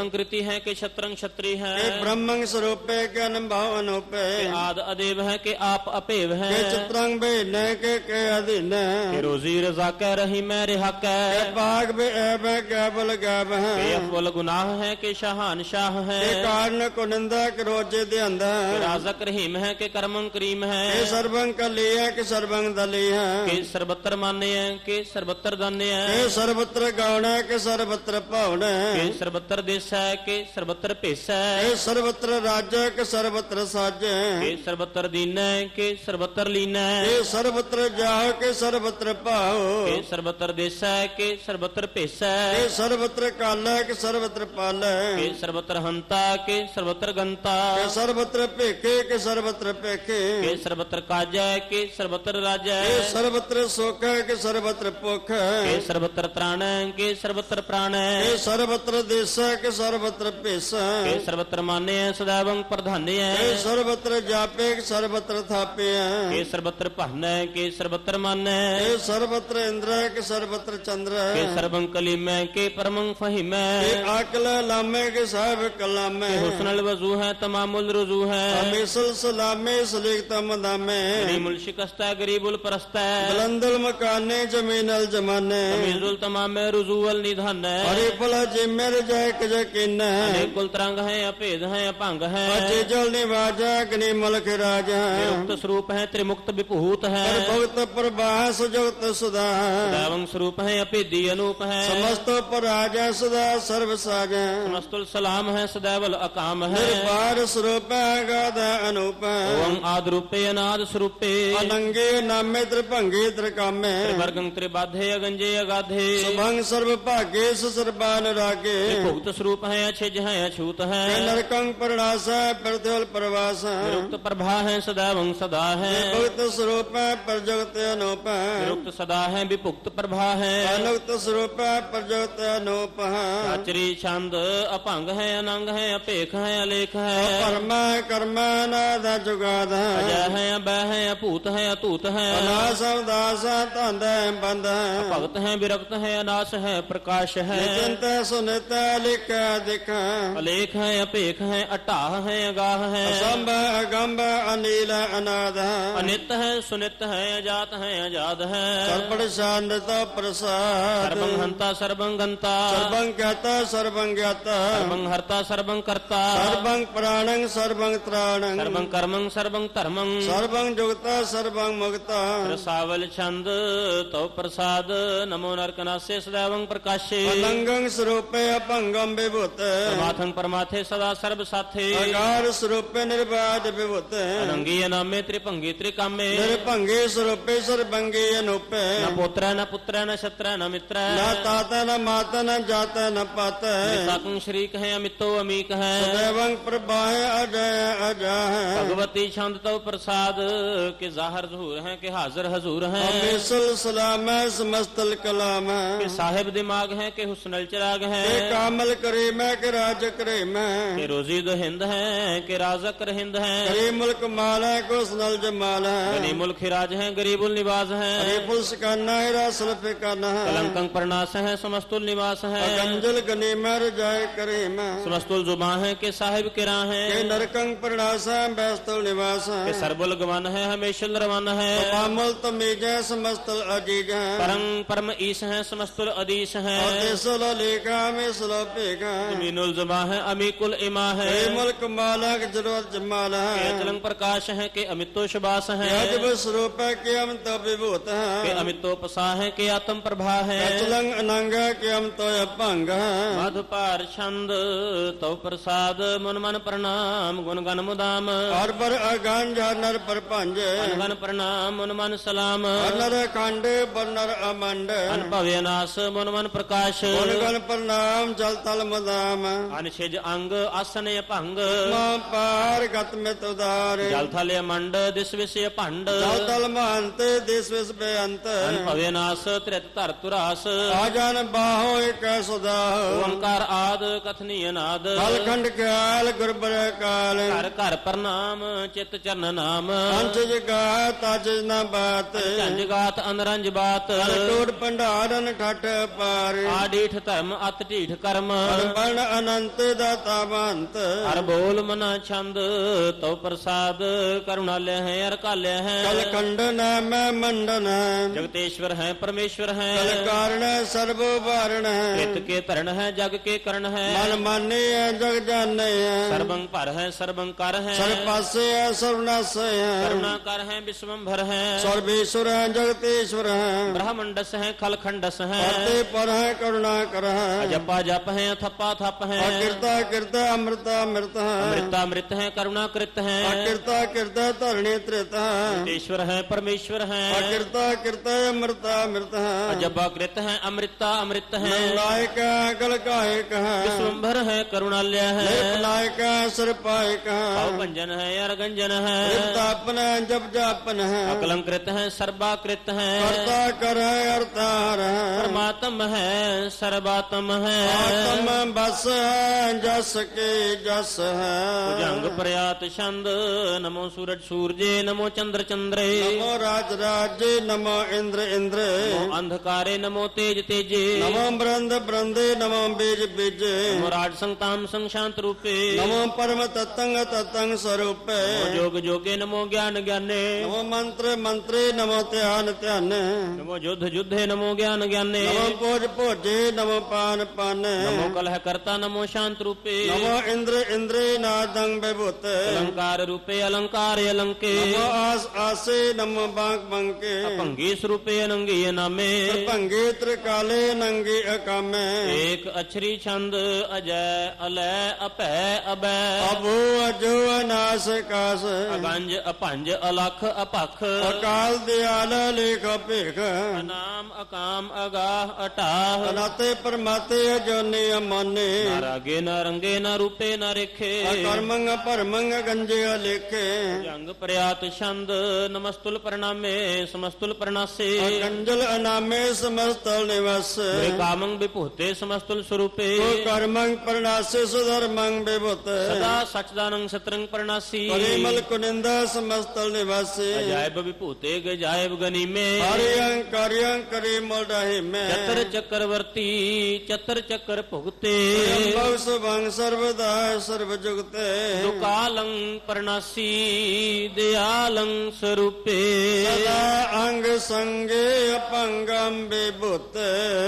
A: कृतं कृति है के शत्रंग क्षत्रि है
B: के ब्रह्मं स्वरूपे के अनुभव अनूपे
A: के आद अदेव है के आप अपेव है
B: के चित्रंग बेन के अधीन
A: के रोजी रजा कै रही मैं रिहा कै
B: के पाग बे ऐब गैबल गैब
A: के
B: है
A: अफवल गुनाह है के शाहान शाह है
B: के कारण को निंदा के रोजे दे अंधा
A: के राजक रहीम है के कर्मं करीम है
B: के सर्वं कली है के सर्वं दली है
A: के सर्वत्र मान्य है के सर्वत्र दान्य है
B: के सर्वत्र गौण है के सर्वत्र पावन
A: के
B: है
A: सर्वत्र देश है के सर्वत्र पेश है
B: के सर्वत्र राज्य के सर्वत्र साज
A: के सर्वत्र दीन है के सर्वत्र लीन है
B: के सर्वत्र जाह के सर्वत्र पाओ
A: के सर्वत्र देश है के सर्वत्र पेश है
B: के सर्वत्र काल है के सर्वत्र पाल
A: के
B: है
A: सर्वत्र हंता के सर्वत्र गंता
B: के सर्वत्र पेखे के सर्वत्र पेखे
A: के सर्वत्र काज है के सर्वत्र राज
B: के
A: है
B: सर्वत्र सुख है के सर्वत्र पुख
A: के
B: है
A: सर्वत्र त्राण है के सर्वत्र प्राण है
B: के सर्वत्र देश है के सर्वत्र पेश
A: के
B: है
A: सर्वत्र मान्य है सदैवं प्रधान्य
B: के
A: है
B: सर्वत्र जापे के सर्वत्र थापे
A: के
B: है
A: सर्वत्र पहन है के सर्वत्र मान्य है
B: के सर्वत्र इंद्र है के सर्वत्र चंद्र
A: के
B: है
A: सर्वं कलीम है के परमं फहीम
B: के
A: है
B: आकल लामे के साहब कलामे
A: के हुस्नल वजू है तमामुल रुजू है
B: हमेशल सलामे सलीक तमदामे
A: गरीमुल शिकस्ता गरीबुल परस्ता
B: बुलंदुल मकाने जमीनल जमाने
A: तमीजुल तमामे रुजूवल निधन है
B: हरि फल जिमेर जय के जकीन
A: अनेक कुल तरंग है अभेद है अभंग है
B: अजय जल निवाजा अग्नि मलक राज
A: निरुक्त स्वरूप है त्रिमुक्त विभूत है
B: भक्त प्रभा सुजगत सुधा
A: दैवं स्वरूप है अपेदी अनूप है
B: समस्त पराज सदा सर्व साज
A: समस्तुल सलाम है सदैवल अकाम है
B: निर्वार स्वरूप गाध अनूप
A: ओम आद रूपे अनाद स्वरूपे
B: अनंगे नामे त्रिभंगे त्रिकामे
A: त्रिवर्गं त्रिबाधे अगंजे अगाधे
B: सुभंग सर्व भागे सर्बान रागे
A: भुक्त स्वरूप है अछिज है अछूत है
B: नरकं प्रणास प्रतिल प्रवास
A: निरुक्त प्रभा है सदैवं सदा है
B: भक्त स्वरूप प्रजगत अनूप
A: निरुक्त सदा है विपुक्त प्रभा है
B: अनुक्त स्वरूप प्रजगत अनूप
A: आचरी छंद अभंग है अनंग है अपेख है अलेख है
B: कर्म कर्म नाद जुगाद
A: अजय है अभय है अपूत है अतूत है
B: अनास अवदास धंध बंध
A: भगत है विरक्त है अनाश है प्रकाश है
B: निचिंत सुनित लिख दिख
A: अलेख है अपेख है अटाह है अगाह है
B: असंभ अगंभ अनिल अनाद
A: अनित है सुनित है अजात है आजाद है
B: सर्पण शांत प्रसाद
A: सर्वं हंता सर्वं गंता
B: सर्वं ज्ञाता सर्वं ज्ञाता
A: सर्वं हर्ता सर्वं कर्ता
B: सर्वं प्राणं सर्वं त्राणं
A: सर्वं कर्मं सर्वं धर्मं
B: सर्वं जुगता सर्वं मुक्ता
A: रसावल छंद तो प्रसाद नमो नरकनास्य सदैवं प्रकाशे
B: अलंगं स्वरूपे अपंगम विभूत
A: प्रमाथं परमाथे सदा सर्व साथे
B: अगार स्वरूपे निर्वाद विभूत
A: अनंगी अनामे त्रिभंगी त्रिकामे
B: निर्भंगे स्वरूपे सर्वंगे अनुपे
A: न पोत्र न पुत्र न शत्र न मित्र
B: न ताता न माता न जाता न पाता
A: साकुं शरीक है अमितो अमीक है
B: सदैवं प्रभाय अजय अजय
A: भगवती छंद तो प्रसाद के जाहर जहूर हैं के हाजिर हजूर हैं
B: अमिसल सलाम समस्तल कलाम
A: के साहिब दिमाग हैं के हुस्नल चिराग हैं
B: के कामल करे मैं के राज करे मैं
A: के रोजी दो हिंद हैं के राजक हिंद हैं
B: करे मुल्क माल है को सनल जमाल है
A: गनी मुल्क राज हैं गरीबुल निवास
B: हरे
A: हैं
B: पुल्स करना है रासल पे करना है
A: कलंकं प्रणास हैं समस्तुल निवास हैं
B: गंजल गनी मर जाए करे मैं
A: समस्तुल जुबा हैं के साहिब किरा
B: के
A: हैं
B: नरकं प्रणास है बैस्तल निवास
A: के
B: है
A: सरबुल गवन है हमेशुल रवन है
B: पामुल तमीज है समस्तल अजीज है
A: परं परम ईश हैं समस्तुल अदीश हैं
B: और देशल लेखा में सलो पेगा
A: मीनुल जुबा है अमीकुल इमा है
B: हरे मुल्क मालक जरूरत जमाल
A: के
B: है
A: अचलंग प्रकाश है के अमितो शबास है
B: याजब स्वरूप है के हम तो विभूत
A: के
B: है
A: अमितो पसा है के आत्म प्रभा है
B: अचलंग अनंग के हम तो अपंग है
A: मधुपार छंद तो प्रसाद मन मन प्रणाम गुण गण मुदाम
B: और पर अगन नर पर पंज
A: गण प्रणाम मन मन सलाम
B: नर खंड पर नर अमंड
A: अनुभव्य नाश मन मन प्रकाश
B: गण प्रणाम जल तल मदाम
A: अनशिज अंग आसन भंग
B: मां पार गत में तुदार
A: जल थल मंड दिस विषय भंड
B: जल तल महंत देश विश बेअंत
A: अनुभव्य नाश त्रित धर तुरास
B: आजन बाहो एक सुधा
A: ओंकार आद कथनीय नाद
B: अलखंड ख्याल गुरबर काल
A: घर घर प्रणाम चित चरण नाम
B: अंच जगा ताज न बात
A: झंझ गात अनरंज बात
B: टोट भंडारन ठठ पार
A: आडीठ धर्म अत ढीठ कर्म
B: ਬਣ ਅਨੰਤ ਦਾਤਾ ਬੰਤ
A: ਹਰ ਬੋਲ ਮਨਾ ਛੰਦ ਤਉ ਪ੍ਰਸਾਦ ਕਰੁਣਾਲਿਆ ਹੈ ਅਰ ਕਾਲਿਆ ਹੈ
B: ਕਲ ਖੰਡਨ ਮੈਂ ਮੰਡਨ
A: ਜਗਤੇਸ਼ਵਰ ਹੈ ਪਰਮੇਸ਼ਵਰ ਹੈ
B: ਕਲ ਕਾਰਣ ਸਰਬ ਵਾਰਣ
A: ਕਿਤ ਕੇ ਧਰਨ ਹੈ ਜਗ ਕੇ ਕਰਨ ਹੈ
B: ਮਨ ਮਾਨੇ ਜਗ ਜਾਣੇ
A: ਸਰਬੰ ਭਰ ਹੈ ਸਰਬੰ ਕਰ ਹੈ
B: ਸਰਬ ਪਾਸੇ ਸਰਬ ਨਾਸੇ
A: ਕਰੁਣਾ ਕਰ ਹੈ ਵਿਸ਼ਵੰਭਰ ਹੈ
B: ਸਰਵੇਸ਼ਵਰ ਜਗਤੇਸ਼ਵਰ
A: ਬ੍ਰਹਮੰਡਸ ਹੈ ਖਲਖੰਡਸ ਹੈ
B: ਪਰਤੇ ਪਰ ਹੈ ਕਰੁਣਾ ਕਰ
A: ਜਪਾ ਜਪ ਹੈ ਥੱਪਾ ਥੱਪ ਹੈ
B: ਕਿਰਤਾ ਕਿਰਤਾ ਅੰਮ੍ਰਿਤਾ ਅੰਮ੍ਰਿਤ
A: ਅੰਮ੍ਰਿਤਾ ਅੰਮ੍ਰਿਤ ਹੈ ਕਰੁਣਾ ਕ੍ਰਿਤ ਹੈ
B: ਕਿਰਤਾ ਕਿਰਤਾ ਧਰਣੀ ਤ੍ਰਿਤ
A: ਈਸ਼ਵਰ ਹੈ ਪਰਮੇਸ਼ਵਰ ਹੈ
B: ਕਿਰਤਾ ਕਿਰਤਾ ਅੰਮ੍ਰਿਤਾ ਅੰਮ੍ਰਿਤ
A: ਜਪਾ ਕ੍ਰਿਤ ਹੈ ਅੰਮ੍ਰਿਤਾ ਅੰਮ੍ਰਿਤ ਹੈ
B: ਨਾਇਕ ਕਲ ਕਾਇਕ
A: ਵਿਸ਼ਵੰਭਰ ਹੈ ਕਰੁਣਾਲਿਆ ਹੈ
B: ਨਾਇਕ ਸਰਪਾਇਕ
A: ਭਾਵ ਭੰਜਨ ਹੈ ਅਰਗੰਜਨ ਹੈ
B: ਤਾਪਨ ਜਪ ਜਾਪਨ
A: ਅਕਲੰਕ੍ਰਿਤ ਹੈ ਸਰਬਾਕ੍ਰਿਤ ਹੈ
B: ਕਰਤਾ ਕਰ ਅਰਤਾਰ
A: ਪਰਮਾਤਮ ਹੈ ਸਰਬਾਤਮ ਹੈ
B: ਆਤਮ ਬਸ ਹੈ ਜਸ ਕੇ ਜਸ ਹੈ
A: ਭੁਜੰਗ ਪ੍ਰਿਆਤ ਛੰਦ ਨਮੋ ਸੂਰਜ ਸੂਰਜੇ ਨਮੋ ਚੰਦਰ ਚੰਦਰੇ
B: ਨਮੋ ਰਾਜ ਰਾਜੇ ਨਮੋ ਇੰਦਰ ਇੰਦਰੇ
A: ਨਮੋ ਅੰਧਕਾਰੇ ਨਮੋ ਤੇਜ ਤੇਜੇ
B: ਨਮੋ ਬ੍ਰੰਦ ਬ੍ਰੰਦੇ ਨਮੋ ਬੀਜ ਬੀਜੇ
A: ਨਮੋ ਰਾਜ ਸੰਤਾਮ ਸੰਸ਼ਾਂਤ ਰੂਪੇ
B: ਨਮੋ ਪਰਮ ਤਤੰਗ ਤਤੰਗ ਸਰੂਪੇ
A: ਨਮੋ ਜੋਗ ਜੋਗੇ ਨਮੋ ਗਿਆਨ ਗਿਆਨੇ
B: ਨਮੋ ਮੰਤਰ ਮੰਤਰੇ ਨਮੋ ਧਿਆਨ ਧਿਆਨੇ
A: ਨਮੋ ਜੁਧ ਜੁਧੇ ਨਮੋ ਗਿਆਨ ਗਿਆਨੇ
B: ਨਮੋ ਭੋਜ ਭੋਜੇ ਨਮੋ ਪਾਨ ਪਾਨੇ
A: ਨਮੋ ਕਲਹ ਕਰਤਾ ਨਮੋ ਸ਼ਾਂਤ ਰੂਪੇ
B: ਨਮੋ ਇੰਦਰ ਇੰਦਰੇ ਨਾਦੰ ਬਿਭੂਤ
A: ਅਲੰਕਾਰ ਰੂਪੇ ਅਲੰਕਾਰ ਅਲੰਕੇ
B: ਨਮੋ ਆਸ ਆਸੇ ਨਮੋ ਬਾਂਕ ਬੰਕੇ
A: ਭੰਗੀ ਸਰੂਪੇ ਅਨੰਗੀ ਨਾਮੇ
B: ਭੰਗੇ ਤ੍ਰਿਕਾਲੇ ਨੰਗੇ ਅਕਾਮੇ
A: ਏਕ ਅਛਰੀ ਛੰਦ ਅਜੈ ਅਲੈ ਅਭੈ ਅਬੈ
B: ਅਬੂ ਅਜੋ ਅਨਾਸ ਕਾਸ
A: ਅਗੰਜ ਅਭੰਜ ਅਲਖ ਅਪਖ
B: ਅਕਾਲ ਦਿਆਲ ਲੇਖ ਭੇਖ
A: ਨਾਮ ਅਕਾਮ ਅਗਾਹ ਅਟਾਹ
B: ਅਨਾਤੇ ਪਰਮਾਤੇ ਅਜੋਨੇ ਅਮਾਨੇ
A: ਨਾ ਰਾਗੇ ਨਾ ਰੰਗੇ ਨਾ ਰੂਪੇ ਨਾ ਰੇਖੇ
B: ਕਰਮੰਗ ਭਰਮੰਗ ਗੰਜੇ ਲੇਖੇ
A: ਜੰਗ ਪ੍ਰਿਆਤ ਛੰਦ ਨਮਸਤੁਲ ਪ੍ਰਣਾਮੇ ਸਮਸਤੁਲ ਪ੍ਰਣਾਸੇ
B: ਗੰਜਲ ਅਨਾਮੇ ਸਮਸਤਲ ਨਿਵਾਸ
A: ਮੇਰੇ ਕਾਮੰ ਵਿਭੂਤੇ ਸਮਸਤੁਲ ਸਰੂਪੇ
B: ਕਰਮੰਗ ਪਰਨਾਸੇ ਸੁਧਰਮੰਗ ਬਿਭੂਤ
A: ਸਦਾ ਸਚਦਾਨੰ ਸਤਰੰਗ ਪ੍ਰਣਾਸੀ
B: ਪਰਿਮਲ ਕੁਨਿੰਦਾ ਸਮਸਤਲ ਨਿਵਾਸੀ
A: ਅਜਾਇਬ ਵਿਭੂਤੇ ਗਜਾਇਬ ਗਨੀਮੇ
B: ਹਰਿਯੰ ਕਰਿਯੰ ਕਰੀ ਮੋਡਾਹੀ ਮੈਂ
A: ਚਤਰ ਚੱਕਰਵਰਤੀ ਚਤਰ ਚੱਕਰ ਭੁਗਤੇ
B: ਭਵ ਸੁਭੰ ਸਰਵਦਾ ਸਰਬ ਜੁਗਤੇ
A: ਦੁਕਾਲੰ ਪ੍ਰਣਾਸੀ ਦਿਆਲੰ ਸਰੂਪੇ
B: ਸਦਾ ਅੰਗ ਸੰਗੇ ਅਪੰਗੰ ਬਿਭੂਤ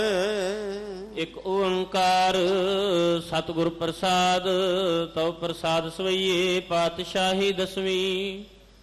A: ਇਕ ਓੰਕਾਰ ਸਤਿਗੁਰ ਪ੍ਰਸਾਦ ਤਉ ਪ੍ਰਸਾਦ ਸਵਈਏ ਪਾਤਸ਼ਾਹੀ ਦਸਵੀਂ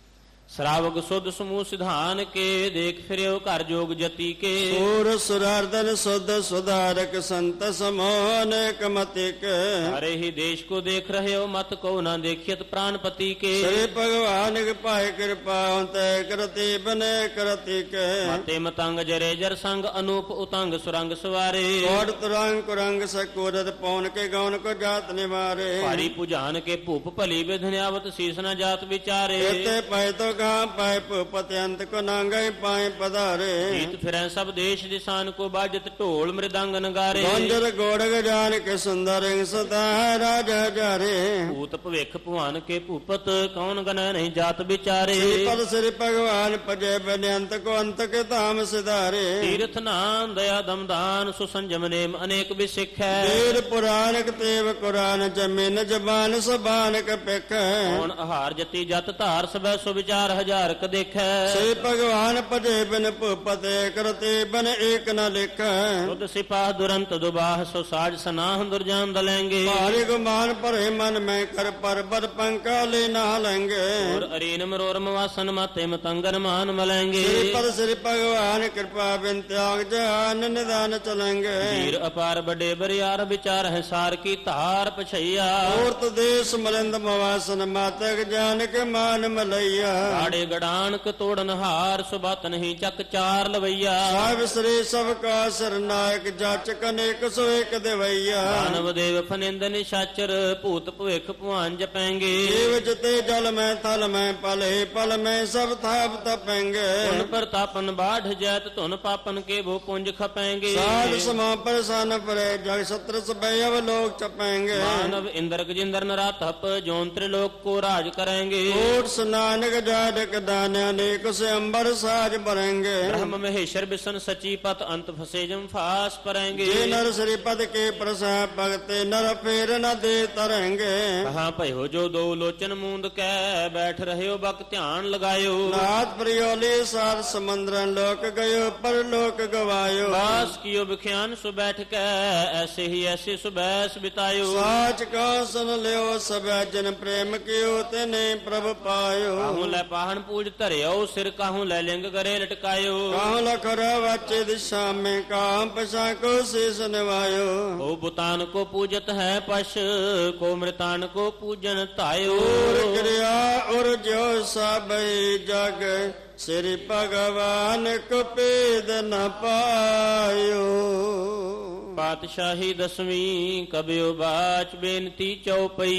A: ਸ਼ਰਾਵਗ ਸੁਧ ਸਮੂਹ ਸਿਧਾਨ ਕੇ ਦੇਖ ਫਿਰਿਓ ਘਰ ਜੋਗ ਜਤੀ ਕੇ
B: ਸੂਰ ਸੁਰਾਰਦਨ ਸੁਧ ਸੁਧਾਰਕ ਸੰਤ ਸਮੋਹਨ ਕਮਤਿਕ
A: ਹਰੇ ਹੀ ਦੇਸ਼ ਕੋ ਦੇਖ ਰਹੇ ਹੋ ਮਤ ਕੋ ਨਾ ਦੇਖਿਤ ਪ੍ਰਾਨਪਤੀ ਕੇ
B: ਸ੍ਰੀ ਭਗਵਾਨ ਕੀ ਪਾਏ ਕਿਰਪਾ ਹੁੰਤੇ ਕਰਤੀ ਬਨੇ ਕਰਤੀ ਕੇ
A: ਮਤੇ ਮਤੰਗ ਜਰੇ ਜਰ ਸੰਗ ਅਨੂਪ ਉਤੰਗ ਸੁਰੰਗ ਸਵਾਰੇ
B: ਕੋਟ ਤੁਰੰਗ ਕੁਰੰਗ ਸਕੂਰਤ ਪੌਣ ਕੇ ਗਉਨ ਕੋ ਜਾਤ ਨਿਵਾਰੇ
A: ਭਾਰੀ ਪੁਜਾਨ ਕੇ ਭੂਪ ਭਲੀ ਵਿਧਨਿਆਵਤ ਸੀਸ ਨਾ ਜਾਤ ਵਿਚਾਰੇ
B: ਇਤੇ ਪੈ ਤੋ ਗਾ ਪਾਏ ਭੂਪਤ ਅੰਤ ਕੋ ਨਾਂਗੈ ਪਾਏ ਪਧਾਰੇ
A: ਗੀਤ ਫਿਰੈ ਸਭ ਦੇਸ਼ ਦਿਸਾਨ ਕੋ ਬਾਜਤ ਢੋਲ ਮ੍ਰਿਦੰਗ ਨਗਾਰੇ
B: ਗੋੰਜਰ ਗੋੜਗ ਜਾਨ ਕੇ ਸੁੰਦਰ ਸਦਾ ਰਾਜ ਹਜਾਰੇ
A: ਭੂਤ ਭਵਿਖ ਭਵਾਨ ਕੇ ਭੂਪਤ ਕੌਣ ਗਨੈ ਨਹੀਂ ਜਾਤ ਵਿਚਾਰੇ
B: ਸ੍ਰੀ ਪਦ ਸ੍ਰੀ ਭਗਵਾਨ ਭਜੇ ਬਨੰਤ ਕੋ ਅੰਤ ਕੇ ਧਾਮ ਸਿਧਾਰੇ
A: ਤੀਰਥ ਨਾਮ ਦਇਆ ਦਮਦਾਨ ਸੁਸੰਜਮ ਨੇਮ ਅਨੇਕ ਵਿਸਿਖੈ
B: ਵੇਦ ਪੁਰਾਣਕ ਤੇਵ ਕੁਰਾਨ ਜਮੀਨ ਜ਼ਬਾਨ ਸਬਾਨਕ ਪਿਖ
A: ਕੌਣ ਆਹਾਰ ਜਤੀ ਜਤ ਧਾਰ ਸਭੈ ਸੋ ਵਿਚਾਰ ਹਜ਼ਾਰਕ ਦੇਖੈ
B: ਸ੍ਰੀ ਭਗਵਾਨ ਭਜੇ ਬਿਨ ਭੂਪਤ ਕਰਤੇ ਬਨ ਏਕ ਨ ਲਿਖੈ
A: ਦੁੱਧ ਸਿਪਾਹ ਦੁਰੰਤ ਦੁਬਾਹ ਸੋ ਸਾਜ ਸਨਾਹ ਦੁਰਜਾਨ ਦਲੈਂਗੇ
B: ਭਾਰੇ ਗੁਮਾਨ ਭਰੇ ਮਨ ਮੈਂ ਕਰ ਪਰਬਤ ਪੰਕਾ ਲੈ ਨਾ ਲੈਂਗੇ
A: ਔਰ ਅਰੀਨ ਮਰੋਰਮ ਵਾਸਨ ਮਾਤੇ ਮਤੰਗਨ ਮਾਨ ਮਲੈਂਗੇ
B: ਸ੍ਰੀ ਪਦ ਸ੍ਰੀ ਭਗਵਾਨ ਕਿਰਪਾ ਬਿਨ ਤਿਆਗ ਜਹਾਨ ਨਿਦਾਨ ਚਲੈਂਗੇ
A: ਵੀਰ ਅਪਾਰ ਵੱਡੇ ਬਰਿਆਰ ਵਿਚਾਰ ਹੈ ਸਾਰ ਕੀ ਧਾਰ ਪਛਈਆ
B: ਮੂਰਤ ਦੇਸ ਮਲਿੰਦ ਮਵਾਸਨ ਮਾਤਕ ਜਾਨ ਕੇ ਮਾਨ ਮਲਈਆ
A: ਆੜੇ ਗੜਾਨਕ ਤੋੜਨ ਹਾਰ ਸੁਬਤ ਨਹੀਂ ਚੱਕ ਚਾਰ ਲਵਈਆ
B: ਸਾਹਿਬ ਸ੍ਰੀ ਸਭ ਕਾ ਸਰਨਾਇਕ ਜਾਚਕ ਅਨੇਕ ਸੋ ਏਕ ਦੇਵਈਆ
A: ਦਾਨਵ ਦੇਵ ਫਨਿੰਦ ਨਿਸ਼ਾਚਰ ਭੂਤ ਭਵਿਖ ਭਵਾਨ ਜਪੈਂਗੇ
B: ਜੀਵ ਜਤੇ ਜਲ ਮੈਂ ਥਲ ਮੈਂ ਪਲੇ ਪਲ ਮੈਂ ਸਭ ਥਾਪ ਤਪੈਂਗੇ
A: ਪੁਨ ਪ੍ਰਤਾਪਨ ਬਾਢ ਜੈਤ ਧੁਨ ਪਾਪਨ ਕੇ ਭੋ ਪੁੰਜ ਖਪੈਂਗੇ
B: ਸਾਧ ਸਮਾ ਪਰਸਨ ਪਰੇ ਜਗ ਸਤਰ ਸਬੈ ਅਵਲੋਕ ਚਪੈਂਗੇ
A: ਮਾਨਵ ਇੰਦਰ ਗਜਿੰਦਰ ਨਰਾਤਪ ਜੋਨ ਤ੍ਰਿਲੋਕ ਕੋ ਰਾਜ ਕਰੈਂਗੇ
B: ਕੋਟ ਸਨਾਨਕ ਜਾ अडक दान अनेक से अंबर साज भरेंगे
A: ब्रह्म महेश्वर बिसन सची पत अंत फसे जम फास परेंगे
B: जे नर श्रीपद के प्रसाद भगते नर फेर न दे तरेंगे
A: कहाँ भयो जो दो लोचन मूंद कै बैठ रहे हो बक ध्यान लगायो
B: नाथ प्रियोली सार समंद्र लोक गयो पर लोक गवायो
A: बास कियो बिख्यान सु बैठ कै ऐसे ही ऐसे सुबैस बितायो
B: साच का सुन लियो सब जन प्रेम कियो तेने प्रभ पायो
A: काहू लै पाहन पूज धरियो सिर काहू लै लिंग करे लटकायो
B: काहू लखर वाचे दिशा में काम पशा को शीस निवायो
A: ओ बुतान को पूजत है पश को मृतान को पूजन तायो
B: और क्रिया और जो सब जग श्री भगवान को पेद न पायो
A: पातशाही दसवीं कबियो बाच बेनती चौपई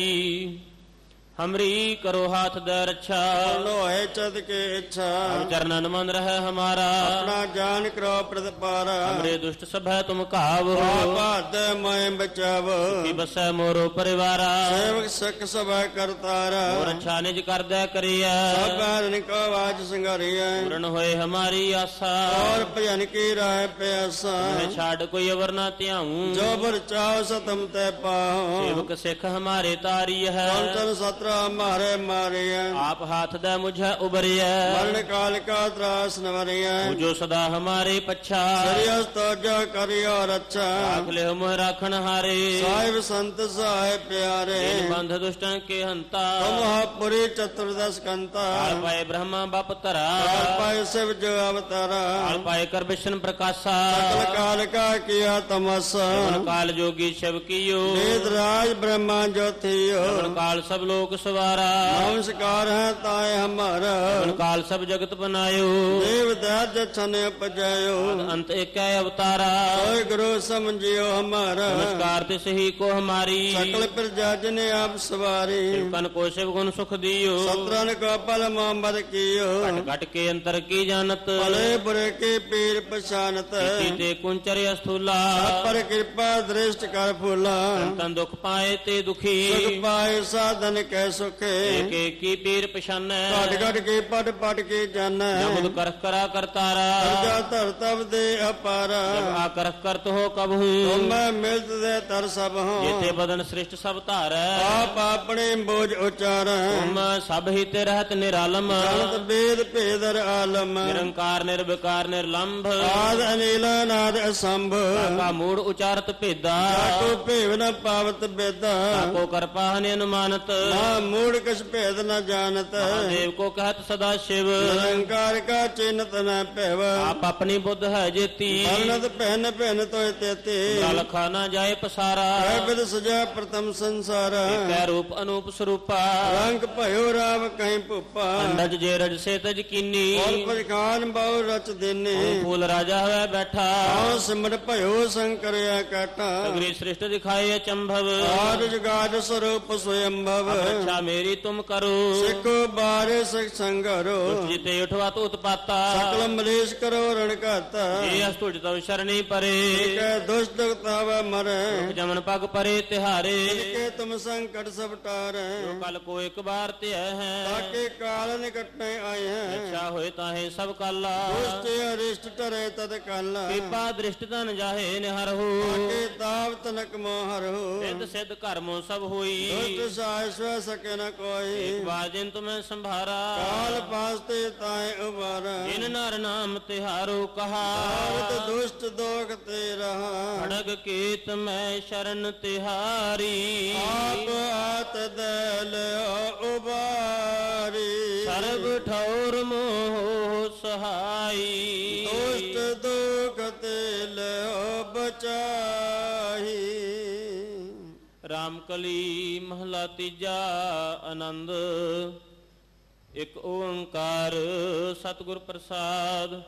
A: हमरी करो हाथ दे रक्षा
B: लोहे चद के इच्छा
A: चरणन मन रहे हमारा
B: अपना जान करो प्रतिपारा
A: हमरे दुष्ट सब है तुम कावो
B: बात मैं बचावो
A: कि बसै मोरो परिवारा
B: सेवक सख सब करतारा
A: और अच्छा निज कर दे करिया
B: सब को आज संगरिया
A: पूर्ण होए हमारी आशा
B: और भजन की राह प्यासा
A: मैं छाड़ कोई अवर ना त्याऊं
B: जो बर चाहो सतम ते पाओ
A: सेवक सिख हमारे तारी है
B: सत्र मारे मारिया
A: आप हाथ दे मुझे उबरिया
B: मरण काल का त्रास नवरिया
A: जो सदा हमारे पच्छा
B: तो जो करियो रक्षा
A: राख ले मोह राखन हारे
B: साहिब संत साहिब प्यारे
A: बंध दुष्टन के हंता
B: महापुरी चतुर्दश कंता
A: पाए ब्रह्मा बाप तरा
B: पाए शिव जो अवतारा
A: पाए कर विष्णु प्रकाशा
B: सकल काल का किया तमसा
A: काल जोगी शिव कियो
B: वेद राज ब्रह्मा जो थियो
A: काल सब लोग सवारा
B: नमस्कार है ताए हमारा
A: काल सब जगत बनायो
B: देव दैज छन पजायो
A: अंत एक अवतारा
B: गुरु समझियो हमारा
A: नमस्कार तिस ही को हमारी
B: सकल प्रजा जिने आप सवारी
A: कन को शिव गुण सुख दियो
B: सत्रन को पल मोहम्मद कियो
A: घट के अंतर की जानत
B: भले बुरे के पीर पछानत
A: ते कुंचर स्थूला
B: पर कृपा दृष्ट कर फूला
A: तन दुख पाए ते दुखी
B: सुख पाए साधन कै सुखे
A: एक की पीर पछान
B: घट घट के पट पट के जन
A: जब कर करा करतारा
B: धर तब दे अपारा
A: जब आकर करत हो कब हूँ
B: तुम मिलत दे तर सब हो
A: जेते बदन श्रेष्ठ सब तार
B: आप अपने बोझ उचार
A: तुम सब ही ते रहत निरालम
B: जानत वेद भेदर आलम
A: निरंकार निर्विकार निर्लंभ
B: आद अनिल नाद असंभ
A: का मूड उचारत भेदा
B: को भेव न पावत बेदा
A: को कर पाहन अनुमानत
B: मूड कछ भेद न जानत
A: देव को कहत सदा शिव
B: निरंकार का चिन्हत न पेव
A: आप अपनी बुद्ध है जेती
B: वर्णत पहन पहन तो तेती
A: लखा न जाए पसारा
B: विद सजा प्रथम संसार
A: कै रूप अनूप स्वरूपा
B: रंग भयो राम कहीं पुपा
A: अंडज जे रज से तज कीनी
B: और परिखान बहु रच देने
A: फूल राजा है बैठा
B: सिमर भयो शंकर काटा
A: सगरी सृष्ट दिखाए अचंभव
B: आज गाज स्वरूप स्वयंभव
A: अच्छा मेरी तुम करो
B: सिखो बारे सिख संगरो
A: जिते उठवा तो उत्पाता
B: सकल मलेश करो रण कहता
A: ये अस्तुज तव शरणी परे
B: दुष्ट तव मरे
A: जमन पग परे तिहारे
B: के तुम संकट सब टारे
A: कल को एक बार त्य है
B: ताके काल निकट नहीं आए हैं
A: अच्छा होए ताहे सब काला
B: दुष्ट अरिष्ट टरे तद काला
A: कृपा दृष्टि तन जाहे निहर हो
B: ताके ताव तनक मोहर हो
A: सिद्ध सिद्ध कर्मों सब हुई
B: दुष्ट साय स्व सके न कोई
A: एक बार जिन तुम्हें संभारा
B: काल पासते ताए उबारा
A: इन नर नाम तिहारो कहा
B: दुष्ट दोग ते रहा
A: खड़ग केत में शरण तिहारी
B: आप आत दल उबारी
A: सर्व ठौर मोह सहाई
B: दुष्ट दुख ते बचाही
A: रामकली महला तीजा आनंद एक ओंकार सतगुर प्रसाद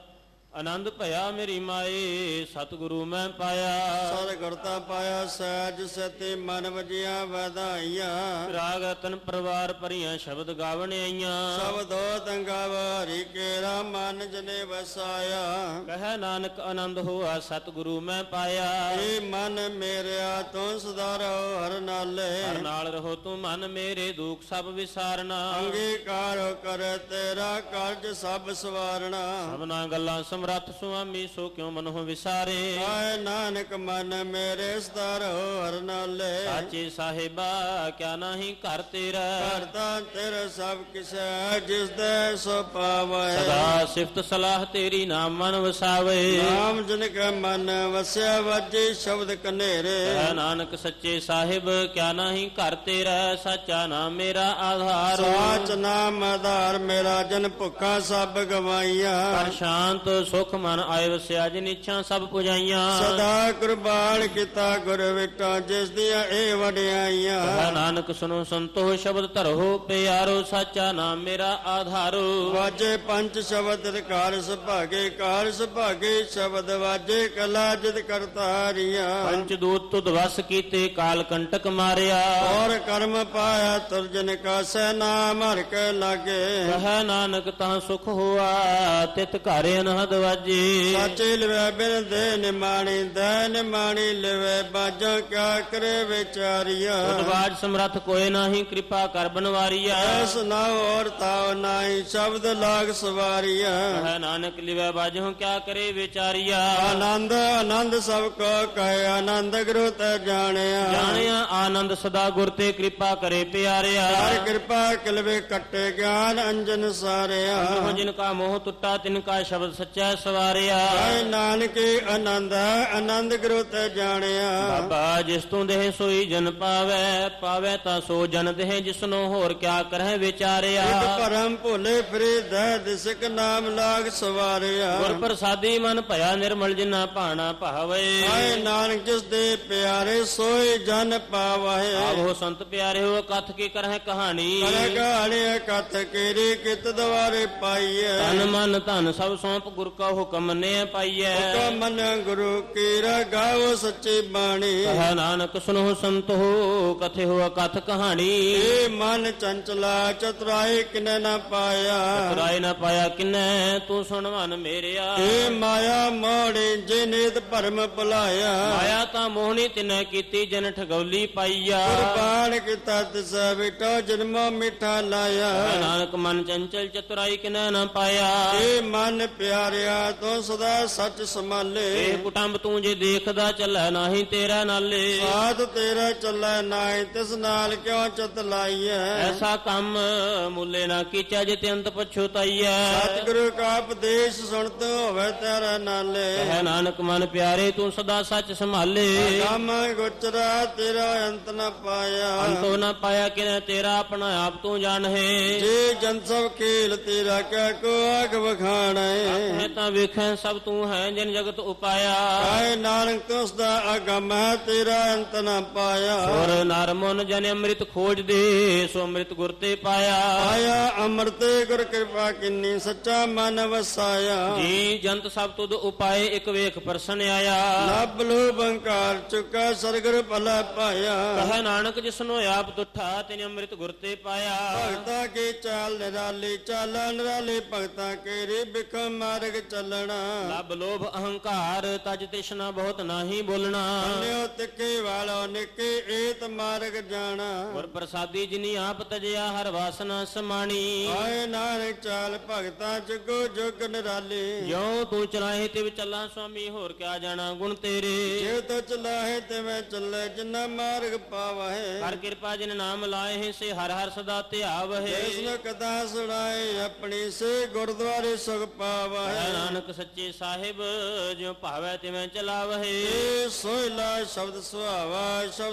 A: ਆਨੰਦ ਭਇਆ ਮੇਰੀ ਮਾਏ ਸਤਿਗੁਰੂ ਮੈਂ ਪਾਇਆ।
B: ਸਰ ਗੁਰਤਾ ਪਾਇਆ ਸਹਿਜ ਸਤੀ ਮਨ ਵਜੀਆਂ ਵਧਾਈਆਂ।
A: ਰਾਗ ਰਤਨ ਪਰਿਵਾਰ ਭਰੀਆਂ ਸ਼ਬਦ ਗਾਵਣ ਆਈਆਂ।
B: ਸ਼ਬਦੋ ਤੰਗਾਵ ਹਰੀ ਕੇਰਾ ਮਨ ਜਨੇ ਵਸਾਇਆ।
A: ਕਹੈ ਨਾਨਕ ਆਨੰਦ ਹੋਆ ਸਤਿਗੁਰੂ ਮੈਂ ਪਾਇਆ।
B: ਏ ਮਨ ਮੇਰਿਆ ਤੂੰ ਸੁਧਾਰੋ ਹਰ ਨਾਲੇ।
A: ਹਰ ਨਾਲ ਰਹੋ ਤੂੰ ਮਨ ਮੇਰੇ ਦੁੱਖ ਸਭ ਵਿਸਾਰਨਾ।
B: ਅੰਗੀਕਾਰ ਕਰ ਤੇਰਾ ਕਾਰਜ ਸਭ ਸਵਾਰਣਾ।
A: ਸਭਨਾ ਗੱਲਾਂ ਸਮਰੱਥ ਸੁਆਮੀ ਸੋ ਕਿਉ ਮਨਹੁ ਵਿਸਾਰੇ।
B: ਆਏ ਨਾਨਕ ਮਨ ਮੇਰੇ ਸੁਧਾਰੋ ਹਰ ਨਾਲੇ।
A: ਸਾਚੇ ਸਾਹਿਬਾ ਕਿਆ ਨਾਹੀ ਘਰ ਤੇਰਾ।
B: ਘਰ ਤਾਂ ਤੇਰਾ ਸਭ ਕਿਸੈ ਜਿਸ ਦੇ ਸੋ ਪਾਵੈ।
A: ਸਦਾ ਸਿਫਤ ਸਲਾਹ ਤੇਰੀ ਨਾਮ ਮਨ ਵਸਾਵੇ।
B: ਨਾਮ ਜਿਨ ਕੈ ਮਨ ਵਸਿਆ ਵਾਜੇ ਸ਼ਬਦ ਕਨੇਰੇ।
A: ਕਹਿ ਨਾਨਕ ਸੱਚੇ ਸਾਹਿਬ ਕਿਆ ਨਾਹੀ ਘਰ ਤੇਰਾ। ਸਾਚਾ ਨਾਮ ਮੇਰਾ ਆਧਾਰ।
B: ਸਾਚ ਨਾਮ ਆਧਾਰ ਮੇਰਾ ਜਨ ਭੁੱਖਾ ਸਭ ਗਵਾਈਆਂ।
A: ਪਰ ਸ਼ਾਂਤ ਸੁਖ ਮਨ ਆਏ ਵਸਿਆ ਜਿਨ ਇੱਛਾ ਸਭ ਪੁਜਾਈਆਂ।
B: ਸਦਾ ਕੁਰਬਾਨ ਕੀਤਾ ਗੁਰ ਵਿਟਾ ਜਿਸ ਦੀਆਂ ਇਹ ਵਡਿਆਈਆਂ।
A: ਕਹਿ ਨਾਨਕ ਸੁਨੋ ਸੰਤੋ ਸ਼ਬਦ ਧਰੋ ਪਿਆਰੋ। ਸਾਚਾ ਨਾਮ ਮੇਰਾ ਆਧਾਰੋ।
B: ਵਾਜੇ ਪੰਜ ਸ਼ਬਦ ਕਾਰ ਸੁਭਾਗੇ ਕਾਰ ਸੁਭਾਗੇ ਸ਼ਬਦ ਵਾਜੇ ਕਲਾ ਜਿਤ ਕਰਤਾਰੀਆਂ।
A: ਪੰਚ ਦੂਤ ਤੁਧ ਵਸ ਕੀਤੇ ਕਾਲ ਕੰਟਕ ਮਾਰਿਆ।
B: ਔਰ ਕਰਮ ਪਾਇਆ ਤੁਰਜਨ ਕਾ ਸੈ ਨਾਮ ਹਰਿ ਕੇ ਲਾਗੇ।
A: ਕਹਿ ਨਾਨਕ ਤਾਂ ਸੁਖ ਹੋਆ ਤਿਤ ਘਰ ਅਨਹਦ ਵਾਜੇ।
B: ਸਾਚੇ ਲਿਵੈ ਬਿਨ ਦੇ ਨਿਮਾਣੀ ਦੇ ਨਿਮਾਣੀ ਲਿਵੈ ਬਾਜਾ ਕਿਆ ਕਰੇ ਵਿਚਾਰੀਆ।
A: ਉਦਵਾਜ ਸਮਰੱਥ ਕੋਇ ਨਾਹੀ ਕਿਰਪਾ ਕਰ ਬਨਵਾਰੀਆ।
B: ਐਸ ਨਾ ਔਰ ਤਾਉ ਨਾਹੀ ਸ਼ਬਦ ਲਾਗ ਸਵਾਰੀਆ।
A: ਕਹਿ ਨਾਨਕ ਲਿਵੈ ਬਾਜਹੁ ਕਿਆ ਕਰੇ ਵਿਚਾਰੀਆ।
B: ਆਨੰਦ ਆਨੰਦ ਸਭ ਕੋ ਕਹੇ ਆਨੰਦ ਗੁਰੂ ਤੇ ਜਾਣਿਆ।
A: ਜਾਣਿਆ ਆਨੰਦ ਸਦਾ ਗੁਰ ਤੇ ਕਿਰਪਾ ਕਰੇ ਪਿਆਰਿਆ।
B: ਹਰ ਕਿਰਪਾ ਕਿਲਵੇ ਕੱਟੇ ਗਿਆਨ ਅੰਜਨ ਸਾਰਿਆ।
A: ਮੋਹ ਜਿਨ ਕਾ ਮੋਹ ਟੁੱਟਾ ਤਿਨ ਕਾ ਸ਼ਬਦ ਸੱਚਾ ਸਵਾਰਿਆ।
B: ਆਏ ਨਾਨਕ ਆਨੰਦ ਆਨੰਦ ਗੁਰੂ ਤੇ ਜਾਣਿਆ।
A: ਬਾਬਾ ਜਿਸ ਤੂੰ ਦੇਹ ਸੋਈ ਜਨ ਪਾਵੈ ਪਾਵੈ ਤਾਂ ਸੋ ਜਨ ਦੇਹ ਜਿਸਨੋ ਹੋਰ ਕਿਆ ਕਰਹਿ ਵਿਚਾਰਿਆ।
B: ਇਕ ਭਰਮ ਭੁਲੇ ਫਿਰੇ ਦਹਿ ਦਿਸਕ ਨਾਮ ਲਾਗ ਸਵਾਰਿਆ।
A: ਗੁਰ ਪ੍ਰਸਾਦੀ ਮਨ ਭਇਆ ਨਿਰਮਲ ਜਿਨਾ ਭਾਣਾ ਭਾਵੇ।
B: ਆਏ ਨਾਨਕ ਜਿਸ ਦੇ ਪਿਆਰੇ ਸੋਈ ਜਨ ਪਾਵਹਿ।
A: ਆਵੋ ਸੰਤ ਪਿਆਰੇ ਹੋ ਕਥ ਕੀ ਕਰਹਿ ਕਹਾਣੀ।
B: ਕਰ ਕਹਾਣੀ ਕਥ ਕੀਰੀ ਕਿਤ ਦਵਾਰੇ ਪਾਈਐ।
A: ਤਨ ਮਨ ਧਨ ਸਭ ਸੌਂਪ ਗੁਰ ਕਾ ਹੁਕਮ ਨੇ ਪਾਈਐ।
B: ਹੁਕਮ ਮਨ ਗੁਰੂ ਕੀ ਗਾਵੋ ਸੱਚੀ ਬਾਣੀ।
A: ਕਹਿ ਨਾਨਕ ਸੁਨੋ ਸੰਤ ਹੋ ਕਥੇ ਹੋ ਕਥ ਕਹਾਣੀ।
B: ਏ ਮਨ ਚੰਚਲਾ ਚਤੁਰਾਈ ਕਿਨੇ ਨਾ ਪਾਇਆ।
A: ਚਤੁਰਾਈ ਨਾ ਪਾਇਆ ਕਿਨੈ ਤੂੰ ਸੁਣ ਮਨ ਮੇਰਿਆ।
B: ਏ ਮਾਇਆ ਮੋੜੀ ਜੇ ਨੀਤ ਭਰਮ ਭੁਲਾਇਆ।
A: ਮਾਇਆ ਤਾਂ ਮੋਹਣੀ ਤਿਨੈ ਕੀਤੀ ਜਨ ਠਗੌਲੀ ਪਾਈਆ।
B: ਕੁਰਬਾਨ ਕੀਤਾ ਤਿਸ ਵਿਟੋ ਜਨਮੋ ਮਿੱਠਾ ਲਾਇਆ।
A: ਕਹਿ ਨਾਨਕ ਮਨ ਚੰਚਲ ਚਤੁਰਾਈ ਕਿਨੈ ਨਾ ਪਾਇਆ।
B: ਏ ਮਨ ਪਿਆਰਿਆ ਤੂੰ ਸਦਾ ਸੱਚ ਸੰਭਾਲੇ।
A: ਇਹ ਕੁਟੰਬ ਤੂੰ ਜੇ ਦੇਖਦਾ ਚੱਲੈ ਨਾਹੀ ਤੇਰਾ ਨਾਲੇ।
B: ਸਾਧ ਤੇਰਾ ਚੱਲੈ ਨਾਹੀ ਤਿਸ ਨਾਲ ਕਿਉ ਚਤ ਲਾਈਐ।
A: ਐਸਾ ਕੰਮ ਮੁੱਲੇ ਨਾ ਕੀਚਾ ਜੇ ਤੇ ਅੰਤ ਪਛੁਤਾਈਐ।
B: ਸਤਿਗੁਰੂ ਕਾ ਉਪਦੇਸ਼ ਸੁਣਤ ਹੋਵੇ ਤੇਰਾ ਨਾਲੇ।
A: ਕਹਿ ਨਾਨਕ ਮਨ ਪਿਆਰੇ ਤੂੰ ਸਦਾ ਸੱਚ ਸੰਭਾਲੇ।
B: ਕੰਮ ਗੁਚਰਾ ਤੇਰਾ ਅੰਤ ਨ ਪਾਇਆ।
A: ਅੰਤੋ ਨਾ ਪਾਇਆ ਕਿਨੈ ਤੇਰਾ ਆਪਣਾ ਆਪ ਤੂੰ ਜਾਣਹਿ।
B: ਜੇ ਜਨ ਸਭ ਖੇਲ ਤੇਰਾ ਕਹਿ ਕੋ ਆਗ ਵਖਾਣੈ।
A: ਹੈ ਤਾਂ ਵੇਖੈ ਸਭ ਤੂੰ ਹੈ ਜਿਨ ਜਗਤ ਉਪਾਇਆ।
B: ਆਏ ਨਾਨਕ ਤੁਸ ਦਾ ਅਗਮ ਹੈ ਤੇਰਾ ਅੰਤ ਨ ਪਾਇਆ।
A: ਔਰ ਨਰ ਮਨ ਜਨ ਅੰਮ੍ਰਿਤ ਖੋਜ ਦੇ ਸੋ ਅੰਮ੍ਰਿਤ ਗੁਰ ਤੇ ਪਾਇਆ।
B: ਆਇਆ ਅੰਮ੍ਰਿਤ ਗੁਰ ਕਿਰਪਾ ਕਿੰਨੀ ਸੱਚਾ ਮਨ ਵਸਾਇਆ।
A: ਜੀ ਜੰਤ ਸਭ ਤੁਧ ਉਪਾਏ ਇੱਕ ਵੇਖ ਪਰਸਨ ਆਇਆ।
B: ਲੱਭ ਲੋ ਬੰਕਾਰ ਚੁਕਾ ਸਰਗੁਰ ਭਲਾ ਪਾਇਆ।
A: ਕਹਿ ਨਾਨਕ ਜਿਸਨੋ ਆਪ ਤੁਠਾ ਤਿਨ ਅੰਮ੍ਰਿਤ ਗੁਰ ਤੇ ਪਾਇਆ।
B: ਭਗਤਾ ਕੀ ਚਾਲ ਨਿਰਾਲੀ ਚਾਲਾਂ ਨਿਰਾਲੀ ਭਗਤਾ ਕੇ ਰੇ ਬਿਖ ਮਾਰਗ ਚੱਲਣਾ।
A: ਲੱਭ ਲੋਭ ਅਹੰਕਾਰ ਤਜ ਤਿਸ਼ਨਾ ਬਹੁਤ ਨਾਹੀ ਬੋਲਣਾ।
B: ਨਿਉ ਤਿੱਖੇ ਵਾਲੋ ਨਿੱਕੇ ਏਤ ਮਾਰਗ ਜਾਣਾ।
A: ਗੁਰ ਪ੍ਰਸਾਦੀ ਜਿਨੀ ਆਪ ਤਜਿਆ ਹਰ ਵਾਸਨਾ ਸਮਾਣੀ।
B: ਆਏ ਨਾਨਕ ਚਾਲ ਭਗਤਾ ਜੁਗੋ ਜੁਗ ਨਿਰਾਲੀ।
A: ਜਿਉ ਤੂੰ ਚਲਾਹੇ ਤਿਵ ਚੱਲਾਂ ਸੁਆਮੀ ਹੋਰ ਕਿਆ ਜਾਣਾ ਗੁਣ ਤੇਰੇ।
B: ਜੇ ਤੋ ਚਲਾਹੇ ਤਿਵੇਂ ਚੱਲੇ ਜਿਨਾ ਮਾਰਗ ਪਾਵਹਿ।
A: ਹਰ ਕਿਰਪਾ ਜਿਨ ਨਾਮ ਲਾਏ ਸੇ ਹਰ ਹਰ ਸਦਾ ਧਿਆਵਹਿ।
B: ਜਿਸ ਨੂੰ ਕਥਾ ਸੁਣਾਏ ਆਪਣੀ ਸੇ ਗੁਰਦੁਆਰੇ ਸੁਖ ਪਾਵਹਿ।
A: ਨਾਨਕ ਸੱਚੇ ਸਾਹਿਬ ਜਿਉ ਭਾਵੈ ਤਿਵੇਂ ਚਲਾਵਹਿ।
B: ਏ ਸੋਇਲਾ ਸ਼ਬਦ ਸੁਹਾਵਾ ਸ਼ਬਦ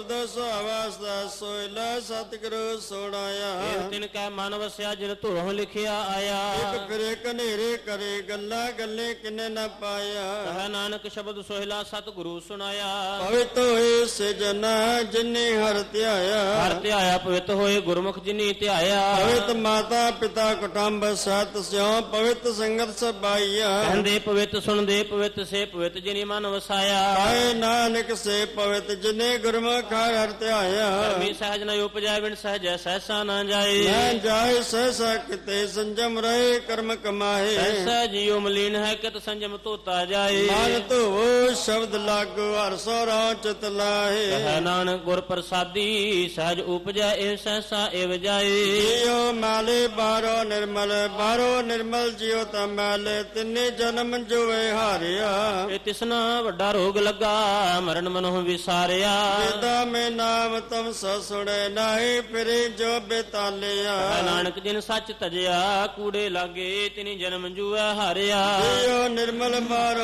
B: ਸ਼ਬਦ ਸੁਹਾਵਾਸਦਾ ਸੋਇਲਾ ਸਤਿਗੁਰੂ ਸੋੜਾਇਆ।
A: ਇਹ ਤਿਨ ਕੈ ਮਨ ਵਸਿਆ ਜਿਨ ਧੁਰੋਂ ਲਿਖਿਆ ਆਇਆ।
B: ਇੱਕ ਫਿਰੇ ਕਨੇਰੇ ਕਰੇ ਗੱਲਾਂ ਗੱਲੇ ਕਿਨੇ ਨਾ ਪਾਇਆ।
A: ਕਹੈ ਨਾਨਕ ਸ਼ਬਦ ਸੋਹਿਲਾ ਸਤਿਗੁਰੂ ਸੁਣਾਇਆ।
B: ਪਵਿੱਤ ਹੋਏ ਸੇ ਜਨਾ ਜਿਨੇ ਹਰ ਧਿਆਇਆ।
A: ਹਰ ਧਿਆਇਆ ਪਵਿੱਤ ਹੋਏ ਗੁਰਮੁਖ ਜਿਨੀ ਧਿਆਇਆ।
B: ਪਵਿੱਤ ਮਾਤਾ ਪਿਤਾ ਕੁਟੰਬ ਸਤ ਸਿਉ ਪਵਿੱਤ ਸੰਗਤ ਸਬਾਈਆ।
A: ਕਹਿੰਦੇ ਪਵਿੱਤ ਸੁਣਦੇ ਪਵਿੱਤ ਸੇ ਪਵਿੱਤ ਜਿਨੀ ਮਨ ਵਸਾਇਆ।
B: ਆਏ ਨਾਨਕ ਸੇ ਪਵਿੱਤ ਜਿਨੇ ਗੁਰਮੁਖ ਹਰ ਧਿਆਇਆ।
A: ਧਰਮੀ ਸਹਿਜ ਨ ਉਪਜੈ ਬਿਨ ਸਹਿਜੈ ਸਹਿਸਾ ਨਾ ਜਾਏ।
B: ਨਾ ਜਾਏ ਸਹਿਸਾ ਕਿਤੇ ਸੰਜਮ ਰਹੇ ਕਰਮ ਕਮਾਏ।
A: ਸਹਿਸਾ ਜੀਉ ਮਲੀਨ ਹੈ ਕਿਤ ਸੰਜਮ ਧੋਤਾ ਜਾਏ।
B: ਮਨ ਧੋਵੋ ਸ਼ਬਦ ਲਾਗੋ ਹਰ ਸੋਰਾ ਚਿਤ ਲਾਹੇ।
A: ਕਹੈ ਨਾਨਕ ਗੁਰ ਪ੍ਰਸਾਦੀ ਸਹਿਜ ਉਪਜੈ ਇਹ ਸਹਿਸਾ ਏਵ ਜਾਏ।
B: ਜੀਉ ਮਾਲੇ ਬਾਰੋ ਨਿਰਮਲ ਜਿਉ ਤਾ ਮੈਲੇ ਤਿੰਨੇ ਜਨਮ ਜੋਏ ਹਾਰਿਆ।
A: ਇਹ ਤਿਸਨਾ ਵੱਡਾ ਰੋਗ ਲੱਗਾ ਮਰਨ ਮਨੋਂ ਵਿਸਾਰਿਆ।
B: ਵੇਦਾ ਮੈਂ ਨਾਮ ਤਮ ਸੋ ਸੁਣੇ ਨਾਹੀ ਫਿਰੇ ਜੋ ਬੇਤਾਲਿਆ।
A: ਕਹੈ ਨਾਨਕ ਜਿਨ ਸੱਚ ਤਜਿਆ ਕੂੜੇ ਲਾਗੇ ਤਿਨੀ ਜਨਮ ਜੂਐ ਹਾਰਿਆ।
B: ਜੀਉ ਨਿਰਮਲ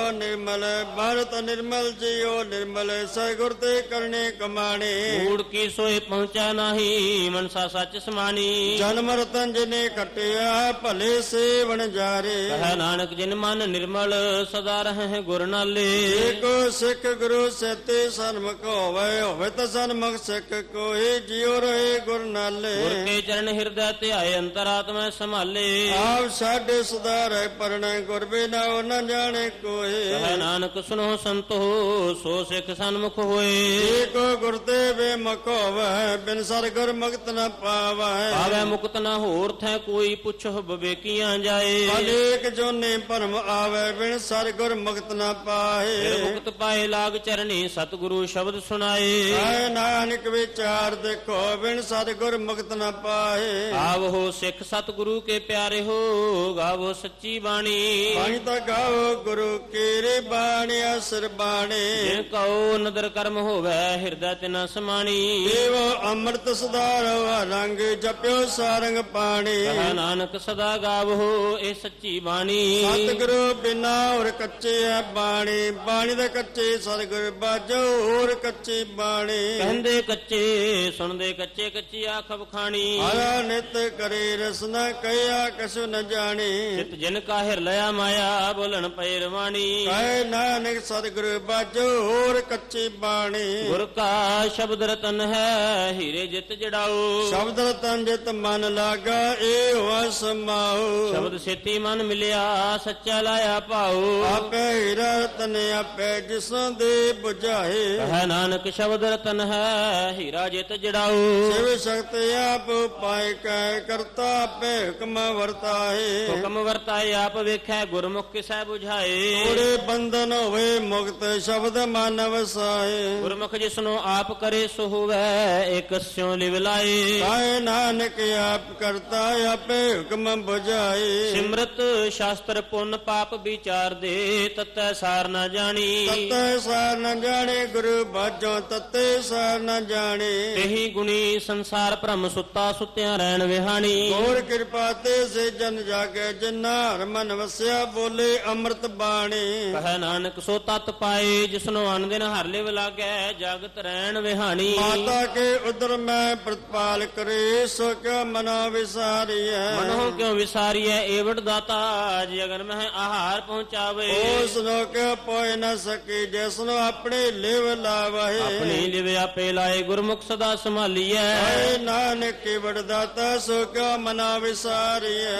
B: ਭਾਰਤ ਨਿਰਮਲ ਜੀਉ ਨਿਰਮਲ ਸਹਿਗੁਰ ਤੇ ਕਰਨੇ ਕਮਾਣੇ।
A: ਕੂੜ ਕੀ ਸੋਏ ਪਹੁੰਚਾ ਨਾਹੀ ਮਨਸਾ ਸੱਚ ਸਮਾਨੀ।
B: ਜਨਮ ਰਤਨ ਜਿਨੇ ਖਟਿਆ ਭਲੇ ਸੇਵਨ ਜਾਰੇ।
A: ਕਹੈ ਨਾਨਕ ਜਿਨ ਮਨ ਨਿਰਮਲ ਸਦਾ ਰਹਿ ਗੁਰ ਨਾਲੇ।
B: ਏਕੋ ਸਿੱਖ ਗੁਰੂ ਸੇਤੇ ਸਨਮੁਖ ਹੋਵੇ ਤਾਂ ਸਨਮੁਖ ਸਿੱਖ ਕੋਈ ਜਿਉ ਰਹੇ ਗੁਰ ਨਾਲੇ।
A: ਗੁਰ ਕੇ ਚਰਨ ਹਿਰਦੈ ਧਿਆਏ ਅੰਤਰਾਤਮਾ ਸੰਭਾਲੇ।
B: ਆਪ ਸਾਡੇ ਸੁਧਾਰੇ ਪਰਣੈ ਗੁਰ ਬਿਨਾ ਨ ਜਾਣੇ ਕੋਈ।
A: ਕਹੈ ਨਾਨਕ ਸੁਨੋ ਸੰਤੋ ਸੋ ਸਿੱਖ ਸਨਮੁਖ ਹੋਏ।
B: ਏਕੋ ਗੁਰ ਤੇ ਬੇਮੁਖ ਹੋਵੇ ਬਿਨ ਸਰ ਗੁਰ ਮੁਕਤ ਨ ਪਾਵੈ।
A: ਪਾਵੈ ਮੁਕਤ ਨ ਹੋਰ ਥੈ ਕੋਈ ਪੁੱਛੋ ਬਵੇਕੀਆਂ ਜਾਏ।
B: ਅਨੇਕ ਜੋਨੇ ਭਰਮ ਆਵੇ ਬਿਨ ਸਰ ਗੁਰ ਮੁਕਤ ਨ ਪਾਏ।
A: ਫਿਰ ਮੁਕਤ ਪਾਏ ਲਾਗ ਚਰਨੀ ਸਤਿਗੁਰੂ ਸ਼ਬਦ ਸੁਣਾਏ।
B: ਆਏ ਨਾਨਕ ਵਿਚਾਰ ਦੇਖੋ ਬਿਨ ਸਰ ਗੁਰ ਮੁਕਤ ਨ ਪਾਏ।
A: ਆਵੋ ਸਿੱਖ ਸਤਿਗੁਰੂ ਕੇ ਪਿਆਰੇ ਹੋ ਗਾਵੋ ਸੱਚੀ ਬਾਣੀ।
B: ਬਾਣੀ ਤਾਂ ਗਾਓ ਗੁਰੂ ਕੀਰੇ ਬਾਣੀ ਅਸਰ ਬਾਣੀ।
A: ਜਿਨ ਕਉ ਨਦਰ ਕਰਮ ਹੋਵੇ ਹਿਰਦੈ ਤਿਨਾ ਸਮਾਣੀ।
B: ਦੇਵ ਅੰਮ੍ਰਿਤ ਸੁਧਾਰੋ ਰੰਗ ਜਪਿਓ ਸਾਰੰਗ ਪਾਣੀ।
A: ਕਹੈ ਨਾਨਕ ਸਦਾ ਗਾਵੋ ਇਹ ਸੱਚੀ ਬਾਣੀ।
B: ਸਤਿਗੁਰੂ ਬਿਨਾ ਹੋਰ ਕੱਚੇ ਹੈ ਬਾਣੀ। ਬਾਣੀ ਦੇ ਕੱਚੇ ਸਤਿਗੁਰ ਬਾਜੋ ਹੋਰ ਕੱਚੀ ਬਾਣੀ।
A: ਕਹਿੰਦੇ ਕੱਚੇ ਸੁਣਦੇ ਕੱਚੇ ਕੱਚੀ ਆਖ ਬਖਾਣੀ।
B: ਹਰਾ ਨਿਤ ਕਰੇ ਰਸਨਾ ਕਹਿਆ ਕਛੁ ਨ ਜਾਣੀ।
A: ਚਿਤ ਜਿਨ ਕਾ ਹਿਰ ਲਿਆ ਮਾਇਆ ਬੋਲਣ ਪਏ ਰਵਾਣੀ।
B: ਕਹੇ ਨਾਨਕ ਸਤਿਗੁਰ ਬਾਜੋ ਹੋਰ ਕੱਚੀ ਬਾਣੀ।
A: ਗੁਰ ਕਾ ਸ਼ਬਦ ਰਤਨ ਹੈ ਹੀਰੇ ਜਿਤ ਜੜਾਓ।
B: ਸ਼ਬਦ ਰਤਨ ਜਿਤ ਮਨ ਲਾਗਾ ਏ ਹੋਆ ਸਮਾਓ।
A: ਸ਼ਬਦ ਸੇਤੀ ਮਨ ਮਿਲਿਆ ਸੱਚਾ ਲਾਇਆ ਭਾਉ।
B: ਆਪੇ ਹੀਰਾ ਰਤਨ ਆਪੇ ਜਿਸੋਂ ਦੇ ਬੁਝਾਏ।
A: ਕਹੈ ਨਾਨਕ ਸ਼ਬਦ ਰਤਨ ਹੈ ਹੀਰਾ ਜਿਤ ਜੜਾਓ।
B: ਸਿਵ ਸ਼ਕਤ ਆਪ ਪਾਇ ਕੈ ਕਰਤਾ ਆਪੇ ਹੁਕਮ ਵਰਤਾਏ।
A: ਹੁਕਮ ਵਰਤਾਏ ਆਪ ਵੇਖੈ ਗੁਰਮੁਖ ਕਿਸੈ ਬੁਝਾਏ।
B: ਥੋੜੇ ਬੰਧਨ ਹੋਵੇ ਮੁਕਤ ਸ਼ਬਦ ਮਨ ਵਸਾਏ।
A: ਗੁਰਮੁਖ ਜਿਸਨੂੰ ਆਪ ਕਰੇ ਸੋ ਹੋਵੇ ਏਕ ਸਿਉ ਲਿਵ ਲਾਏ।
B: ਕਾਇ ਨਾਨਕ ਆਪ ਕਰਤਾ ਆਪੇ ਹੁਕਮ ਬੁਝਾਏ।
A: ਸਿਮਰਤ ਸ਼ਾਸਤਰ ਪੁੰਨ ਪਾਪ ਵਿਚਾਰ ਦੇ ਤਤੈ ਸਾਰ ਨਾ ਜਾਣੀ।
B: ਤਤੈ ਸਾਰ ਨ ਜਾਣੇ ਗੁਰੂ ਬਾਝੋਂ ਤਤੈ ਸਾਰ ਨ ਜਾਣੇ।
A: ਇਹੀ ਗੁਣੀ ਸੰਸਾਰ ਭ੍ਰਮ ਸੁੱਤਾ ਸੁੱਤਿਆਂ ਰਹਿਣ ਵਿਹਾਣੀ।
B: ਹੋਰ ਕਿਰਪਾ ਤੇ ਸੇ ਜਨ ਜਾਗੇ ਜਿਨਾ ਹਰ ਮਨ ਵਸਿਆ ਬੋਲੇ ਅੰਮ੍ਰਿਤ ਬਾਣੀ।
A: ਕਹੈ ਨਾਨਕ ਸੋ ਤਤ ਪਾਏ ਜਿਸਨੂੰ ਅਨ ਦਿਨ ਹਰ ਲਿਵ ਲਾਗੈ ਜਗਤ ਰਹਿਣ ਵਿਹਾਣੀ।
B: ਮਾਤਾ ਕੇ ਉਦਰ ਮੈਂ ਪ੍ਰਤਪਾਲ ਕਰੇ ਸੋ ਕਿਉ ਮਨਾ ਵਿਸਾਰੀਐ।
A: ਮਨੋਂ ਕਿਉ ਵਿਸਾਰੀਐ ਏਵਟ ਦਾਤਾ ਜੀ ਅਗਨ ਮਹਿ ਆਹਾਰ ਪਹੁੰਚਾਵੇ।
B: ਉਸ ਨੂੰ ਕਿਉ ਪੋਇ ਨ ਸਕੀ ਜਿਸਨੂੰ ਆਪਣੇ ਲਿਵ ਲਾਵਹਿ।
A: ਆਪਣੀ ਲਿਵ ਆਪੇ ਲਾਏ ਗੁਰਮੁਖ ਸਦਾ ਸੰਭਾਲੀਐ।
B: ਆਏ ਨਾਨਕ ਕੇਵੜ ਦਾਤਾ ਸੋ ਕਿਉ ਮਨਾ ਵਿਸਾਰੀਐ।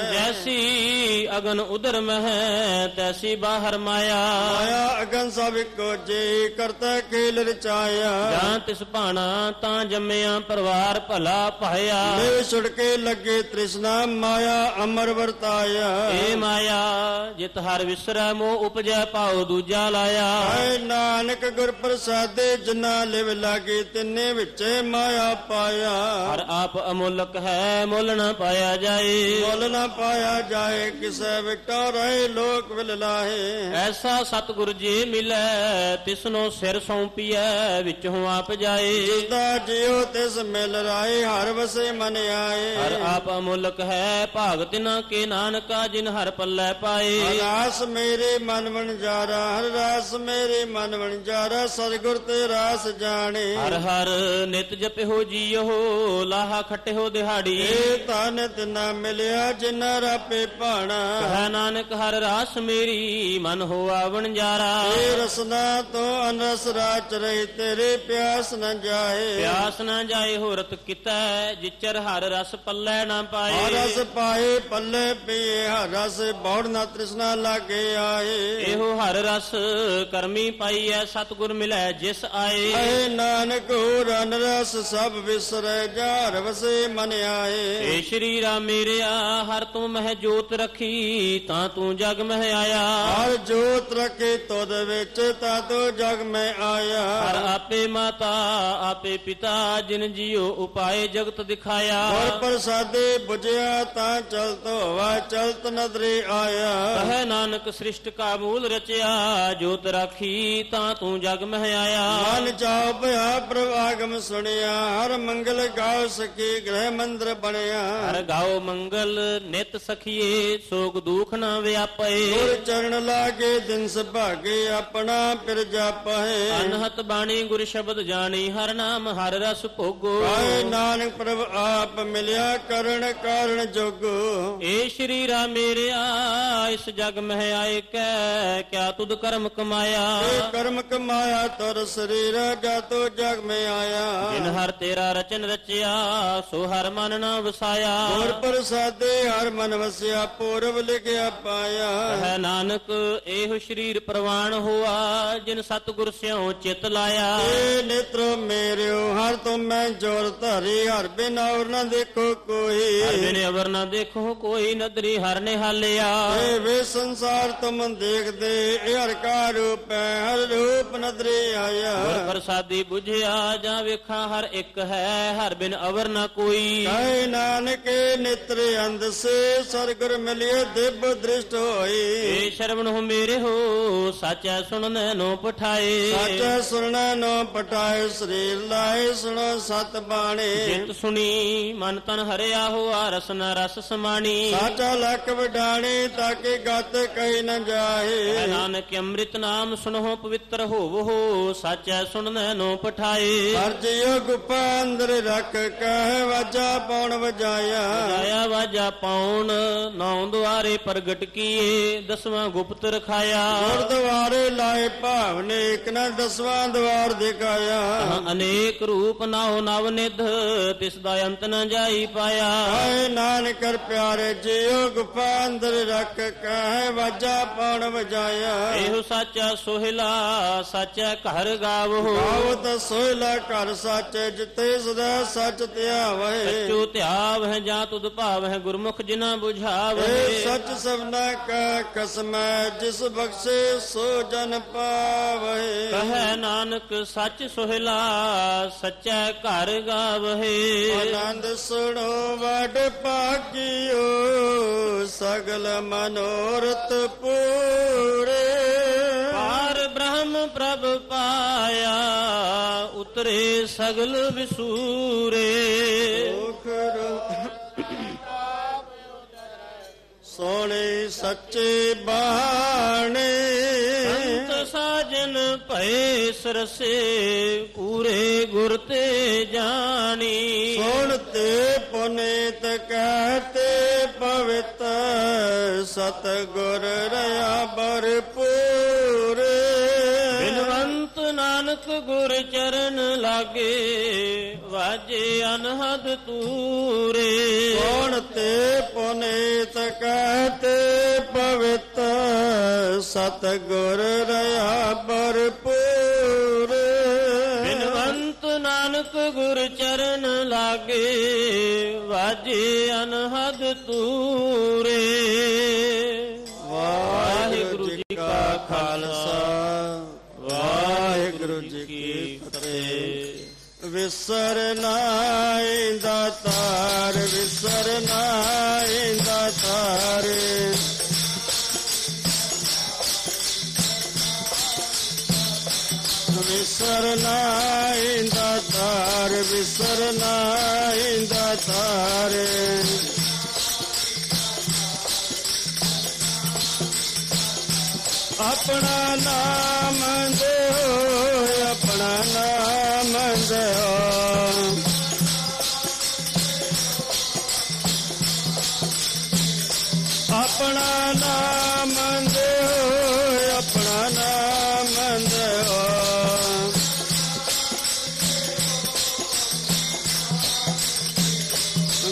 A: ਜੈਸੀ ਅਗਨ ਉਦਰ ਮਹਿ ਤੈਸੀ ਬਾਹਰ ਮਾਇਆ।
B: ਮਾਇਆ ਅਗਨ ਸਭ ਇੱਕੋ ਜੇ ਕਰਤਾ ਖੇਲ ਰਚਾਇਆ।
A: ਜਾਂ ਤਿਸ ਭਾਣਾ ਤਾਂ ਜੰਮਿਆ ਪਰਿਵਾਰ ਭਲਾ ਪਾਇਆ।
B: ਲਿਵ ਛੁੜ ਕੇ ਲੱਗੇ ਤ੍ਰਿਸ਼ਨਾ ਮਾਇਆ ਅਮਰ ਵਰਤਾਇਆ।
A: ਏ ਮਾਇਆ ਜਿਤ ਹਰ ਵਿਸਰੈ ਮੋਹ ਉਪਜੈ ਪਾਉ ਦੂਜਾ ਲਾਇਆ।
B: ਆਏ ਨਾਨਕ ਗੁਰ ਪ੍ਰਸਾਦੇ ਜਿਨਾ ਲਿਵ ਲਾਗੇ ਤਿੰਨੇ ਵਿੱਚੇ ਮਾਇਆ ਪਾਇਆ।
A: ਹਰ ਆਪ ਅਮੋਲਕ ਹੈ ਮੁੱਲ ਨਾ ਪਾਇਆ ਜਾਏ।
B: ਮੁੱਲ ਨਾ ਪਾਇਆ ਜਾਏ ਕਿਸੈ ਵਿਟੋ ਰਹੇ ਲੋਕ ਵਿਲ ਲਾਹੇ।
A: ਐਸਾ ਸਤਿਗੁਰ ਜੀ ਮਿਲੈ ਤਿਸਨੋ ਸਿਰ ਸੌਂਪੀਐ ਵਿੱਚੋਂ ਆਪ ਜਾਏ।
B: ਜਿਸਦਾ ਜਿਉ ਤਿਸ ਮਿਲ ਰਾਏ ਹਰ ਵਸੇ ਮਨ ਆਏ।
A: ਹਰ ਆਪ ਅਮੋਲਕ ਹੈ ਭਾਗ ਤਿਨਾ ਕੇ ਨਾਨਕਾ ਜਿਨ ਹਰ ਪੱਲੇ ਪਾਏ।
B: ਰਾਸ ਮੇਰੇ ਮਨ ਵਣਜਾਰਾ ਹਰ ਰਾਸ ਮੇਰੇ ਮਨ ਵਣਜਾਰਾ ਸਤਿਗੁਰ ਤੇ ਰਾਸ ਜਾਣੇ।
A: ਹਰ ਹਰ ਨਿਤ ਜਪਿਓ ਜੀਓ ਲਾਹਾ ਖਟਿਓ ਦਿਹਾੜੀ।
B: ਇਹ ਤਾਂ ਨਿਤ ਨਾ ਮਿਲਿਆ ਜਿਨ੍ਹਾਂ ਰਾਪੇ ਭਾਣਾ।
A: ਕਹਿ ਨਾਨਕ ਹਰ ਰਾਸ ਮੇਰੀ ਮਨ ਹੋਆ ਵਣਜਾਰਾ।
B: ਇਹ ਰਸਨਾ ਤੋਂ ਅਨਰਸ ਰਾਚ ਰਹੀ ਤੇਰੇ ਪਿਆਸ ਨ ਜਾਏ।
A: ਪਿਆਸ ਨਾ ਜਾਏ ਹੋ ਰਤ ਕੀਤਾ ਜਿਚਰ ਹਰ ਰਸ ਪੱਲੇ ਨਾ ਪਾਏ।
B: ਹਰ ਰਸ ਪਾਏ ਪੱਲੇ ਪੀਏ ਹਰ ਰਸ ਬੌੜ ਨਾ ਤ੍ਰਿਸ਼ਨਾ ਲਾਗੇ ਆਏ।
A: ਇਹੋ ਹਰ ਰਸ ਕਰਮੀ ਪਾਈਐ ਸਤਿਗੁਰ ਮਿਲੈ ਜਿਸ ਆਏ।
B: ਐ ਨਾਨਕ ਹੋਰ ਅਨ ਰਸ ਸਭ ਵਿਸਰੈ ਜਾਰ ਵਸੇ ਮਨ ਆਏ।
A: ਏ ਸ਼੍ਰੀ ਰਾਮ ਮੇਰਿਆ ਹਰ ਤੂੰ ਮਹਿ ਜੋਤ ਰੱਖੀ ਤਾਂ ਤੂੰ ਜਗ ਮਹਿ ਆਇਆ।
B: ਹਰ ਜੋਤ ਰੱਖੇ ਤੁਧ ਵਿੱਚ ਤਾਂ ਤੂੰ ਜਗ ਮੈਂ ਆਇਆ।
A: ਹਰ ਆਪੇ ਮਾਤਾ ਆਪੇ ਪਿਤਾ ਜਿਨ ਜੀਓ ਉਪਾਏ ਜਗਤ ਦਿਖਾਇਆ।
B: ਗੁਰ ਪ੍ਰਸਾਦੇ ਬੁਝਿਆ ਤਾਂ ਚਲਤ ਹੋਵਾ ਚਲਤ ਨਦਰੇ ਆਇਆ।
A: ਕਹੈ ਨਾਨਕ ਸ੍ਰਿਸ਼ਟ ਕਾ ਮੂਲ ਰਚਿਆ ਜੋਤ ਰਾਖੀ ਤਾਂ ਤੂੰ ਜਗ ਮਹਿ ਆਇਆ।
B: ਮਨ ਚਾਉ ਭਇਆ ਪ੍ਰਭ ਆਗਮ ਸੁਣਿਆ ਹਰ ਮੰਗਲ ਗਾਉ ਸਕੀ ਗ੍ਰਹਿ ਮੰਦਰ ਬਣਿਆ।
A: ਹਰ ਗਾਓ ਮੰਗਲ ਨਿਤ ਸਖੀਏ ਸੋਗ ਦੁਖ ਨਾ ਵਿਆਪੇ।
B: ਗੁਰ ਚਰਨ ਲਾਗੇ ਦਿਨ ਸੁਭਾਗੇ ਆਪਣਾ ਪਿਰ ਜਾਪਹਿ।
A: ਅਨਹਤ ਬਾਣੀ ਗੁਰ ਸ਼ਬਦ ਜਾਣੀ ਹਰ ਨਾਮ ਹਰ ਰਸ ਭੋਗੋ।
B: ਆਏ ਨਾਨਕ ਪ੍ਰਭ ਆਪ ਮਿਲਿਆ ਕਰਨ ਕਾਰਨ ਜੋਗੋ।
A: ਏ ਸ਼੍ਰੀ ਰਾਮ ਮੇਰਿਆ ਇਸ ਜਗ ਮਹਿ ਆਏ ਕੈ ਕਿਆ ਤੁਧ ਕਰਮ ਕਮਾਇਆ।
B: ਇਹ ਕਰਮ ਕਮਾਇਆ ਤੁਰ ਸਰੀਰ ਜਾਤੋ ਜਗ ਮੈਂ ਆਇਆ।
A: ਜਿਨ ਹਰ ਤੇਰਾ ਰਚਨ ਰਚਿਆ ਸੋ ਹਰ ਮਨ ਨਾ ਵਸਾਇਆ।
B: ਗੁਰ ਪ੍ਰਸਾਦੇ ਹਰ ਮਨ ਵਸਿਆ ਪੂਰਬ ਲਿਖਿਆ ਪਾਇਆ।
A: ਹੈ ਨਾਨਕ ਇਹੋ ਸ਼ਰੀਰ ਪ੍ਰਵਾਨ ਹੋਆ ਜਿਨ ਸਤਿਗੁਰ ਸਿਉ ਚਿਤ ਲਾਇਆ।
B: ਏ ਨੇਤਰੋ ਮੇਰਿਓ ਹਰ ਤੁਮ ਮੈਂ ਜੋਰ ਧਾਰੀ ਹਰ ਬਿਨ ਔਰ ਨਾ ਦੇਖੋ ਕੋਈ।
A: ਹਰ ਬਿਨ ਅਵਰ ਨਾ ਦੇਖੋ ਕੋਈ ਨਦਰੀ ਹਰ ਨਿਹਾਲਿਆ।
B: ਏ ਵੇ ਸੰਸਾਰ ਤੁਮ ਦੇਖਦੇ ਇਹ ਹਰ ਕਾ ਰੂਪ ਹੈ ਹਰ ਰੂਪ ਨਦਰੇ ਆਇਆ।
A: ਗੁਰ ਪ੍ਰਸਾਦੀ ਬੁਝਿਆ ਜਾਂ ਵੇਖਾਂ ਹਰ ਇੱਕ ਹੈ ਹਰ ਬਿਨ ਅਵਰ ਨਾ ਕੋਈ।
B: ਕਹੇ ਨਾਨਕ ਨੇਤਰੇ ਅੰਧ ਸੇ ਸਰਗੁਰ ਮਿਲਿਏ ਦਿਵ ਦ੍ਰਿਸ਼ਟ ਹੋਈ।
A: ਏ ਸ਼ਰਵਣ ਹੋ ਮੇਰੇ ਹੋ ਸਾਚੈ ਸੁਣਨੈ ਨੋ ਪਠਾਏ।
B: ਸਾਚੈ ਸੁਣਨੈ ਨੋ ਪਟਾਏ ਸਰੀਰ ਲਾਏ ਸੁਣੋ ਸਤ ਬਾਣੀ।
A: ਜਿਤ ਸੁਣੀ ਮਨ ਤਨ ਹਰਿਆ ਹੋਆ ਰਸਨਾ ਰਸ ਸਮਾਣੀ।
B: ਸਾਚਾ ਲਖ ਵਡਾਣੀ ਤਾਕੇ ਗਤ ਕਹੀ ਨ ਜਾਏ।
A: ਨਾਨਕ ਅੰਮ੍ਰਿਤ ਨਾਮ ਸੁਣੋ ਪਵਿੱਤਰ ਹੋਵੋ ਸਾਚੈ ਸੁਣਨੈ ਨੋ ਪਠਾਏ।
B: ਹਰ ਜਿਉ ਗੁਫਾ ਅੰਦਰ ਰੱਖ ਕਹਿ ਵਾਜਾ ਪੌਣ ਵਜਾਇਆ।
A: ਵਜਾਇਆ ਵਾਜਾ ਪੌਣ ਨੌ ਦੁਆਰੇ ਪ੍ਰਗਟ ਕੀਏ ਦਸਵਾਂ ਗੁਪਤ ਰਖਾਇਆ।
B: ਗੁਰਦੁਆਰੇ ਲਾਏ ਭਾਵਨੇ ਇੱਕ ਨਾ ਦਸਵਾਂ ਦਵਾਰ ਦਿਖਾਇਆ।
A: ਅਨੇਕ ਰੂਪ ਨਾਉ ਨਵ ਨਿਧ ਤਿਸ ਦਾ ਅੰਤ ਨ ਜਾਈ ਪਾਇਆ।
B: ਆਏ ਨਾਨਕ ਕਰ ਪਿਆਰੇ ਜਿਉ ਗੁਫਾ ਅੰਦਰ ਰੱਖ ਕਹਿ ਵਾਜਾ ਪੌਣ ਵਜਾਇਆ।
A: ਇਹੋ ਸਾਚਾ ਸੋਹਿਲਾ ਸਾਚਾ ਘਰ ਗਾਵੋ।
B: ਗਾਵੋ ਤਾਂ ਸੋਹਿਲਾ ਘਰ ਸਾਚੇ ਜਿਤੇ ਸਦਾ ਸੱਚ ਧਿਆਵੈ।
A: ਸੱਚੋ ਧਿਆਵਹਿ ਜਾਂ ਤੁਧ ਭਾਵਹਿ ਗੁਰਮੁਖ ਜਿਨਾ ਬੁਝਾਵਹਿ।
B: ਇਹ ਸੱਚ ਸਭਨਾ ਕਾ ਕਸਮ ਜਿਸ ਬਖਸ਼ੇ ਸੋ ਜਨ ਪਾਵਹਿ।
A: ਕਹੈ ਨਾਨਕ ਸੱਚ ਸੋਹਿਲਾ ਸੱਚਾ ਘਰ ਗਾਵਹਿ।
B: ਆਨੰਦ ਸੁਣੋ ਵਡ ਭਾਗਿਓ ਸਗਲ ਮਨੋਰਥ ਪੂਰੇ। ਪਾਰ
A: ਬ੍ਰਹਮ ਪ੍ਰਭ ਪਾਇਆ ਉਤਰੇ ਸਗਲ ਵਿਸੂਰੇ।
B: ਸੋਹਣੇ ਸੱਚੇ ਬਾਣੇ
A: ਸੰਤ ਸਾਜਨ ਭਏ ਸਰਸੇ ਪੂਰੇ ਗੁਰ ਤੇ ਜਾਣੀ।
B: ਸੁਣ ਤੇ ਪੁਨੀਤ ਕਹਤੇ ਪਵਿੱਤ ਸਤ ਗੁਰ ਰਹਾ ਭਰਪੂਰ।
A: ਬਿਨਵੰਤ ਨਾਨਕ ਗੁਰ ਚਰਨ ਲਾਗੇ ਵਾਜੇ ਅਨਹਦ ਤੂਰੇ।
B: ਸੁਣ ਤੇ ਪੁਨੀਤ ਕਹਤੇ ਪਵਿੱਤ ਸਤ ਗੁਰ ਰਹਾ ਭਰਪੂਰ।
A: ਬਿਨਵੰਤ ਨਾਨਕ ਗੁਰ ਚਰਨ ਲਾਗੇ ਵਾਜੇ ਅਨਹਦ ਤੂਰੇ।
B: ਵਾਹਿਗੁਰੂ ਜੀ ਕਾ ਖਾਲਸਾ ਵਾਹਿਗੁਰੂ ਜੀ ਕੀ ਫਤਿਹ। ਵਿਸਰ ਨਾਇ ਦਾਤਾਰ ਵਿਸਰ ਨਾਇ ਦਾਤਾਰ। ਵਿਸਰ ਨਾਇ ਦਾਤਾਰ ਵਿਸਰ ਨਾਇ ਦਾਤਾਰ। ਆਪਣਾ ਨਾਮ ਦਿਓ ਆਪਣਾ ਨਾਮ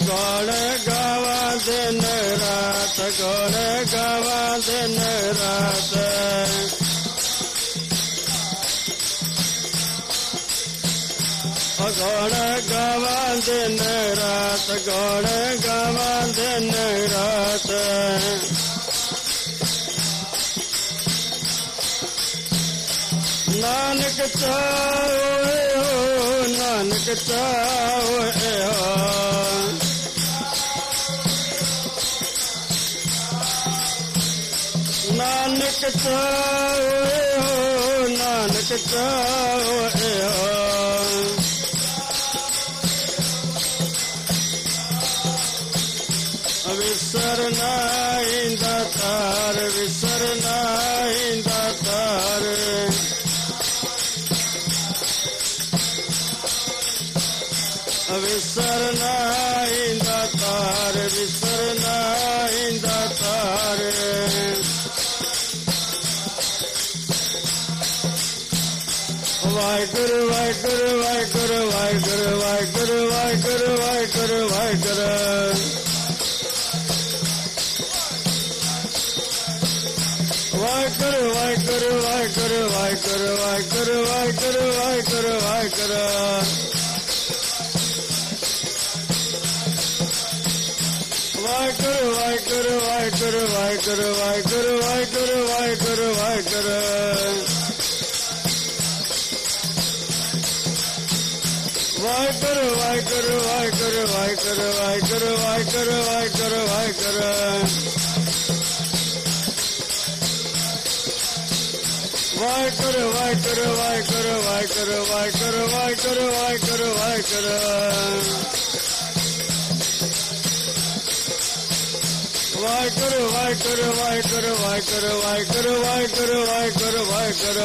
B: ਗੁਣ ਗਾਵਾਂ ਦਿਨ ਰਾਤ, ਗੁਣ ਗਾਵਾਂ ਦਿਨ ਰਾਤ। ਗੁਣ ਗਾਵਾਂ ਦਿਨ ਰਾਤ, ਗੁਣ ਗਾਵਾਂ ਦਿਨ ਰਾਤ। ਨਾਨਕ ਚਾਹੋਏ ਹੋ, ਨਾਨਕ ਚਾਹੋਏ ਹੋ। ਨਾਨਕ ਚਾਹੋਏ ਹੋ, ਨਾਨਕ ਚਾਹੋਏ ਹੋ। ਵਿਸਰ ਨਾਹੀਂ ਦਾਤਾਰ, ਵਿਸਰ ਨਾਹੀਂ ਦਾਤਾਰ। ਵਿਸਰ ਨਾਹੀਂ ਦਾਤਾਰ, ਵਿਸਰ ਨਾਹੀਂ ਦਾਤਾਰ। ਵਾਹਿਗੁਰੂ ਵਾਹਿਗੁਰੂ ਵਾਹਿਗੁਰੂ ਵਾਹਿਗੁਰੂ ਵਾਹਿਗੁਰੂ ਵਾਹਿਗੁਰੂ ਵਾਹਿਗੁਰੂ ਵਾਹਿਗੁਰੂ। ਵਾਹਿਗੁਰੂ ਵਾਹਿਗੁਰੂ ਵਾਹਿਗੁਰੂ ਵਾਹਿਗੁਰੂ ਵਾਹਿਗੁਰੂ ਵਾਹਿਗੁਰੂ ਵਾਹਿਗੁਰੂ ਵਾਹਿਗੁਰੂ। ਵਾਹਿਗੁਰੂ ਵਾਹਿਗੁਰੂ ਵਾਹਿਗੁਰੂ ਵਾਹਿਗੁਰੂ ਵਾਹਿਗੁਰੂ ਵਾਹਿਗੁਰੂ ਵਾਹਿਗੁਰੂ ਵਾਹਿਗੁਰੂ। ਵਾਹਿਗੁਰੂ ਵਾਹਿਗੁਰੂ ਵਾਹਿਗੁਰੂ ਵਾਹਿਗੁਰੂ ਵਾਹਿਗੁਰੂ ਵਾਹਿਗੁਰੂ ਵਾਹਿਗੁਰੂ ਵਾਹਿਗੁਰੂ। ਵਾਹਿਗੁਰੂ ਵਾਹਿਗੁਰੂ ਵਾਹਿਗੁਰੂ ਵਾਹਿਗੁਰੂ ਵਾਹਿਗੁਰੂ ਵਾਹਿਗੁਰੂ ਵਾਹਿਗੁਰੂ ਵਾਹਿਗੁਰੂ। ਵਾਹਿਗੁਰੂ ਵਾਹਿਗੁਰੂ ਵਾਹਿਗੁਰੂ ਵਾਹਿਗੁਰੂ ਵਾਹਿਗੁਰੂ ਵਾਹਿਗੁਰੂ ਵਾਹਿਗੁਰੂ ਵਾਹਿਗੁਰੂ।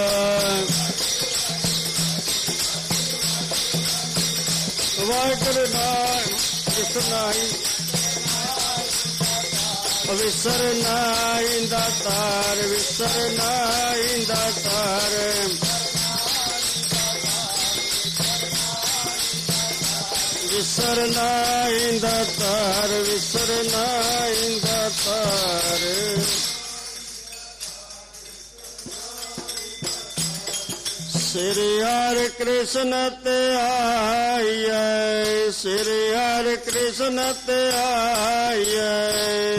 B: ਵਾਹਿਗੁਰੂ ਨਾਮ ਵਿਸਰ ਨਾਹੀਂ, ਵਿਸਰ ਨਾਹੀਂ ਦਾਤਾਰ, ਵਿਸਰ ਨਾਹੀਂ ਦਾਤਾਰ। ਵਿਸਰ ਨਾਹੀਂ ਦਾਤਾਰ, ਵਿਸਰ ਨਾਹੀਂ ਦਾਤਾਰ। ਸ੍ਰੀ ਹਰਿ ਕ੍ਰਿਸ਼ਨ ਧਿਆਈਐ, ਸ੍ਰੀ ਹਰਿ ਕ੍ਰਿਸ਼ਨ ਧਿਆਈਐ।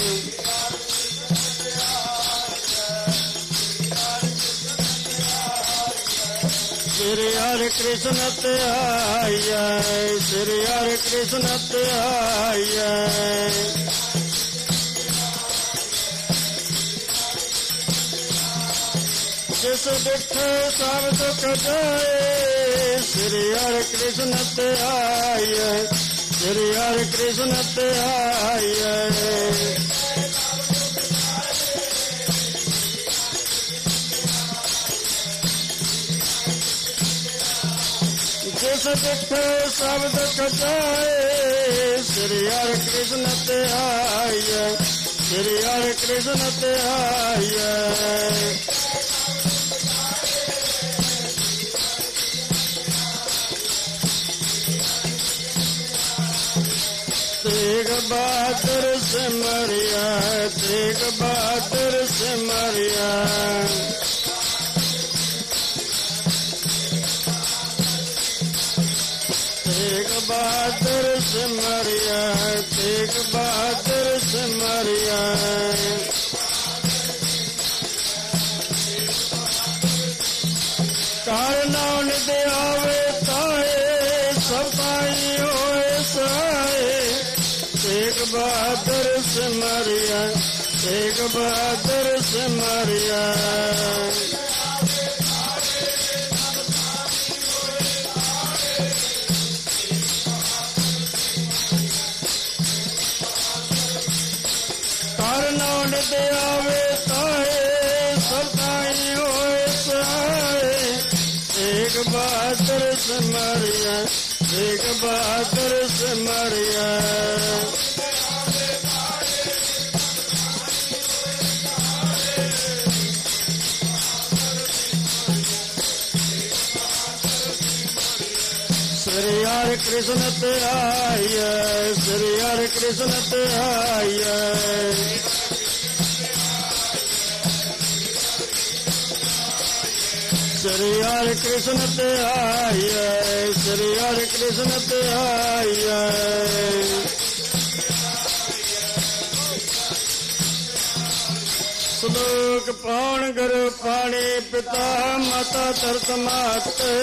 B: ਸ੍ਰੀ ਹਰਿ ਕ੍ਰਿਸ਼ਨ ਧਿਆਈਐ, ਸ੍ਰੀ ਹਰਿ ਕ੍ਰਿਸ਼ਨ ਧਿਆਈਐ। ਜਿਸ ਡਿਠੇ ਸਭ ਦੁਖ ਜਾਏ, ਸ੍ਰੀ ਹਰਿ ਕ੍ਰਿਸ਼ਨ ਧਿਆਈਐ, ਸ੍ਰੀ ਹਰਿ ਕ੍ਰਿਸ਼ਨ ਧਿਆਈਐ। ਜਿਸ ਡਿਠੇ ਸਭ ਦੁਖ ਜਾਏ, ਸ੍ਰੀ ਹਰਿ ਕ੍ਰਿਸ਼ਨ ਧਿਆਈਐ, ਸ੍ਰੀ ਹਰਿ ਕ੍ਰਿਸ਼ਨ ਧਿਆਈਐ। ਤੇਗ ਬਹਾਦਰ ਸਿਮਰਿਆ, ਤੇਗ ਬਹਾਦਰ ਸਿਮਰਿਆ। ਤੇਗ ਬਹਾਦਰ ਸਿਮਰਿਆ, ਤੇਗ ਬਹਾਦਰ ਸਿਮਰਿਆ। ਕਾਰ ਨਾਮ ਦੇ ਆਵੇ ਤਾਏ, ਸਭ ਤਾਈ ਹੋਏ ਸਹਾਏ। ਤੇਗ ਬਹਾਦਰ ਸਿਮਰਿਆ, ਤੇਗ ਬਹਾਦਰ ਸਿਮਰਿਆ। ਕਾਰ ਨਾਮ ਦੇ ਆਵੇ ਤਾਏ, ਸਭ ਤਾਈ ਹੋਏ ਸਹਾਏ। ਤੇਗ ਬਹਾਦਰ ਸਿਮਰਿਆ, ਤੇਗ ਬਹਾਦਰ ਸਿਮਰਿਆ। ਸ੍ਰੀ ਹਰਿ ਕ੍ਰਿਸ਼ਨ ਧਿਆਈਐ, ਸ੍ਰੀ ਹਰਿ ਕ੍ਰਿਸ਼ਨ ਧਿਆਈਐ। ਸ੍ਰੀ ਹਰਿ ਕ੍ਰਿਸ਼ਨ ਧਿਆਈਐ, ਸ੍ਰੀ ਹਰਿ ਕ੍ਰਿਸ਼ਨ ਧਿਆਈਐ। ਸ਼ਲੋਕ ਪਾਉਣ ਗੁਰੂ ਪਾਣੀ ਪਿਤਾ ਮਾਤਾ ਤਰਤ ਮਾਤੇ,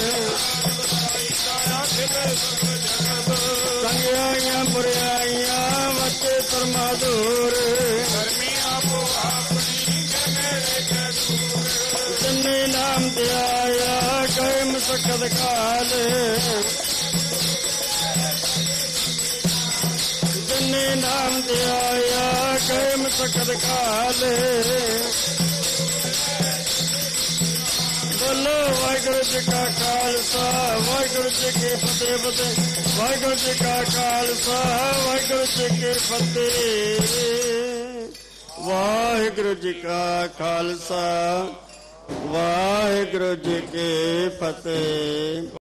B: ਚੰਗਿਆਈਆਂ ਬੁਰਿਆਈਆਂ ਵਚੇ ਪਰਮਾਦੂਰ, ਜਿਨੇ ਨਾਮ ਧਿਆਇਆ ਗਏ ਮੁਸਕਤ ਕਾਲ, ਜਿਨੇ ਨਾਮ ਧਿਆਇਆ ਗਏ ਮੁਸਕਤ ਕਾਲ। ਬੋਲੋ ਵਾਹਿਗੁਰੂ ਜੀ ਕਾ ਖਾਲਸਾ, ਵਾਹਿਗੁਰੂ ਜੀ ਕੀ ਫਤਿਹ। ਫਤਿਹ ਵਾਹਿਗੁਰੂ ਜੀ ਕਾ ਖਾਲਸਾ, ਵਾਹਿਗੁਰੂ ਜੀ ਕੀ ਫਤਿਹ। ਵਾਹਿਗੁਰੂ ਜੀ ਕਾ ਖਾਲਸਾ, ਵਾਹਿਗੁਰੂ ਜੀ ਕੀ ਫਤਿਹ।